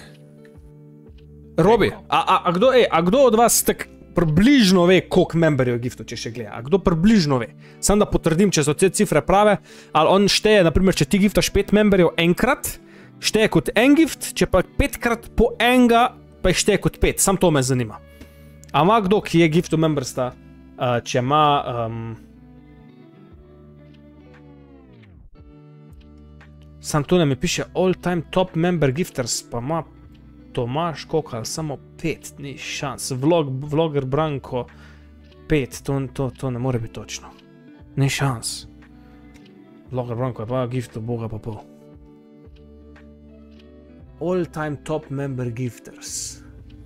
Robi, a, a, a, kdo, ej, a kdo od vas tak približno ve, koliko memberjev je gifto, če še gleda? A kdo približno ve? Sam da potrdim, če so te cifre prave, ali on šteje, naprimer, če ti giftaš pet memberjev enkrat, šteje kot en gift, če pa petkrat po enega, pa jih šteje kot pet. Sam to me zanima. A ima kdo, ki je gifto membersta, uh, če ima... Um, sam tu ne mi piše all time top member gifters, pa ima Tomaš Kokal samo pet, ni šans. Vlog, vloger Branko pet, to, to, to ne more biti točno. Ni šans. Vloger Branko je pa gifto boga pa pol. All time top member gifters.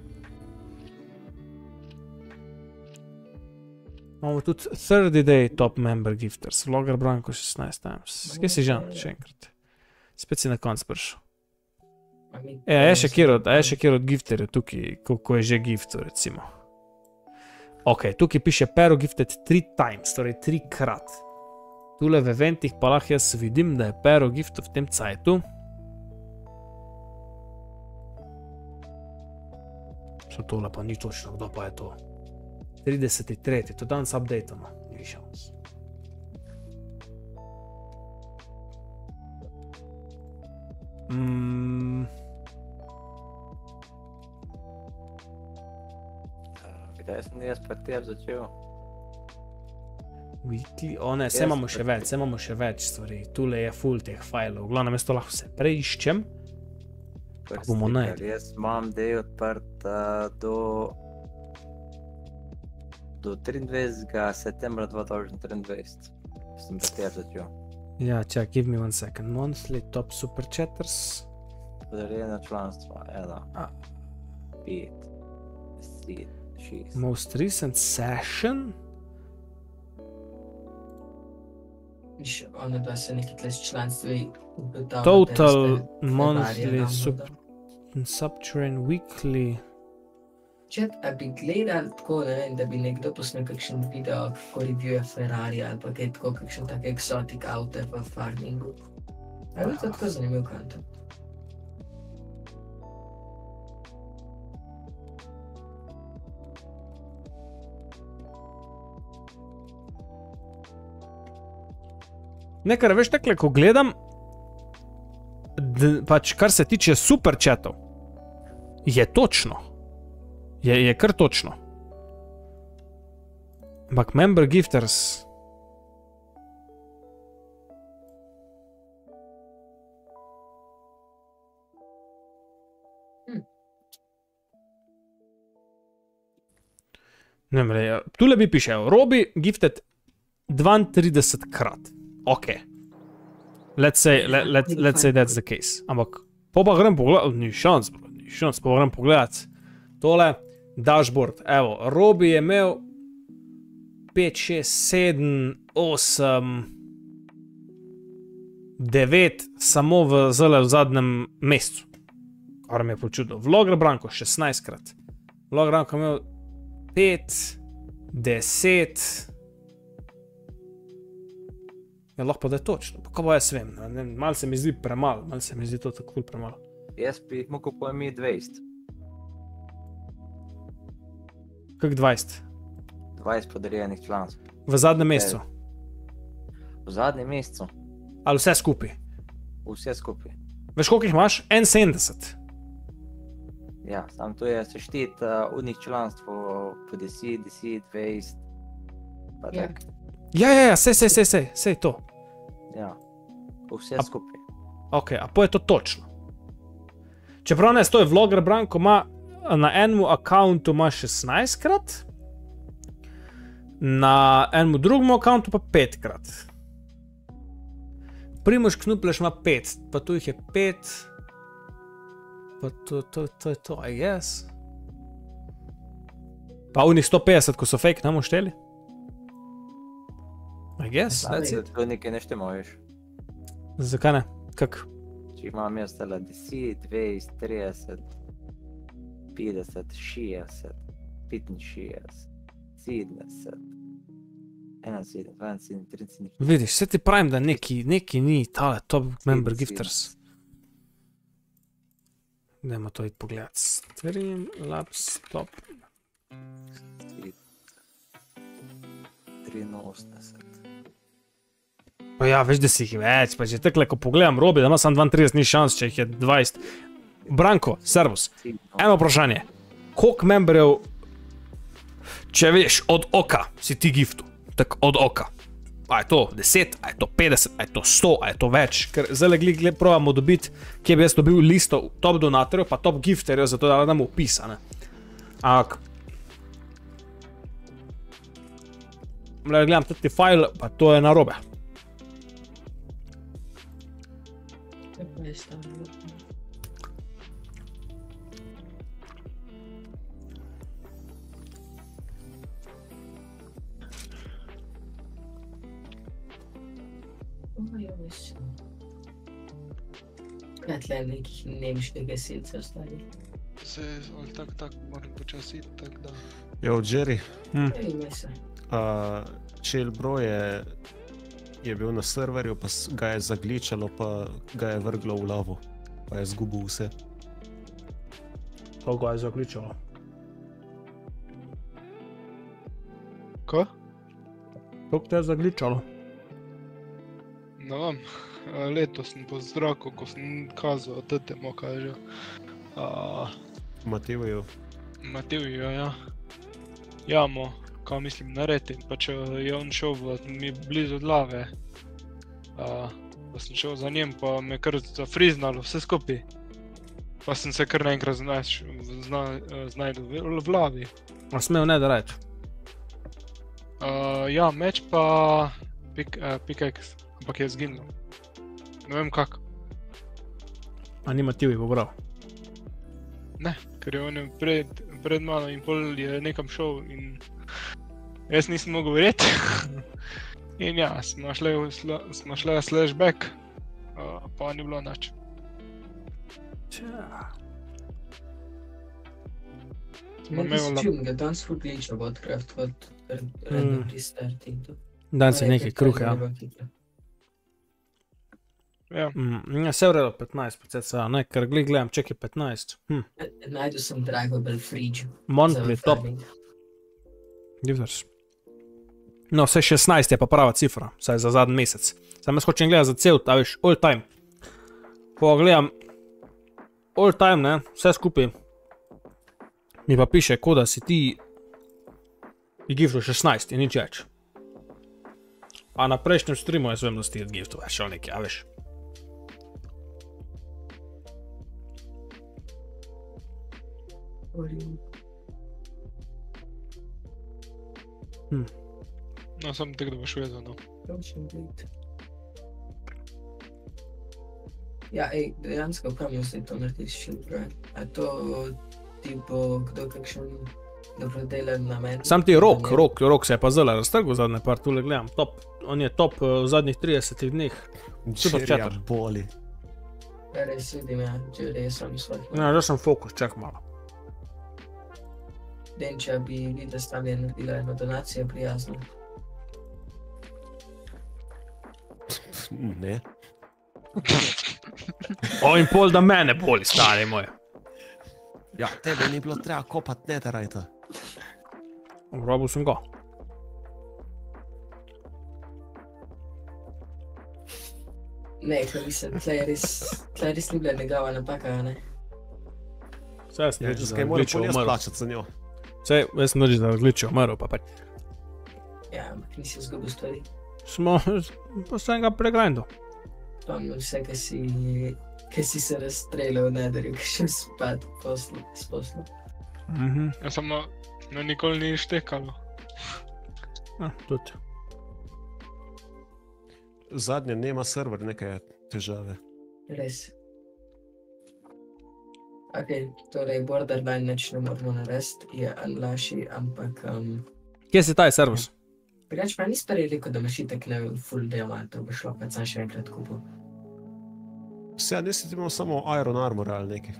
Imamo tudi thirty day top member gifters. Vloger Branko šestnajst times. Kje si Žan, še enkrat? Spet si na konc prišel. E, a je še kjer od, a je še kjer od gifterjev tukaj, ko, ko je že gifto, recimo. Ok, tukaj piše Pero gifted three times, torej trikrat. Tule v eventih pa lahko jaz vidim, da je Pero gifto v tem cajtu. So tole pa ni točno, kdo pa je to? trideseti tretji, to danes updateamo, ni šans. Mm. Kdaj sem jaz pri tebi začel? Weekly, o ne, se imamo še več, se imamo še več stvari. Tule je full teh fajlov, v glavnem jaz to lahko vse preiščem. Pa bomo najdli. Jaz imam del odprt uh, do do triindvajsetega septembra dva tisoč triindvajset. Sem pri tebi začel. Ja, čak, give me one second. Monthly top super chatters. Podarjena članstva, ena, A. pet, deset, šest. Most recent session. Viš, one dva se neki tle s članstvi ugotavljate. Total da ste monthly Ferrarija sub, downloadali. subtrain weekly. Chat, a bi gledali tako, ne vem, da bi nekdo posnel kakšen video, kako reviewuje Ferrari ali pa kaj tako, kakšen tak exotic auto v farmingu. A bi to tako zanimiv content? Nekaj, veš, takle, ko gledam, d, pač kar se tiče super chatov, je točno. Je, je kar točno. Ampak member gifters... Ne vem, tule bi piše, Robi gifted dvaintrideset krat. Ok. Let's say, let, let, let's say that's the case. Ampak, po pa grem pogledat, ni šans, bro, ni šans, po pa grem pogledat. Tole, dashboard, evo, Robi je imel pet, šest, sedem, osem, devet samo v zelo v zadnjem mesecu. Kar mi je počudno. Vlogger Branko šestnajst krat. Vlogger Branko je imel pet, deset. Ja, lahko pa da je točno. Pa kaj pa jaz vem, ne, malo se mi zdi premalo, malo se mi zdi to tako cool premalo. Jaz bi mogel pojmi dvajset. Kak dvajset? dvajset podarjenih članstv. V zadnjem mesecu. V zadnjem mesecu. Ali vse skupaj. Vse skupaj. Veš, koliko jih imaš? enainsedemdeset. Ja, samo to je seštet uh, unih članstv po deset, deset, dvajset. Pa Ja. tak. Ja, ja, ja, sej, sej, sej, sej, sej to. Ja. Vse A- skupaj. Ok, a po je to točno. Čeprav ne, to je Vlogger Branko ima na enem akauntu ima šestnajst krat, na enem drugem akauntu pa pet krat. Primož Knupleš ima pet, pa tu jih je pet, pa to, to, to je to, I guess. Pa unih sto petdeset, ko so fake, ne bomo šteli? I guess, that's it. To nekaj ne štemoješ. Zakaj ne? Kak? Če imam jaz tale deset, dvajset, trideset, petdeset, šestdeset, petinšestdeset, sedemdeset, enainsedemdeset, dvainsedemdeset, triinsedemdeset. Vidiš, se ti pravim, da neki, neki ni tale top member gifters. Dajmo to iti pogledat. Streamlabs top. triinosemdeset. Pa ja, veš, da si jih več, pa že takle, ko pogledam Robi, da ima samo dvaintrideset, ni šans, če jih je dvajset. Branko, servus, eno vprašanje. Koliko memberjev, če veš, od oka si ti giftu? Tak od oka. A je to deset, a je to petdeset, a je to sto, a je to več? Ker zdaj gled probamo dobiti, kje bi jaz dobil listo top donatorjev, pa top gifterjev, zato da damo opis, a ne? Ampak... Gledam tudi file, pa to je narobe. Kako je stavljeno? Kaj tle nekih nemških gasilcev ostali? Se, ali tak, tak, moram počasi iti, tak da. Jo, Jerry, Ne vem, se. uh, Čelbro je, je bil na serverju, pa s- ga je zagličalo, pa ga je vrglo v lavo, pa je zgubil vse. To ga je zaključalo. Ko? Koliko te je zagličalo? Ne vem, letos sem po zraku, ko sem kazal tetemo, kaj je že. Uh, Matevju, Matevju, ja. Jamo, kaj mislim, narediti, pa če je on šel v, mi blizu od lave, uh, pa sem šel za njim, pa me je kar zafriznalo vse skupaj. Pa sem se kar naenkrat znaš, zna, znajdel v, v lavi. A smel ne da reči. Uh, ja, meč pa pik, uh, pickaxe, ampak je zginil. Ne vem kako. A nima ti pobral. Ne, ker je on je pred, pred mano in pol je nekam šel in jaz nisem mogel verjeti. In ja, smo šli, v sla- smo šli v slashback, uh, pa ni bilo nič. Smo Nekaj se imeli čujem, da danes ful glitcha bo odkraft kot random restart in to. Dan se nekaj kruha, ja. Ja, Mm, ja, se v redu, petnajst procent, ne, ker gled gledam, čekaj petnajst. Hm, Najdu sem drivable fridge. monthly top gifters. No, vse šestnajst je pa prava cifra, saj za zadnji mesec. Sam jaz hočem gledati za cel, ta veš, all time. Ko gledam all time, ne, vse skupaj, mi pa piše, kot da si ti je giftu šestnajst in nič več. A na prejšnjem streamu jaz vem, da si ti od giftu več, ali nekaj, a veš. Hm. No, samo tako, da boš vedel, no. Točno biti. Ja, ej, dejansko, kam misli to narediti Shield Bro? A to tipo, kdo kakšen dobrodelen namen? Sam ti rok, rok, rok se je pa zelo raztrgal zadnje par, tule gledam, top, on je top v zadnjih tridesetih dneh. Super Jerryja chatter. boli. Ja, res vidim, ja, Jerry, sem svoj. Ja, zdaj sem fokus, čak malo. Denča bi videla stavljen naredila eno donacijo prijazno. Ne. O, in pol da mene boli, stari moj. Ja, tebe ni bilo treba kopat netherite. Robil sem ga. Ne, ker mislim, tle je res, tle je res ni bila njegova napaka, a ne? Saj jaz sem Ja, reči, da zakaj je moram glitchal pol jaz umrl. plačati za njo? Saj, jaz sem reči, da je glitchal umrl, pa pač. Ja, ampak nisi izgubil stvari. Smo, pa sem ga pregrindal. Spomnim vse, ki si, ki si se razstrelil v nederju, ki še spad poslu, s poslu. Mhm, Ja, samo, no, nikoli ni štekalo. ja, tudi. Zadnje nema server neke težave. Res. Ok, torej borderline nič ne moramo narediti, je unlaši, ampak um, Kje si taj servis? drugače pa nisi prej rekel, da imaš itak ne full diamantov, bo šlo pa sam še enkrat kupil. Vse, nisi ti imel samo iron armor ali nekaj.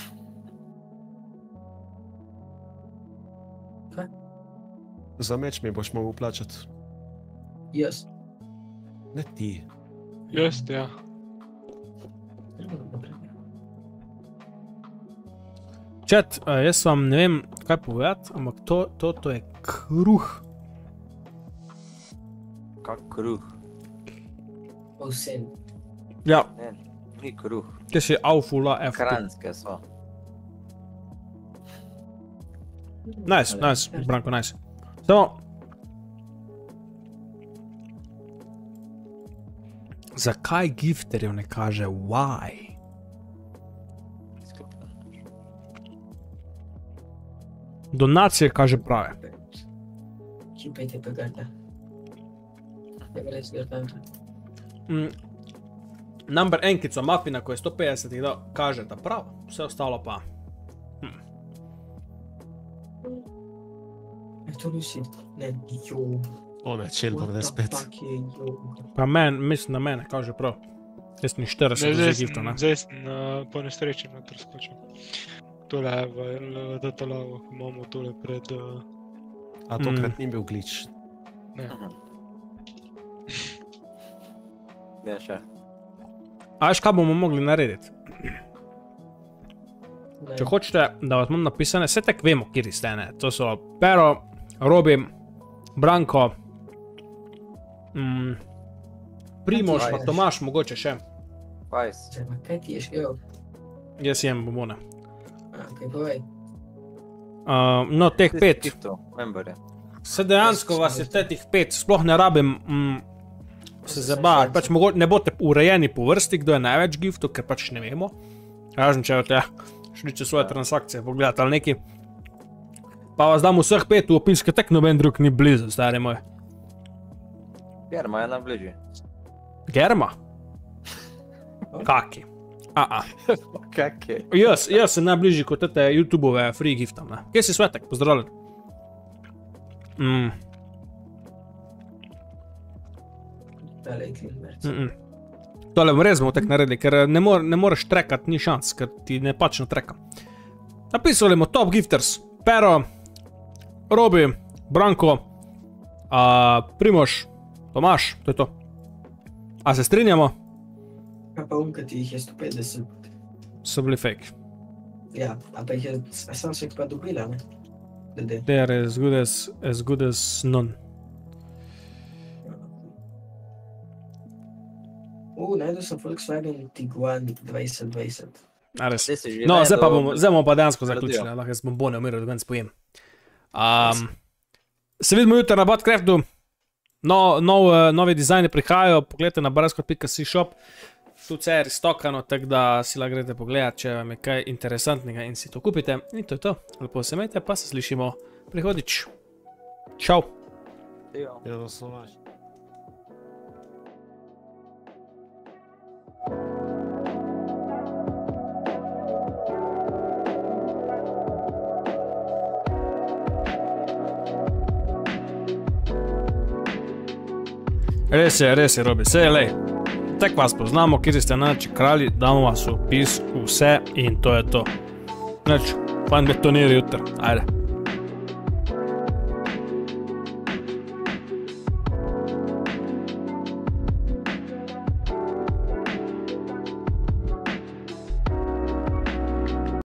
Kaj? Za meč mi boš mogel plačati. Jaz. Ne ti. Jaz, ja. Chat, uh, jaz vam ne vem, kaj povedati, ampak to, to, to je kruh. Kak kruh. Povsem. Ja, Ne, ni kruh. kje si aufula F. Kranjske so. Nice, nice, Branko, nice. Samo... Zakaj gifterjev ne kaže why? Donacije kaže prave. Kipajte pa grda. Je res grda. Mm. Number enkica mafina, ko je sto petdeset, da kaže da prav, vse ostalo pa. Je to Lucy? Ne, jo. O ne, chill bom ne spet. What the fuck je jo? Pa men, mislim na mene, kaže prav. Jaz ni Ne, štirideset zdaj za gifta, ne? sem, zdaj sem uh, po nesreči noter skočil. Tole je v, v Datalavo, imamo tole pred... Uh, A tokrat ni bil glitch. ne. Ne, še. A veš, kaj bomo mogli narediti? Ne. Če hočete, da vas imam napisane, vse tek vemo, kjer ste, ne? To so Pero, Robi, Branko, mm, Primož, pa Vajs. Tomaš, mogoče še. Vajs. Čema, kaj ti ješ? Jo. Jaz jem bombone. A, kaj povej? Uh, no, teh pet. Giftov, memberje. Se dejansko vas je teh pet, sploh ne rabim mm, se zabavati. Pač mogo, ne boste urejeni po vrsti, kdo je največ giftov, ker pač ne vemo. Razen če boste šli čez svoje transakcije pogledati ali neki. Pa vas dam vseh pet v opis, ker tek noben drug ni blizu, stari moj. Germa je najbližji. Germa? Kaki? A-a. Kak je? Jaz, jaz sem najbližji kot tete YouTube-ove free giftam, ne. Kje si Svetek? Pozdravljen. Mm, Tale je Klimberc. mm, mm. Tole bom res bomo tek naredili, ker ne, mor, ne moreš trekat, ni šans, ker ti ne pač ne treka. Napisali bomo Top Gifters, Pero, Robi, Branko, a, Primož, Tomaš, to je to. A se strinjamo? Kaj pa unka ti jih je sto petdeset? So bili fake. Ja, ampak jih je, a sam se jih pa dobila, ne? Glede. They are as good as, as good as none. U, najdel sem Volkswagen Tiguan dvajset dvajset. A res. Zdaj si že No, zdaj pa najdel- bomo, zdaj bomo pa dejansko melodijo. zaključili, lahko jaz bombone umiral, da ga ne spojem. Um, se vidimo jutri na Badcraftu, no, nov, eh, novi dizajni prihajajo, pogledajte na baraskot pika si shop, tu vse je restokano, tako da si lahko greste pogledati, če vam je kaj interesantnega in si to kupite. In to je to, lepo se imejte, pa se slišimo prihodnič. Čau! Adijo. Ja, da so naši. Res je, res je, Robi, sej, lej. Tek vas poznamo, kjer ste največji kralji, damo vas v opis vse in to je to. Neč, fajn betonier jutr, ajde.